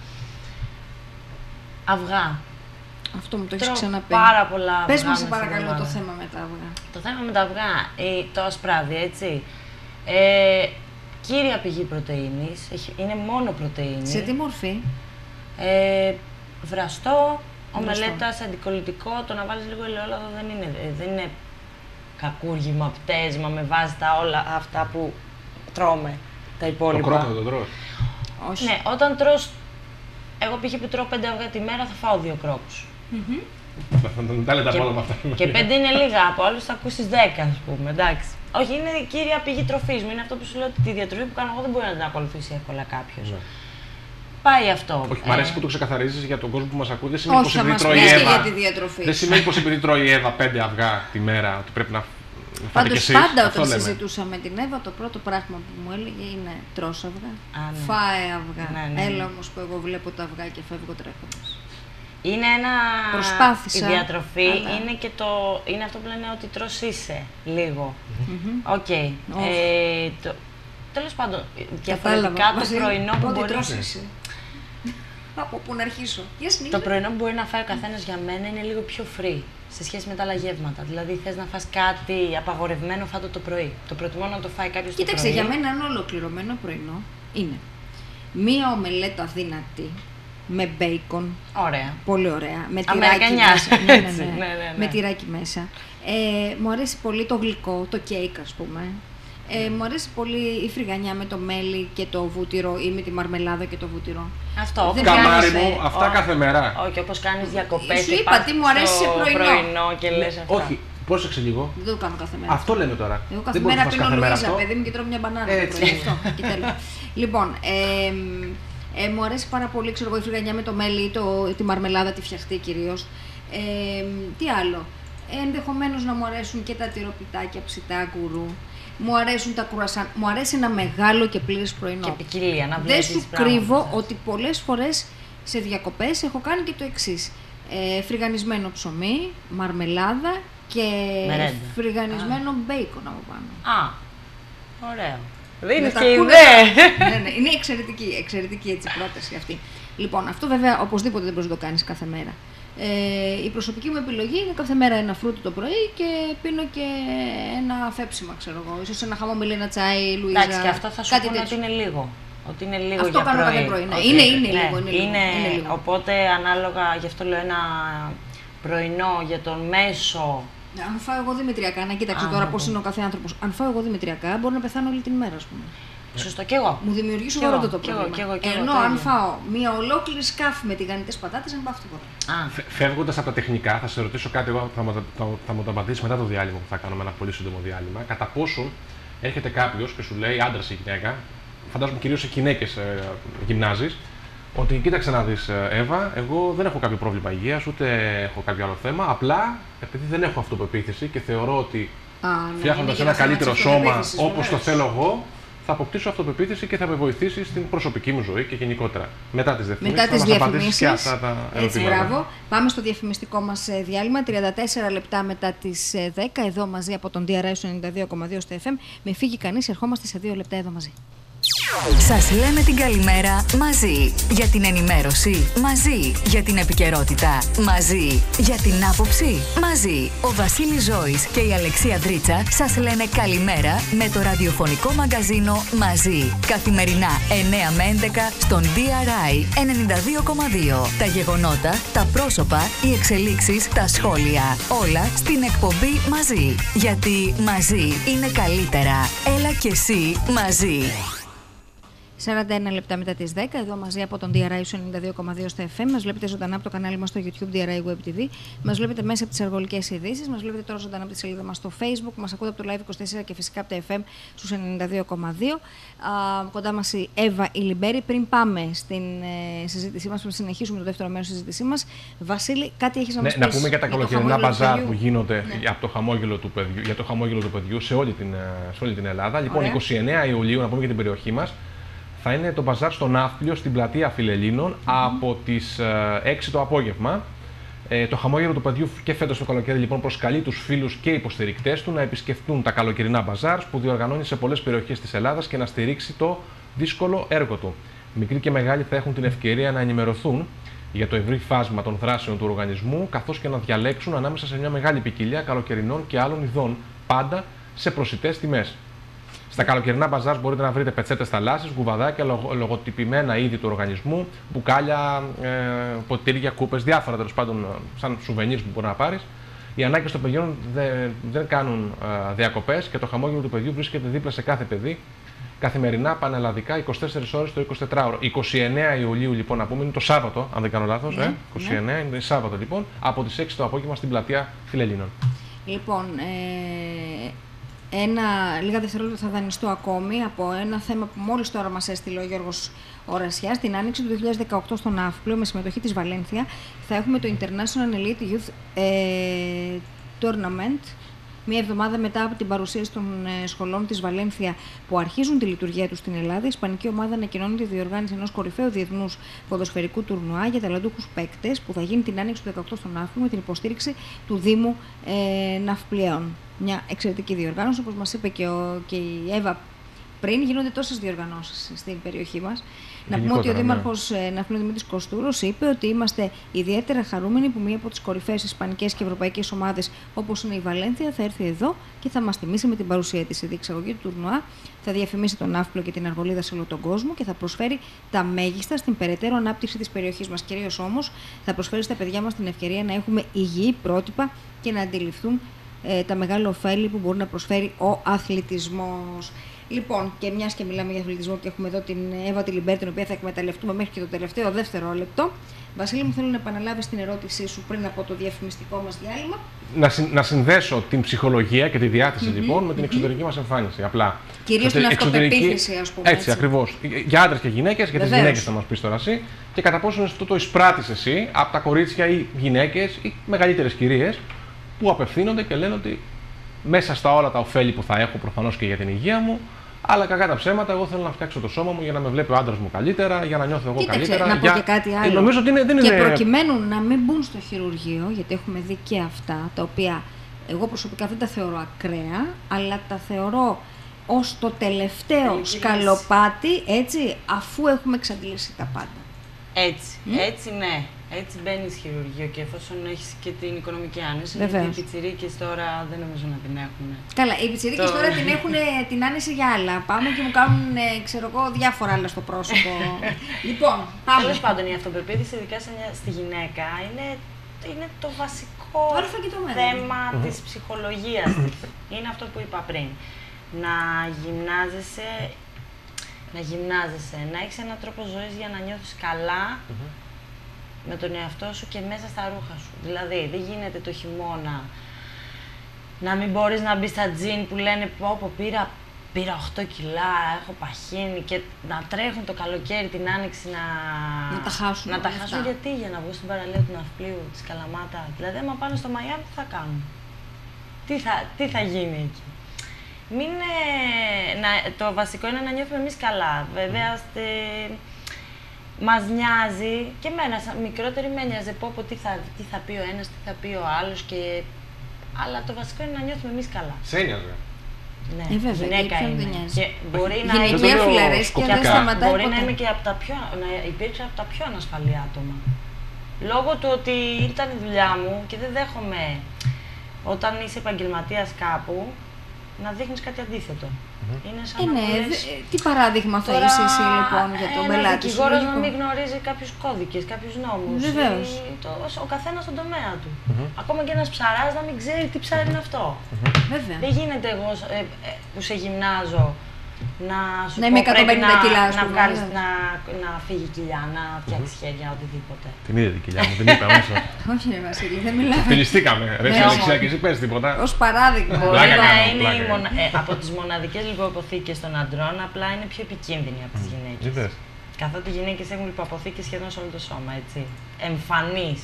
αυγά. Αυτό μου το έχεις ξαναπεί. Πάρα πολλά αυγά. Πες μας σε παρακαλώ το θέμα με τα αυγά. Το θέμα με τα αυγά, το ασπράδι, έτσι. Ε, κύρια πηγή πρωτεΐνης, είναι μόνο πρωτεΐνη. Σε τι μορφή? Ε, βραστό, ομελέτας, αντικολλητικό, το να βάλεις λίγο ελαιόλαδο δεν είναι, δεν είναι κακούργημα, πτέσμα με βάση τα όλα αυτά που τρώμε, τα υπόλοιπα. Το κρόκο δεν το τρως? Όχι. Ναι, όταν τρως, εγώ π.χ. που τρώω πέντε αυγά τη μέρα θα φάω δύο κρόκους. Mm-hmm. Τα λέτε από όλα με αυτά. Και πέντε είναι λίγα, από άλλους θα ακούσεις δέκα, ας πούμε, εντάξει. Όχι, είναι η κύρια πηγή τροφής μου, είναι αυτό που σου λέω ότι τη διατροφή που κάνω εγώ δεν μπορεί να την ακολουθήσει εύκολα κάποιος. Yeah. Πάει αυτό. Όχι, ε... μ' αρέσει που το ξεκαθαρίζεις για τον κόσμο που μας ακούει. Δεν σημαίνει πως επειδή τρώει η Εύα. Δεν σημαίνει πως επειδή τρώει η Εύα πέντε αυγά τη μέρα ότι πρέπει να φάτε κι εσείς. Πάντως πάντα όταν συζητούσα με την Εύα, το πρώτο πράγμα που μου έλεγε είναι τρως αυγά. Α, ναι. Φάε αυγά. Ναι, ναι, ναι. Έλα όμως που εγώ βλέπω τα αυγά και φεύγω τρέχοντας. Είναι ένα. Προσπάθησα. Η διατροφή αλλά... είναι, και το... είναι αυτό που λένε ότι τρως είσαι λίγο. Οκ. Mm-hmm. Okay. Oh. Ε, το... Τέλος πάντων, διαφορετικά το πρωινό που μπορεί να είσαι. Από πού να αρχίσω. Το πρωινό που μπορεί να φάει ο καθένας για μένα είναι λίγο πιο free σε σχέση με τα άλλα γεύματα. Δηλαδή, θες να φας κάτι απαγορευμένο, φάτο το πρωί. Το προτιμώ να το φάει κάποιος το πρωί. Κοίταξε, για μένα ένα ολοκληρωμένο πρωινό είναι μία ομελέτα δυνατή με μπέικον. Ωραία. Πολύ ωραία. Με τυράκι μέσα. ναι, ναι, ναι. ναι, ναι, ναι. Με τυράκι μέσα. Ε, μου αρέσει πολύ το γλυκό, το κέικ, ας πούμε. Ε, μου αρέσει πολύ η φρυγανιά με το μέλι και το βούτυρο ή με τη μαρμελάδα και το βούτυρο. Αυτό. Καμάρι μου, αυτά ο... κάθε μέρα. Όχι, όπως κάνεις διακοπές. Σου είπα τι μου αρέσει σε πρωινό. πρωινό και λες αυτά. Όχι, Πρόσεξε λίγο. Δεν το κάνω κάθε μέρα. Αυτό λέμε τώρα. Εγώ κάθε μέρα πίνω Λουίζα, παιδί μου, και τρώω μια μπανάνα. Έτσι. Αυτό, και τέλος. Λοιπόν, ε, ε, μου αρέσει πάρα πολύ, ξέρω εγώ, η φρυγανιά με το μέλι, το, τη μαρμελάδα, τη φτιαχτή κυρίως. Ε, τι άλλο. Ε, ενδεχομένως να μου αρέσουν και τα τυροπιτάκια ψητά γκουρού. Μου αρέσουν τα κουρασάν. Μου αρέσει ένα μεγάλο και πλήρες πρωινό. Και ποικιλία, να Δεν σου κρύβω ότι πολλές φορές σε διακοπές έχω κάνει και το εξής. Ε, φρυγανισμένο ψωμί, μαρμελάδα και Μερέντα. φρυγανισμένο μπέικον από πάνω. Α, ωραίο. Δίνεις τα και ακούνε- ιδέα. ναι, ναι, είναι εξαιρετική, εξαιρετική έτσι πρόταση αυτή. Λοιπόν, αυτό βέβαια οπωσδήποτε δεν μπορείς να το κάνεις κάθε μέρα. Ε, η προσωπική μου επιλογή είναι κάθε μέρα ένα φρούτο το πρωί και πίνω και ένα φέψιμα, ξέρω εγώ. Ίσως ένα χαμομηλί, ένα τσάι, Λουίζα. Εντάξει, και αυτό θα σου πω ότι είναι λίγο. Ότι είναι λίγο Αυτό για κάνω πρωί. κάθε πρωί, ναι. Ότι- Είναι- είναι ναι, λίγο, είναι λίγο, είναι λίγο. Οπότε ανάλογα, γι' αυτό λέω ένα πρωινό για τον μέσο. Αν φάω εγώ δημητριακά, να κοίταξε Α, τώρα ναι, πώς ναι. είναι ο κάθε άνθρωπος. Αν φάω εγώ δημητριακά, μπορώ να πεθάνω όλη την ημέρα, ας πούμε. Σωστό, κι εγώ. Μου δημιουργεί Κι σοβαρότατο εγώ, κι εγώ, πρόβλημα. κι εγώ, κι εγώ, Ενώ το αν ίδιο. φάω μία ολόκληρη σκάφη με τηγανιτές πατάτες, δεν πάω αυτό τίποτα. Α, Φεύγοντας από τα τεχνικά, θα σε ρωτήσω κάτι. Εγώ θα, μου τα- θα, θα μου το απαντήσει μετά το διάλειμμα που θα κάνουμε, ένα πολύ σύντομο διάλειμμα. Κατά πόσον έρχεται κάποιο και σου λέει, άντρας ή γυναίκα, φαντάζομαι κυρίως σε γυναίκες ε, γυμνάζεις, ότι κοίταξε να δεις, ε, Εύα, εγώ δεν έχω κάποιο πρόβλημα υγείας, ούτε έχω κάποιο άλλο θέμα. Απλά επειδή δεν έχω αυτοπεποίθηση και θεωρώ ότι Α, ναι, φτιάχνοντας είναι ένα και θέμα καλύτερο της σώμα αυτοπεποίθησης, όπως το βεβαίως. θέλω εγώ, θα αποκτήσω αυτοπεποίθηση και θα με βοηθήσει στην προσωπική μου ζωή και γενικότερα. Μετά τις διαφημίσεις Μετά τις θα μας απαντήσεις και διαφημίσεις, αυτά τα έτσι, ερωτήματα. μπράβο. Πάμε στο διαφημιστικό μας ε, διάλειμμα, τριάντα τέσσερα λεπτά μετά τις ε, δέκα, εδώ μαζί από τον ντι αρ άι ενενήντα δύο κόμμα δύο στο εφ εμ. Μη φύγει κανείς, ερχόμαστε σε δύο λεπτά εδώ μαζί. Σας λέμε την καλημέρα μαζί. Για την ενημέρωση μαζί. Για την επικαιρότητα μαζί. Για την άποψη μαζί. Ο Βασίλης Ζώης και η Αλεξία Δρίτσα σας λένε καλημέρα με το ραδιοφωνικό μαγκαζίνο μαζί. Καθημερινά εννέα με έντεκα στον ντι αρ άι ενενήντα δύο κόμμα δύο. Τα γεγονότα, τα πρόσωπα, οι εξελίξεις, τα σχόλια. Όλα στην εκπομπή μαζί. Γιατί μαζί είναι καλύτερα. Έλα και εσύ μαζί. σαράντα ένα λεπτά μετά τις δέκα, εδώ μαζί από τον ντι αρ άι ενενήντα δύο κόμμα δύο στο εφ εμ. Μας βλέπετε ζωντανά από το κανάλι μας στο YouTube ντι αρ άι Web τι βι. Μας βλέπετε μέσα από τις αργολικές ειδήσεις. Μας βλέπετε τώρα ζωντανά από τη σελίδα μας στο Facebook. Μας ακούτε από το Live είκοσι τέσσερα και φυσικά από το εφ εμ στους ενενήντα δύο κόμμα δύο. Α, κοντά μας η Εύα Ηλιμπέρη. Πριν πάμε στην ε, συζήτησή μας, πριν συνεχίσουμε το δεύτερο μέρος της συζήτησή μας, Βασίλη, κάτι έχεις να μας Ναι, πεις? να πούμε για τα για το καλοκαιρινά χαμόγελο του μπαζάρ παιδιού? που γίνονται Ναι. από το χαμόγελο του παιδιού, για το χαμόγελο του παιδιού σε όλη την, ε, σε όλη την Ελλάδα. Λοιπόν, Ωραία. είκοσι εννέα Ιουλίου, να πούμε για την περιοχή μας, θα είναι το μπαζάρ στο Ναύπλιο, στην πλατεία Φιλελλήνων, mm-hmm. από τις ε, έξι το απόγευμα. Ε, το χαμόγελο του παιδιού και φέτος το καλοκαίρι λοιπόν προσκαλεί τους φίλους και υποστηρικτές του να επισκεφτούν τα καλοκαιρινά μπαζάρ που διοργανώνει σε πολλές περιοχές της Ελλάδας και να στηρίξει το δύσκολο έργο του. Μικροί και μεγάλοι θα έχουν την ευκαιρία να ενημερωθούν για το ευρύ φάσμα των δράσεων του οργανισμού, καθώς και να διαλέξουν ανάμεσα σε μια μεγάλη ποικιλία καλοκαιρινών και άλλων ειδών, πάντα σε προσιτές τιμές. Στα καλοκαιρινά μπαζάρ μπορείτε να βρείτε πετσέτες θαλάσσης, κουβαδάκια, λογο, λογοτυπημένα είδη του οργανισμού, μπουκάλια, ε, ποτήρια, κούπες, διάφορα τέλος πάντων σαν σουβενίρς που μπορεί να πάρεις. Οι ανάγκες των παιδιών δεν, δεν κάνουν ε, διακοπές και το χαμόγελο του παιδιού βρίσκεται δίπλα σε κάθε παιδί. Καθημερινά, πανελλαδικά, είκοσι τέσσερις ώρες το εικοσιτετράωρο. είκοσι εννέα Ιουλίου, λοιπόν, να πούμε, είναι το Σάββατο, αν δεν κάνω λάθος. Ναι, ε, είκοσι εννέα ναι. είναι Σάββατο, λοιπόν, από τις έξι το απόγευμα στην πλατεία Φιλελλήνων. Λοιπόν, ε, ένα, λίγα δευτερόλεπτα θα δανειστώ ακόμη από ένα θέμα που μόλις τώρα μας έστειλε ο Γιώργος Ορασιάς. Την άνοιξη του δύο χιλιάδες δεκαοκτώ στον Ναύπλιο, με συμμετοχή της Βαλένθια, θα έχουμε το International Elite Youth ε, Tournament. Μία εβδομάδα μετά από την παρουσίαση των ε, σχολών της Βαλένθια που αρχίζουν τη λειτουργία τους στην Ελλάδα, η Ισπανική ομάδα ανακοινώνει τη διοργάνωση ενός κορυφαίου διεθνούς ποδοσφαιρικού τουρνουά για ταλαντούχους παίκτες που θα γίνει την άνοιξη του δύο χιλιάδες δεκαοκτώ στον Ναύπλιο με την υποστήριξη του Δήμου ε, Ναυπλιαίων. Μια εξαιρετική διοργάνωση, όπως μας είπε και, ο, και η Εύα πριν, γίνονται τόσες διοργανώσεις στην περιοχή μας. Να πούμε ότι ο Δήμαρχος ναι. Ναυπλίων Δημήτρης Κοστούρος είπε ότι είμαστε ιδιαίτερα χαρούμενοι που μία από τις κορυφαίες ισπανικές και ευρωπαϊκές ομάδες, όπως είναι η Βαλένθια, θα έρθει εδώ και θα μας τιμήσει με την παρουσία της. Η διεξαγωγή του τουρνουά θα διαφημίσει τον Ναύπλιο και την Αργολίδα σε όλο τον κόσμο και θα προσφέρει τα μέγιστα στην περαιτέρω ανάπτυξη της περιοχής μας. Κυρίως όμως θα προσφέρει στα παιδιά μας την ευκαιρία να έχουμε υγιή πρότυπα και να αντιληφθούν ε, τα μεγάλα ωφέλη που μπορεί να προσφέρει ο αθλητισμός. Λοιπόν, και μιας και μιλάμε για αθλητισμό και έχουμε εδώ την Εύα τη Λιμπέρ, την οποία θα εκμεταλλευτούμε μέχρι και το τελευταίο δευτερόλεπτο. Βασίλη μου, θέλω να επαναλάβεις την ερώτησή σου πριν από το διαφημιστικό μας διάλειμμα. Να, συ, να συνδέσω την ψυχολογία και τη διάθεση mm-hmm. λοιπόν με την εξωτερική μας εμφάνιση. Απλά. Κυρίως την αυτοπεποίθηση, ας πούμε. Έτσι, έτσι. Ακριβώς. Για άντρες και γυναίκες, για τις γυναίκες θα μας πεις τώρα εσύ, και κατά πόσο αυτό το εισπράττεις εσύ από τα κορίτσια ή γυναίκες ή μεγαλύτερες κυρίες που απευθύνονται και λένε ότι μέσα στα όλα τα ωφέλη που θα έχω προφανώς και για την υγεία μου, αλλά κακά τα ψέματα, εγώ θέλω να φτιάξω το σώμα μου για να με βλέπει ο άντρας μου καλύτερα, για να νιώθω εγώ Κοίταξε, καλύτερα. Να πω για... και κάτι άλλο. Ε, νομίζω ότι είναι, δεν και είναι... προκειμένου να μην μπουν στο χειρουργείο, γιατί έχουμε δει και αυτά, τα οποία εγώ προσωπικά δεν τα θεωρώ ακραία, αλλά τα θεωρώ ως το τελευταίο σκαλοπάτι, έτσι, αφού έχουμε εξαντλήσει τα πάντα. Έτσι, mm? έτσι ναι. Έτσι μπαίνεις χειρουργείο και εφόσον έχεις και την οικονομική άνεση. Βεβαίως. Γιατί οι πιτσιρίκες τώρα δεν νομίζω να την έχουν. Καλά, οι πιτσιρίκες το... τώρα την έχουν την άνεση για άλλα. Πάμε και μου κάνουν, ξέρω εγώ, διάφορα άλλα στο πρόσωπο. Λοιπόν, πάμε. Τέλος πάντων, η αυτοπεποίθηση, ειδικά στη γυναίκα, είναι, είναι το βασικό το θέμα mm-hmm. της ψυχολογίας της. Είναι αυτό που είπα πριν. Να γυμνάζεσαι, να γυμνάζεσαι, να έχεις έναν τρόπο ζωής για να νιώθεις καλά. Mm-hmm. με τον εαυτό σου και μέσα στα ρούχα σου. Δηλαδή, δεν γίνεται το χειμώνα να μην μπορείς να μπεις στα τζιν που λένε πω, πω πήρα, πήρα οκτώ κιλά, έχω παχύνει και να τρέχουν το καλοκαίρι την άνοιξη να, να τα χάσουν. Να τα χάσουν γιατί, για να βγουν στην παραλία του Ναυπλίου, της Καλαμάτα. Δηλαδή, άμα πάνε στο Μαϊάμι, τι θα κάνουν. Τι θα, τι θα γίνει εκεί. Μην, ε, να, το βασικό είναι να νιώθουμε εμείς καλά. Βέβαια, στε, μας νοιάζει και εμένα, σαν μικρότερη με νοιάζει πω, πω τι, θα, τι θα πει ο ένας, τι θα πει ο άλλος και... Αλλά το βασικό είναι να νιώθουμε εμείς καλά. Σε νοιάζει. Ναι, ε, βέβαια, γυναίκα είναι. Και μπορεί να γυναικεία φιλαρέσκεια δεν σταματάει Μπορεί ποτέ. να είμαι και από τα πιο, να υπήρξε από τα πιο ανασφαλή άτομα. Λόγω του ότι ήταν η δουλειά μου και δεν δέχομαι όταν είσαι επαγγελματίας κάπου να δείχνεις κάτι αντίθετο. Mm-hmm. Είναι σαν ε, να ναι, λες... τι παράδειγμα θα είσαι εσύ λοιπόν για τον πελάτη σου? Ένας δικηγόρος να μην γνωρίζει κάποιους κώδικες, κάποιους νόμους. Βεβαίως. Το, ο καθένας στον τομέα του. Mm-hmm. Ακόμα και ένας ψαράς να μην ξέρει τι ψάρι είναι αυτό. Mm-hmm. Βέβαια. Δεν γίνεται εγώ ε, ε, που σε γυμνάζω να σου να πω είμαι πρέπει να, κιλά, να, βγάλεις, να, να φύγει κοιλιά, να φτιάξεις mm-hmm. χέρια, οτιδήποτε. Την είδε την κοιλιά μου, την είπα μέσα. Όχι ρε Βασίλη, δεν μιλάμε. Φιλιστήκαμε. Ρε Αλεξία και εσύ πες τίποτα. Ως παράδειγμα. Μπορεί να είναι η μονα... ε, από τις μοναδικές λιποαποθήκες των αντρών, απλά είναι πιο επικίνδυνη από τις γυναίκες. Καθότι οι γυναίκες έχουν λιποαποθήκες σχεδόν σε όλο το σώμα, έτσι. Εμφανείς.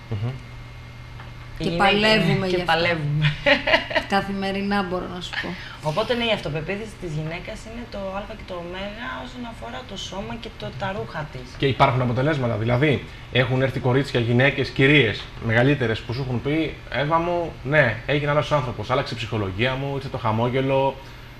Και παλεύουμε και γι' παλεύουμε. Καθημερινά μπορώ να σου πω. Οπότε ναι, η αυτοπεποίθηση της γυναίκας είναι το α και το ω όσον αφορά το σώμα και το, τα ρούχα της. Και υπάρχουν αποτελέσματα. Δηλαδή, έχουν έρθει κορίτσια, γυναίκες, κυρίες μεγαλύτερες που σου έχουν πει Εύα μου, ναι, έγινε άλλος άνθρωπος, άλλαξε η ψυχολογία μου, ήρθε το χαμόγελο.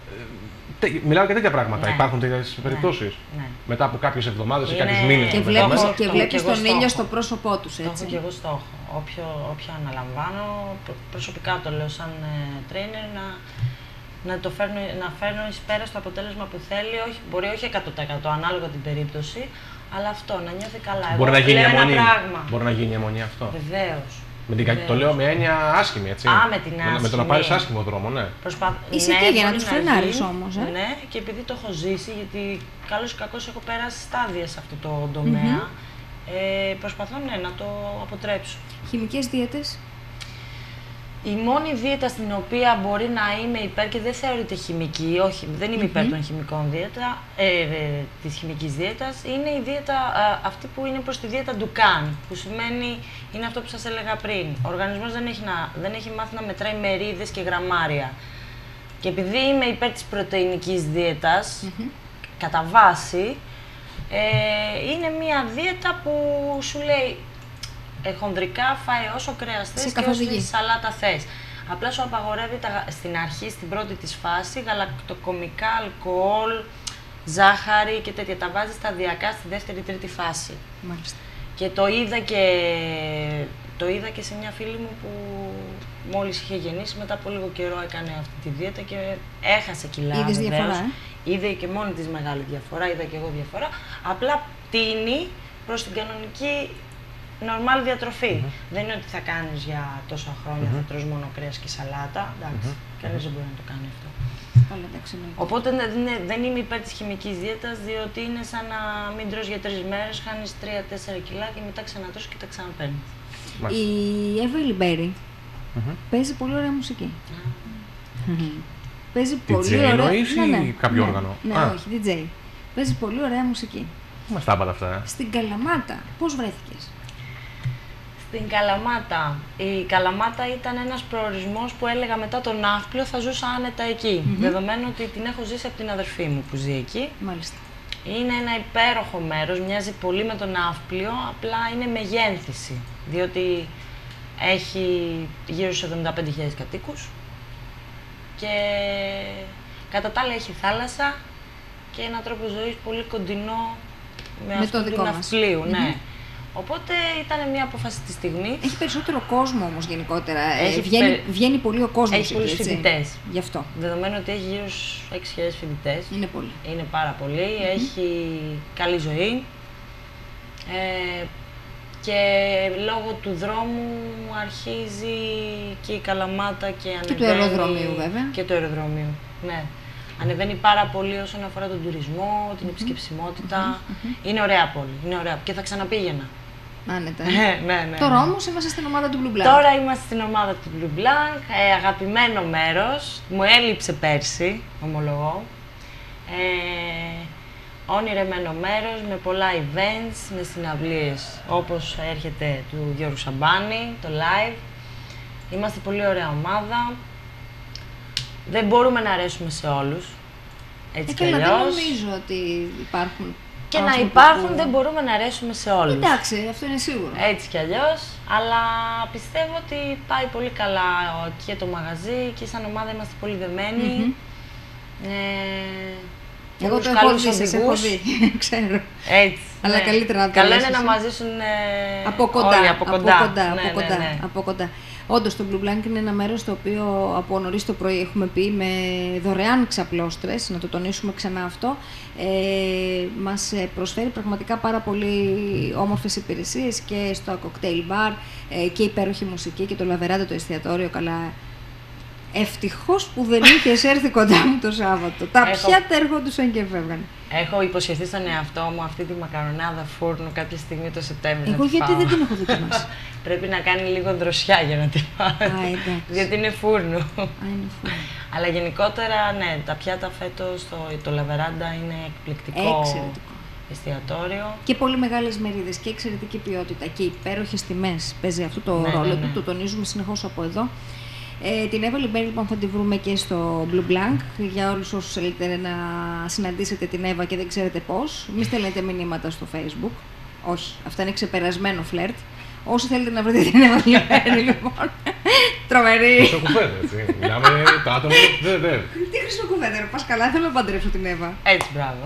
Μιλάω για τέτοια πράγματα. Ναι. Υπάρχουν τέτοιες περιπτώσεις. Ναι. Μετά από κάποιες εβδομάδες ή είναι... κάποιους μήνες. Και βλέπεις, και βλέπεις τον ήλιο στο πρόσωπό τους, έτσι. Το έχω και εγώ στόχο. Όποιο, όποιο αναλαμβάνω, προσωπικά το λέω σαν trainer, να, να, το φέρνω, να φέρνω εις πέρα στο αποτέλεσμα που θέλει. Όχι, μπορεί όχι εκατό τοις εκατό ανάλογα την περίπτωση, αλλά αυτό, να νιώθει καλά. Μπορεί, εγώ, να, γίνει ένα πράγμα. Μπορεί να γίνει αιμονή αυτό. Βεβαίως. Με την, το λέω με έννοια άσχημη, έτσι. Α, με την άσχημη. Με το να πάρεις άσχημο δρόμο, ναι. Προσπα... Είσαι ναι, εκεί για να τους να φρενάρεις γίνει, όμως, ε. Ναι, και επειδή το έχω ζήσει, γιατί καλώς ή κακώς έχω περάσει στάδια σε αυτό το τομέα, mm-hmm. ε, προσπαθώ ναι, να το αποτρέψω. Χημικές δίαιτες. Η μόνη δίαιτα στην οποία μπορεί να είμαι υπέρ και δεν θεωρείται χημική, όχι, δεν είμαι υπέρ mm-hmm. των χημικών δίαιτα, ε, ε, της χημικής δίαιτας, είναι η δίαιτα ε, αυτή που είναι προς τη δίαιτα Ντουκάν, που σημαίνει, είναι αυτό που σας έλεγα πριν, ο οργανισμός δεν έχει, να, δεν έχει μάθει να μετράει μερίδες και γραμμάρια. Και επειδή είμαι υπέρ της πρωτεϊνικής δίαιτας, mm-hmm. κατά βάση, ε, είναι μια δίαιτα που σου λέει Ε, χονδρικά φάει όσο κρέας θες και όσο σαλάτα θες. Απλά σου απαγορεύει τα, στην αρχή, στην πρώτη της φάση, γαλακτοκομικά, αλκοόλ, ζάχαρη και τέτοια. Τα βάζει σταδιακά στη δεύτερη, τρίτη φάση. Μάλιστα. Και το είδα και, το είδα και σε μια φίλη μου που μόλις είχε γεννήσει, μετά από λίγο καιρό έκανε αυτή τη δίαιτα και έχασε κιλά. Είδες διαφορά, ε? Είδε και μόνη της μεγάλη διαφορά, είδα και εγώ διαφορά. Απλά τίνει προς την κανονική normal διατροφή. Mm-hmm. Δεν είναι ότι θα κάνεις για τόσα χρόνια, mm-hmm. θα τρως μόνο κρέας και σαλάτα. Εντάξει, mm-hmm. κανείς δεν μπορεί να το κάνει αυτό. Καλά, εντάξει, ναι. Οπότε δεν, δεν είμαι υπέρ της χημικής δίαιτας, διότι είναι σαν να μην τρως για τρεις μέρες, χάνεις τρία τέσσερα κιλά και μετά ξανατρως και τα ξαναπαίρνεις. Η Εύελιν Μπέρι mm-hmm. παίζει πολύ ωραία μουσική. Mm-hmm. Παίζει ντι τζέι πολύ ωραία... εννοείς ναι, ναι, ή κάποιο ναι, όργανο? Ναι, Α. όχι, ντι τζέι. Παίζει πολύ ωραία μουσική. Πού μας τα είπατε αυτά, ε? Στην Καλαμάτα, πώς βρέθηκες? Στην Καλαμάτα. Η Καλαμάτα ήταν ένας προορισμός που έλεγα μετά τον Ναύπλιο θα ζούσα άνετα εκεί. Mm-hmm. Δεδομένου ότι την έχω ζήσει από την αδερφή μου που ζει εκεί. Μάλιστα. Είναι ένα υπέροχο μέρος, μοιάζει πολύ με τον Ναύπλιο, απλά είναι μεγένθηση. Διότι έχει γύρω στους εβδομήντα πέντε χιλιάδες κατοίκους και κατά τα άλλα έχει θάλασσα και έναν τρόπο ζωής πολύ κοντινό με, με αυτό του Ναυπλίου. Mm-hmm. Ναι. Οπότε ήταν μια απόφαση τη στιγμή. Έχει περισσότερο κόσμο όμως γενικότερα. Έχει βγαίνει, περι... βγαίνει πολύ ο κόσμος. Έχει πολλούς φοιτητές. Γι' αυτό. Δεδομένου ότι έχει γύρω στους έξι χιλιάδες φοιτητές. Είναι πολύ. Είναι πάρα πολύ. Mm-hmm. Έχει καλή ζωή. Ε, και λόγω του δρόμου αρχίζει και η Καλαμάτα και ανεβαίνει. Και του αεροδρομίου βέβαια. Και του αεροδρομίου, ναι. Ανεβαίνει πάρα πολύ όσον αφορά τον τουρισμό, την mm-hmm. επισκεψιμότητα. Mm-hmm. Είναι ωραία πόλη. Είναι ωραία. Και θα ξαναπήγαινα. Άνετα. ναι, ναι, ναι. Τώρα όμως είμαστε στην ομάδα του Blue Blanc. Τώρα είμαστε στην ομάδα του Blue Blanc. Ε, αγαπημένο μέρος. Μου έλειψε πέρσι, ομολογώ. Ε, όνειρεμένο μέρος με πολλά events, με συναυλίες όπως έρχεται του Γιώργου Σαμπάνη, το live. Είμαστε πολύ ωραία ομάδα. Δεν μπορούμε να αρέσουμε σε όλους, έτσι κι αλλιώς. Δεν νομίζω ότι υπάρχουν. Και να υπάρχουν που... δεν μπορούμε να αρέσουμε σε όλους. Εντάξει, αυτό είναι σίγουρο. Έτσι κι αλλιώς, αλλά πιστεύω ότι πάει πολύ καλά και το μαγαζί και σαν ομάδα είμαστε πολύ δεμένοι. Mm-hmm. Ε, Εγώ το έχω δει, σας έχω δει, ξέρω. Έτσι. Αλλά ναι. Καλύτερα να το Καλό είναι να μας ζήσουν ε, από κοντά, όλοι, από κοντά. Από κοντά, ναι, από κοντά, ναι, ναι. από κοντά. Όντως, το Blue Blanc είναι ένα μέρος το οποίο από νωρίς το πρωί έχουμε πει με δωρεάν ξαπλώστρες, να το τονίσουμε ξανά αυτό. Ε, μας προσφέρει πραγματικά πάρα πολύ όμορφες υπηρεσίες και στο cocktail bar ε, και υπέροχη μουσική και το Λαβεράντα το εστιατόριο, καλά. Ευτυχώς που δεν είχες έρθει κοντά μου το Σάββατο. Τα Έχω... πιάτα έρχονταν και φεύγανε. Έχω υποσχεθεί στον εαυτό μου αυτή τη μακαρονάδα φούρνου κάποια στιγμή το Σεπτέμβριο. Εγώ γιατί δεν την έχω δοκιμάσει. Πρέπει να κάνει λίγο δροσιά για να την πάρει. Γιατί είναι φούρνου. Α, είναι φούρνου. Αλλά γενικότερα, ναι, τα πιάτα φέτος, το, το Λαβεράντα είναι εκπληκτικό. Εξαιρετικό. Εστιατόριο. Και πολύ μεγάλες μερίδες και εξαιρετική ποιότητα και υπέροχες τιμές. Παίζει αυτό το ναι, ρόλο ναι, του, ναι. το τονίζουμε συνεχώς από εδώ. Ε, την Εύελιν Μπέρι λοιπόν θα τη βρούμε και στο Blue Blanc. Για όλους όσους θέλετε να συναντήσετε την Εύα και δεν ξέρετε πώς, μη στέλνετε μηνύματα στο Facebook. Όχι, αυτά είναι ξεπερασμένο φλερτ. Όσοι θέλετε να βρείτε την Εύελιν Μπέρι λοιπόν, τρομερή. Χρυσοκουφέδε, έτσι. Μιλάμε το άτομο. Τι χρυσοκουφέδε, πας καλά, θέλω να παντρέψω την Εύα. Έτσι, μπράβο.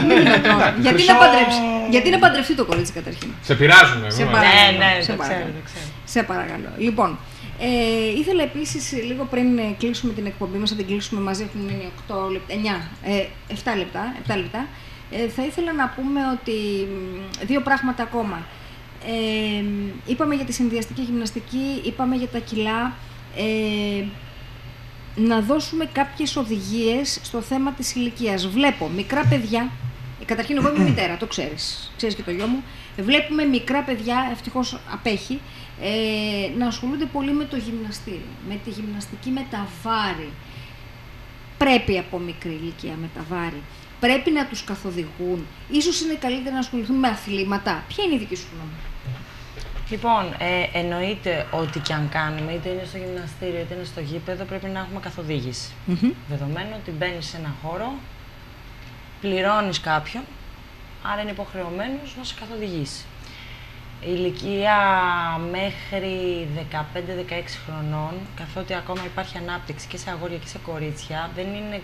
Γιατί να παντρέψει, γιατί να παντρευτεί το κορίτσι καταρχήν. Σε πειράζουμε, σε παρακαλώ. Ναι, ναι, το ξέρω, το ξέρω. Σε παρακαλώ. Λοιπόν, ε, ήθελα επίσης λίγο πριν κλείσουμε την εκπομπή μας, θα την κλείσουμε μαζί, έχουν μείνει οκτώ λεπτά, εννιά, ε, επτά λεπτά, επτά λεπτά. Ε, θα ήθελα να πούμε ότι δύο πράγματα ακόμα. Ε, είπαμε για τη συνδυαστική γυμναστική, είπαμε για τα κιλά. Ε, να δώσουμε κάποιες οδηγίες στο θέμα της ηλικίας. Βλέπω μικρά παιδιά, καταρχήν εγώ είμαι μητέρα, το ξέρεις, ξέρεις και το γιο μου. Βλέπουμε μικρά παιδιά, ευτυχώς απέχει, ε, να ασχολούνται πολύ με το γυμναστήριο, με τη γυμναστική με τα βάρη. Πρέπει από μικρή ηλικία με τα βάρη. Πρέπει να τους καθοδηγούν. Ίσως είναι καλύτερα να ασχοληθούν με αθλήματα. Ποια είναι η δική σου γνώμη? Λοιπόν, ε, εννοείται ότι και αν κάνουμε, είτε είναι στο γυμναστήριο είτε είναι στο γήπεδο, πρέπει να έχουμε καθοδήγηση. Mm-hmm. Δεδομένου ότι μπαίνεις σε ένα χώρο, πληρώνεις κάποιον, άρα είναι υποχρεωμένος να σε καθοδηγήσει. Η ηλικία μέχρι δεκαπέντε δεκαέξι χρονών, καθότι ακόμα υπάρχει ανάπτυξη και σε αγόρια και σε κορίτσια, δεν είναι,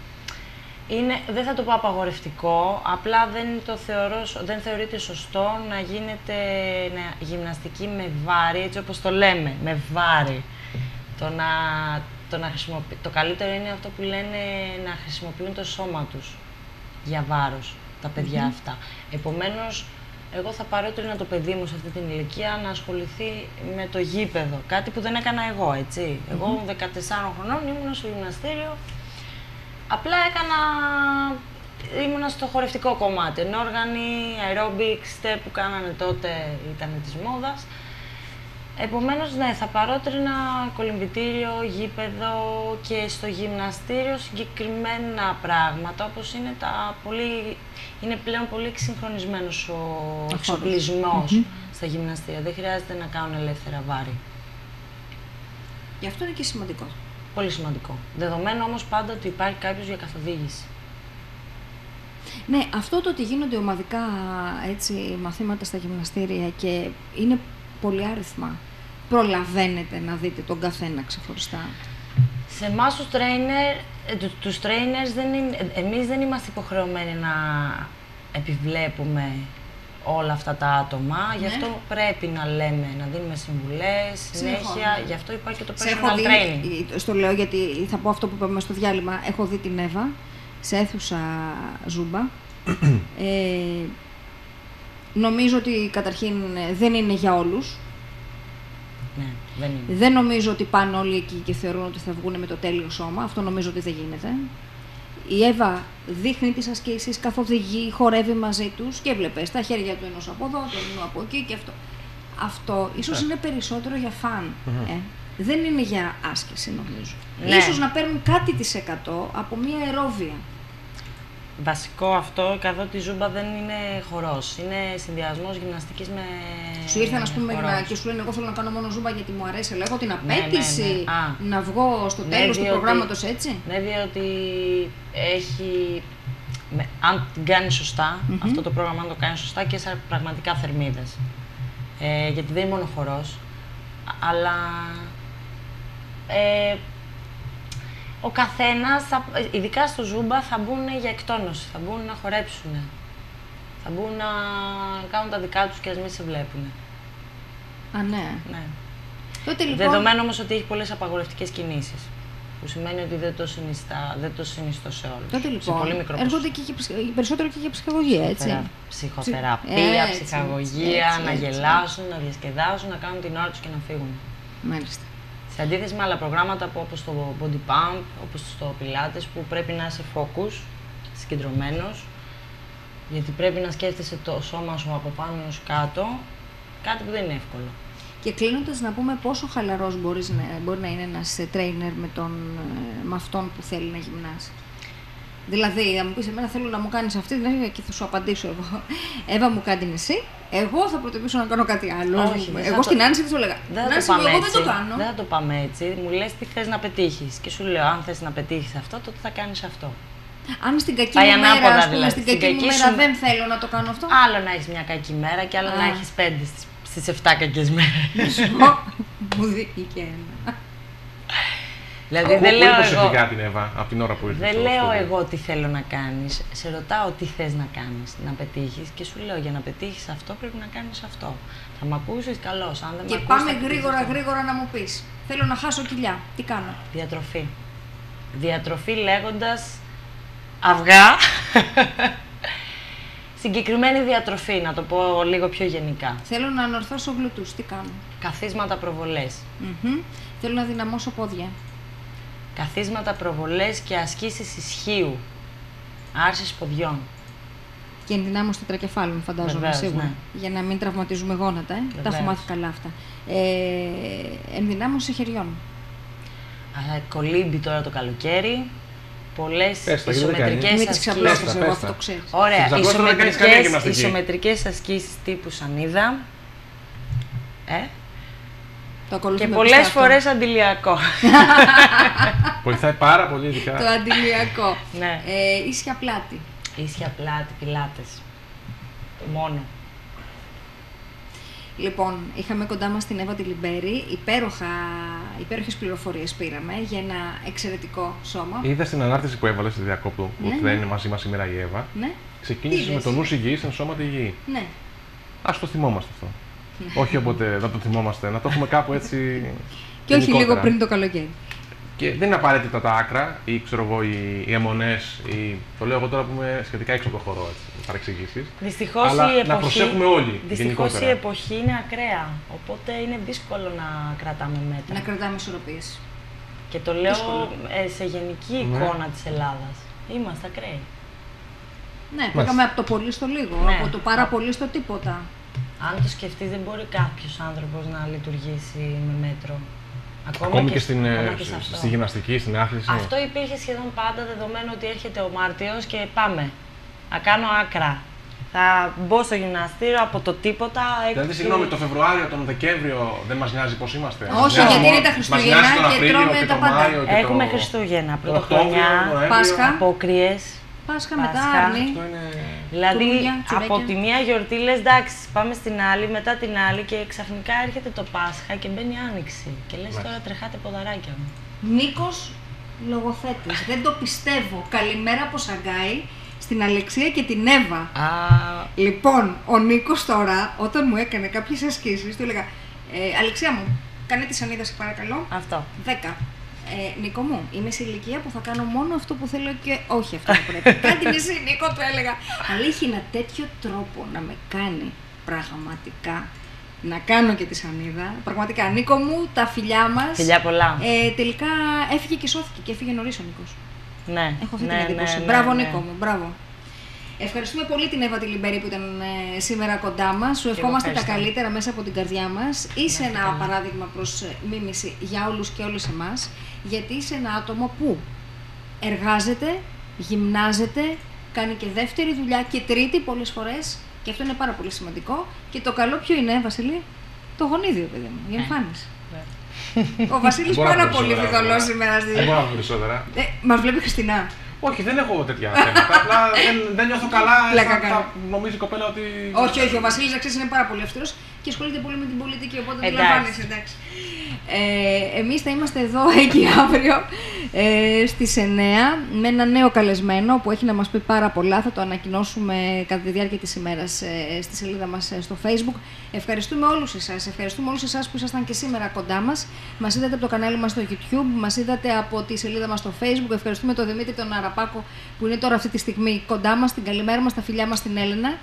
είναι, δεν θα το πω απαγορευτικό, απλά δεν, το θεωρώ, δεν θεωρείται σωστό να γίνεται να, γυμναστική με βάρη, έτσι όπως το λέμε, με βάρη. Το, να, το, να χρησιμοποιη... το καλύτερο είναι αυτό που λένε να χρησιμοποιούν το σώμα τους για βάρος, τα παιδιά mm-hmm. αυτά. Επομένως, εγώ θα παρότρινα το παιδί μου σε αυτή την ηλικία να ασχοληθεί με το γήπεδο. Κάτι που δεν έκανα εγώ, έτσι. Mm-hmm. Εγώ δεκατεσσάρων χρονών ήμουν στο γυμναστήριο. Απλά έκανα... ήμουνα στο χορευτικό κομμάτι, ενόργανη, aerobics, step που κάνανε τότε ήταν της μόδας. Επομένως, ναι, θα παρότρινα κολυμβητήριο, γήπεδο και στο γυμναστήριο συγκεκριμένα πράγματα, όπως είναι τα πολύ... είναι πλέον πολύ εξυγχρονισμένος ο εξοπλισμός mm-hmm. στα γυμναστήρια. Δεν χρειάζεται να κάνουν ελεύθερα βάρη. Γι' αυτό είναι και σημαντικό. Πολύ σημαντικό. Δεδομένου όμως πάντα ότι υπάρχει κάποιος για καθοδήγηση. Ναι, αυτό το ότι γίνονται ομαδικά έτσι, μαθήματα στα γυμναστήρια και είναι πολυάριθμα, προλαβαίνετε να δείτε τον καθένα ξεχωριστά? Σε εμάς τους trainer, τους trainers δεν είναι, εμείς δεν είμαστε υποχρεωμένοι να επιβλέπουμε όλα αυτά τα άτομα, ναι. Γι' αυτό πρέπει να λέμε, να δίνουμε συμβουλές, συνέχεια, ναι. Γι' αυτό υπάρχει και το personal δει, training. Στο λέω γιατί θα πω αυτό που είπαμε στο διάλειμμα, έχω δει την Εύα σε αίθουσα ζούμπα. ε, νομίζω ότι καταρχήν δεν είναι για όλους. Ναι, δεν είναι. Δεν νομίζω ότι πάνε όλοι εκεί και θεωρούν ότι θα βγουν με το τέλειο σώμα. Αυτό νομίζω ότι δεν γίνεται. Η Εύα δείχνει τις ασκήσεις, καθοδηγεί, χορεύει μαζί τους και βλέπεις τα χέρια του ενός από εδώ, το ενός από εκεί και αυτό. Αυτό ίσως είναι περισσότερο για φαν. Mm-hmm. ε. Δεν είναι για άσκηση νομίζω. Ναι. Ίσως να παίρνουν κάτι της εκατό από μια αερόβια. Βασικό αυτό, καθότι η ζούμπα δεν είναι χορός. Είναι συνδυασμός γυμναστικής με. Σου ήρθαν, ας πούμε, να, και σου λένε: εγώ θέλω να κάνω μόνο ζούμπα γιατί μου αρέσει. Αλλά έχω την απέτηση ναι, ναι, ναι. να βγω στο τέλος ναι, του προγράμματος έτσι. Ναι, διότι έχει. Με, αν την κάνει σωστά, mm-hmm. αυτό το πρόγραμμα, αν το κάνει σωστά και σε πραγματικά θερμίδες. Ε, γιατί δεν είναι μόνο χορός, αλλά. Ε, ο καθένας, θα, ειδικά στο ζούμπα, θα μπουν για εκτόνωση, θα μπουν να χορέψουν. Θα μπουν να κάνουν τα δικά τους και ας μην σε βλέπουν. Α, ναι. ναι. Τότε, λοιπόν... Δεδομένου όμως ότι έχει πολλές απαγορευτικές κινήσεις. Που σημαίνει ότι δεν το, συνιστά, δεν το συνιστώ σε όλους. Τότε λοιπόν, σε πολύ μικρό έρχονται και για, περισσότερο και για ψυχαγωγία, έτσι. Ψυχοθεραπεία, έτσι, ψυχαγωγία, έτσι, να έτσι, γελάσουν, έτσι. να διασκεδάσουν, να κάνουν την ώρα τους και να φύγουν. Μάλιστα. Σε αντίθεση με άλλα προγράμματα που, όπως το body pump, όπως το pilates, που πρέπει να είσαι focus, συγκεντρωμένος, γιατί πρέπει να σκέφτεσαι το σώμα σου από πάνω έως κάτω, κάτι που δεν είναι εύκολο. Και κλείνοντας, να πούμε πόσο χαλαρός μπορείς να, μπορεί να είναι ένας trainer με, τον, με αυτόν που θέλει να γυμνάσει. Δηλαδή, θα μου πεις εμένα θέλω να μου κάνεις αυτή την έννοια και θα σου απαντήσω εγώ. Εύα, μου κάνει εσύ, εγώ θα προτιμήσω να κάνω κάτι άλλο. Όχι, εγώ το... στην Άνση δεν σου έλεγα. Δεν θα το πάμε εγώ έτσι. Δεν το κάνω. Δεν θα το πάμε έτσι. Μου λες τι θες να πετύχεις. Και σου λέω, αν θες να πετύχεις αυτό, τότε θα κάνεις αυτό. Αν στην κακή μου μέρα, ας πούμε, στην κακή μου μέρα δεν θέλω να το κάνω αυτό. Άλλο να έχεις μια κακή μέρα και άλλο να έχεις πέντε στις εφτά κακές μέρες. Μου δείχνει και ένα. Δηλαδή δεν λέω εγώ. Την Εύα, από την ώρα που ήρθε δεν λέω εγώ τι θέλω να κάνεις. Σε ρωτάω τι θες να κάνεις, να πετύχεις και σου λέω για να πετύχεις αυτό πρέπει να κάνεις αυτό. Θα μ' ακούσεις καλώς. Αν δεν και μ' πάμε ακούσεις, γρήγορα γρήγορα να μου πεις. Θέλω να χάσω κοιλιά. Τι κάνω? Διατροφή. Διατροφή λέγοντας αυγά. Συγκεκριμένη διατροφή, να το πω λίγο πιο γενικά. Θέλω να ανορθώσω γλουτούς. Τι κάνω? Καθίσματα προβολές. Mm-hmm. Θέλω να δυναμώσω πόδια. Καθίσματα, προβολές και ασκήσεις ισχύου. Άρσης ποδιών. Και ενδυνάμωση τετρακεφάλων, φαντάζομαι. Βεβαίως, σίγουρα. Ναι. Για να μην τραυματίζουμε γόνατα. Ε. Τα έχω μάθει καλά αυτά. Ε, ενδυνάμωση χεριών. Α, κολύμπι τώρα το καλοκαίρι. Πολλές ισομετρικές ασκήσεις. Ξαπλώσtas, εγώ αυτό το ξέρεις. Ωραία. Ισομετρικές, ισομετρικές ασκήσεις τύπου σανίδα. Ε. Και πολλές φορές αντιλιακό. Βοηθάει πάρα πολύ ειδικά. Το αντιλιακό. Ναι. Ε, ίσια πλάτη. Ίσια πλάτη, πιλάτες. Μόνο. Λοιπόν, είχαμε κοντά μας την Εύα τη Λιμπέρη. Υπέροχα, υπέροχες πληροφορίες πήραμε για ένα εξαιρετικό σώμα. Είδα στην ανάρτηση που έβαλε στη Διακόπτου, που ναι, δεν ναι. είναι μαζί μας σήμερα η Εύα. Ναι. Ξεκίνησε με το νους υγιής εν σώματι υγιή. Ναι. Ας το θυμόμαστε αυτό. Όχι όποτε να το θυμόμαστε, να το έχουμε κάπου έτσι. Και όχι λίγο πριν το καλοκαίρι. Και δεν είναι απαραίτητα τα άκρα ή ξέρω εγώ, οι, οι αιμονές, ή, το λέω εγώ τώρα που είμαι σχετικά έξω από το χώρο, έτσι, παρεξηγήσεις. Δυστυχώς αλλά η εποχή, να προσέχουμε όλοι. Δυστυχώς η εποχή είναι ακραία, οπότε είναι δύσκολο να κρατάμε μέτρα. Να κρατάμε ισορροπίες. Και το λέω ε, σε γενική εικόνα ναι. της Ελλάδας. Είμαστε ακραίοι. Ναι, πήγαμε από το πολύ στο λίγο, ναι. από το πάρα πολύ στο τίποτα. Αν το σκεφτείς, δεν μπορεί κάποιος άνθρωπος να λειτουργήσει με μέτρο. Ακόμα, Ακόμη και, και, στην, ακόμα και στη, στη γυμναστική, στην άθληση. Αυτό υπήρχε σχεδόν πάντα, δεδομένου ότι έρχεται ο Μάρτιος και πάμε. Να κάνω άκρα. Θα μπω στο γυμναστήριο από το τίποτα. Δηλαδή, συγγνώμη, το Φεβρουάριο, τον Δεκέμβριο δεν μας νοιάζει πώς είμαστε. Όχι, γιατί μόνο, είναι τα Χριστούγεννα και τρώμε τα πάντα. Έχουμε το... Χριστούγεννα, Πρωτοχρονιά, Πάσχα, Απόκριες. Πάσχα, μετά Άρνη. Είναι... Δηλαδή, από τη μία γιορτή λες εντάξει, πάμε στην άλλη, μετά την άλλη και ξαφνικά έρχεται το Πάσχα και μπαίνει Άνοιξη. Και λες τώρα τρεχάτε ποδαράκια μου. Νίκος, λογοθέτης. Δεν το πιστεύω. Καλημέρα από Σαγκάη. Στην Αλεξία και την Εύα. Α... Λοιπόν, ο Νίκος τώρα, όταν μου έκανε κάποιες ασκήσεις, του έλεγα ε, Αλεξία μου, κάνε τη σανίδα σε παρακαλώ. Αυτό. δέκα. Ε, Νίκο μου, είμαι σε ηλικία που θα κάνω μόνο αυτό που θέλω και όχι αυτό που πρέπει. Κάντε εσύ, Νίκο, του έλεγα. Αλλά είχε ένα τέτοιο τρόπο να με κάνει πραγματικά να κάνω και τη σανίδα. Πραγματικά, Νίκο μου, τα φιλιά μας. Φιλιά πολλά. Ε, τελικά έφυγε και σώθηκε και έφυγε νωρίς ο Νίκος. Ναι, έχω αυτή ναι, την εντύπωση. Ναι, μπράβο, ναι, Νίκο μου, μπράβο. Ευχαριστούμε πολύ την Εύα τη Λιμπέρη που ήταν ε, σήμερα κοντά μας. Σου ευχόμαστε τα καλύτερα μέσα από την καρδιά μας. Είσαι ένα καλά. παράδειγμα προς μίμηση για όλους και όλες εμάς, γιατί είσαι ένα άτομο που εργάζεται, γυμνάζεται, κάνει και δεύτερη δουλειά και τρίτη πολλές φορές, και αυτό είναι πάρα πολύ σημαντικό. Και το καλό ποιο είναι, Βασίλη? Το γονίδιο, παιδί μου, η εμφάνιση. Ο Βασίλης πάρα πολύ φιδωλός σήμερα. Δεν μπορώ να πω περισσότερα. Ε, μας βλέπει Χριστινά. Όχι, δεν έχω τέτοια θέματα. Απλά δεν, δεν νιώθω καλά. Θα, θα νομίζει η κοπέλα ότι. Όχι, όχι, ο Βασίλης Αξής είναι πάρα πολύ αυστηρός και ασχολείται πολύ με την πολιτική. Οπότε δεν λαμβάνεσαι, εντάξει. Ε, εμείς θα είμαστε εδώ εκεί αύριο ε, στις εννιά με ένα νέο καλεσμένο που έχει να μας πει πάρα πολλά. Θα το ανακοινώσουμε κατά τη διάρκεια της ημέρας ε, στη σελίδα μας ε, στο Facebook. Ευχαριστούμε όλους εσάς. Ευχαριστούμε όλους εσάς που ήσασταν και σήμερα κοντά μας. Μας είδατε από το κανάλι μας στο YouTube, μας είδατε από τη σελίδα μας στο Facebook. Ευχαριστούμε τον Δημήτρη τον Αραπάκο που είναι τώρα αυτή τη στιγμή κοντά μας. Την καλημέρα μας, τα φιλιά μας στην Έλενα.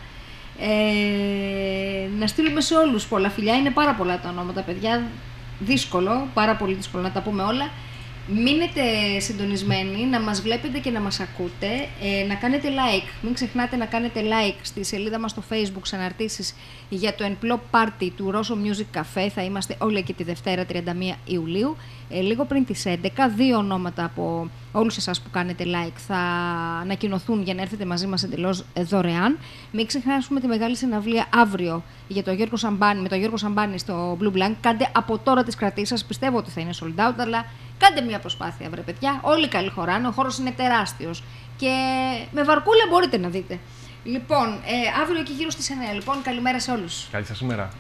Ε, να στείλουμε σε όλους πολλά φιλιά. Είναι πάρα πολλά τα ονόματα, παιδιά. Δύσκολο, πάρα πολύ δύσκολο να τα πούμε όλα. Μείνετε συντονισμένοι, να μας βλέπετε και να μας ακούτε, ε, να κάνετε like. Μην ξεχνάτε να κάνετε like στη σελίδα μας στο Facebook, σε αναρτήσεις για το Ενπλό Party του Rosso Music Cafe. Θα είμαστε όλοι και τη Δευτέρα τριάντα μία Ιουλίου. Ε, λίγο πριν τις έντεκα, δύο ονόματα από όλους εσάς που κάνετε like θα ανακοινωθούν για να έρθετε μαζί μας εντελώς δωρεάν. Μην ξεχνάσουμε τη μεγάλη συναυλία αύριο για το Γιώργο Σαμπάνη, με τον Γιώργο Σαμπάνη στο Blue Blank. Κάντε από τώρα τις κρατήσεις σας, πιστεύω ότι θα είναι sold out, αλλά κάντε μια προσπάθεια, βρε παιδιά. Όλοι καλή χωράνε, ο χώρος είναι τεράστιος και με βαρκούλα μπορείτε να δείτε. Λοιπόν, ε, αύριο εκεί γύρω στις εννιά. Λοιπόν, καλημέρα σε όλους. Καλή σας ημέρα.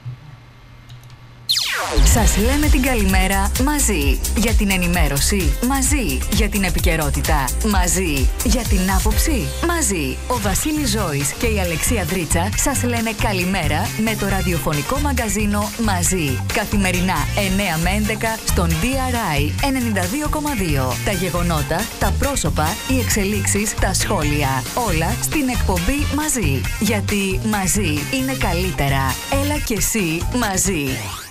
Σας λέμε την καλημέρα μαζί. Για την ενημέρωση μαζί. Για την επικαιρότητα μαζί. Για την άποψη μαζί. Ο Βασίλης Ζώης και η Αλεξία Δρίτσα σας λένε καλημέρα με το ραδιοφωνικό μαγκαζίνο μαζί. Καθημερινά εννιά με έντεκα στον ντι αρ άι ενενήντα δύο κόμμα δύο. Τα γεγονότα, τα πρόσωπα, οι εξελίξεις, τα σχόλια. Όλα στην εκπομπή μαζί. Γιατί μαζί είναι καλύτερα. Έλα και εσύ μαζί.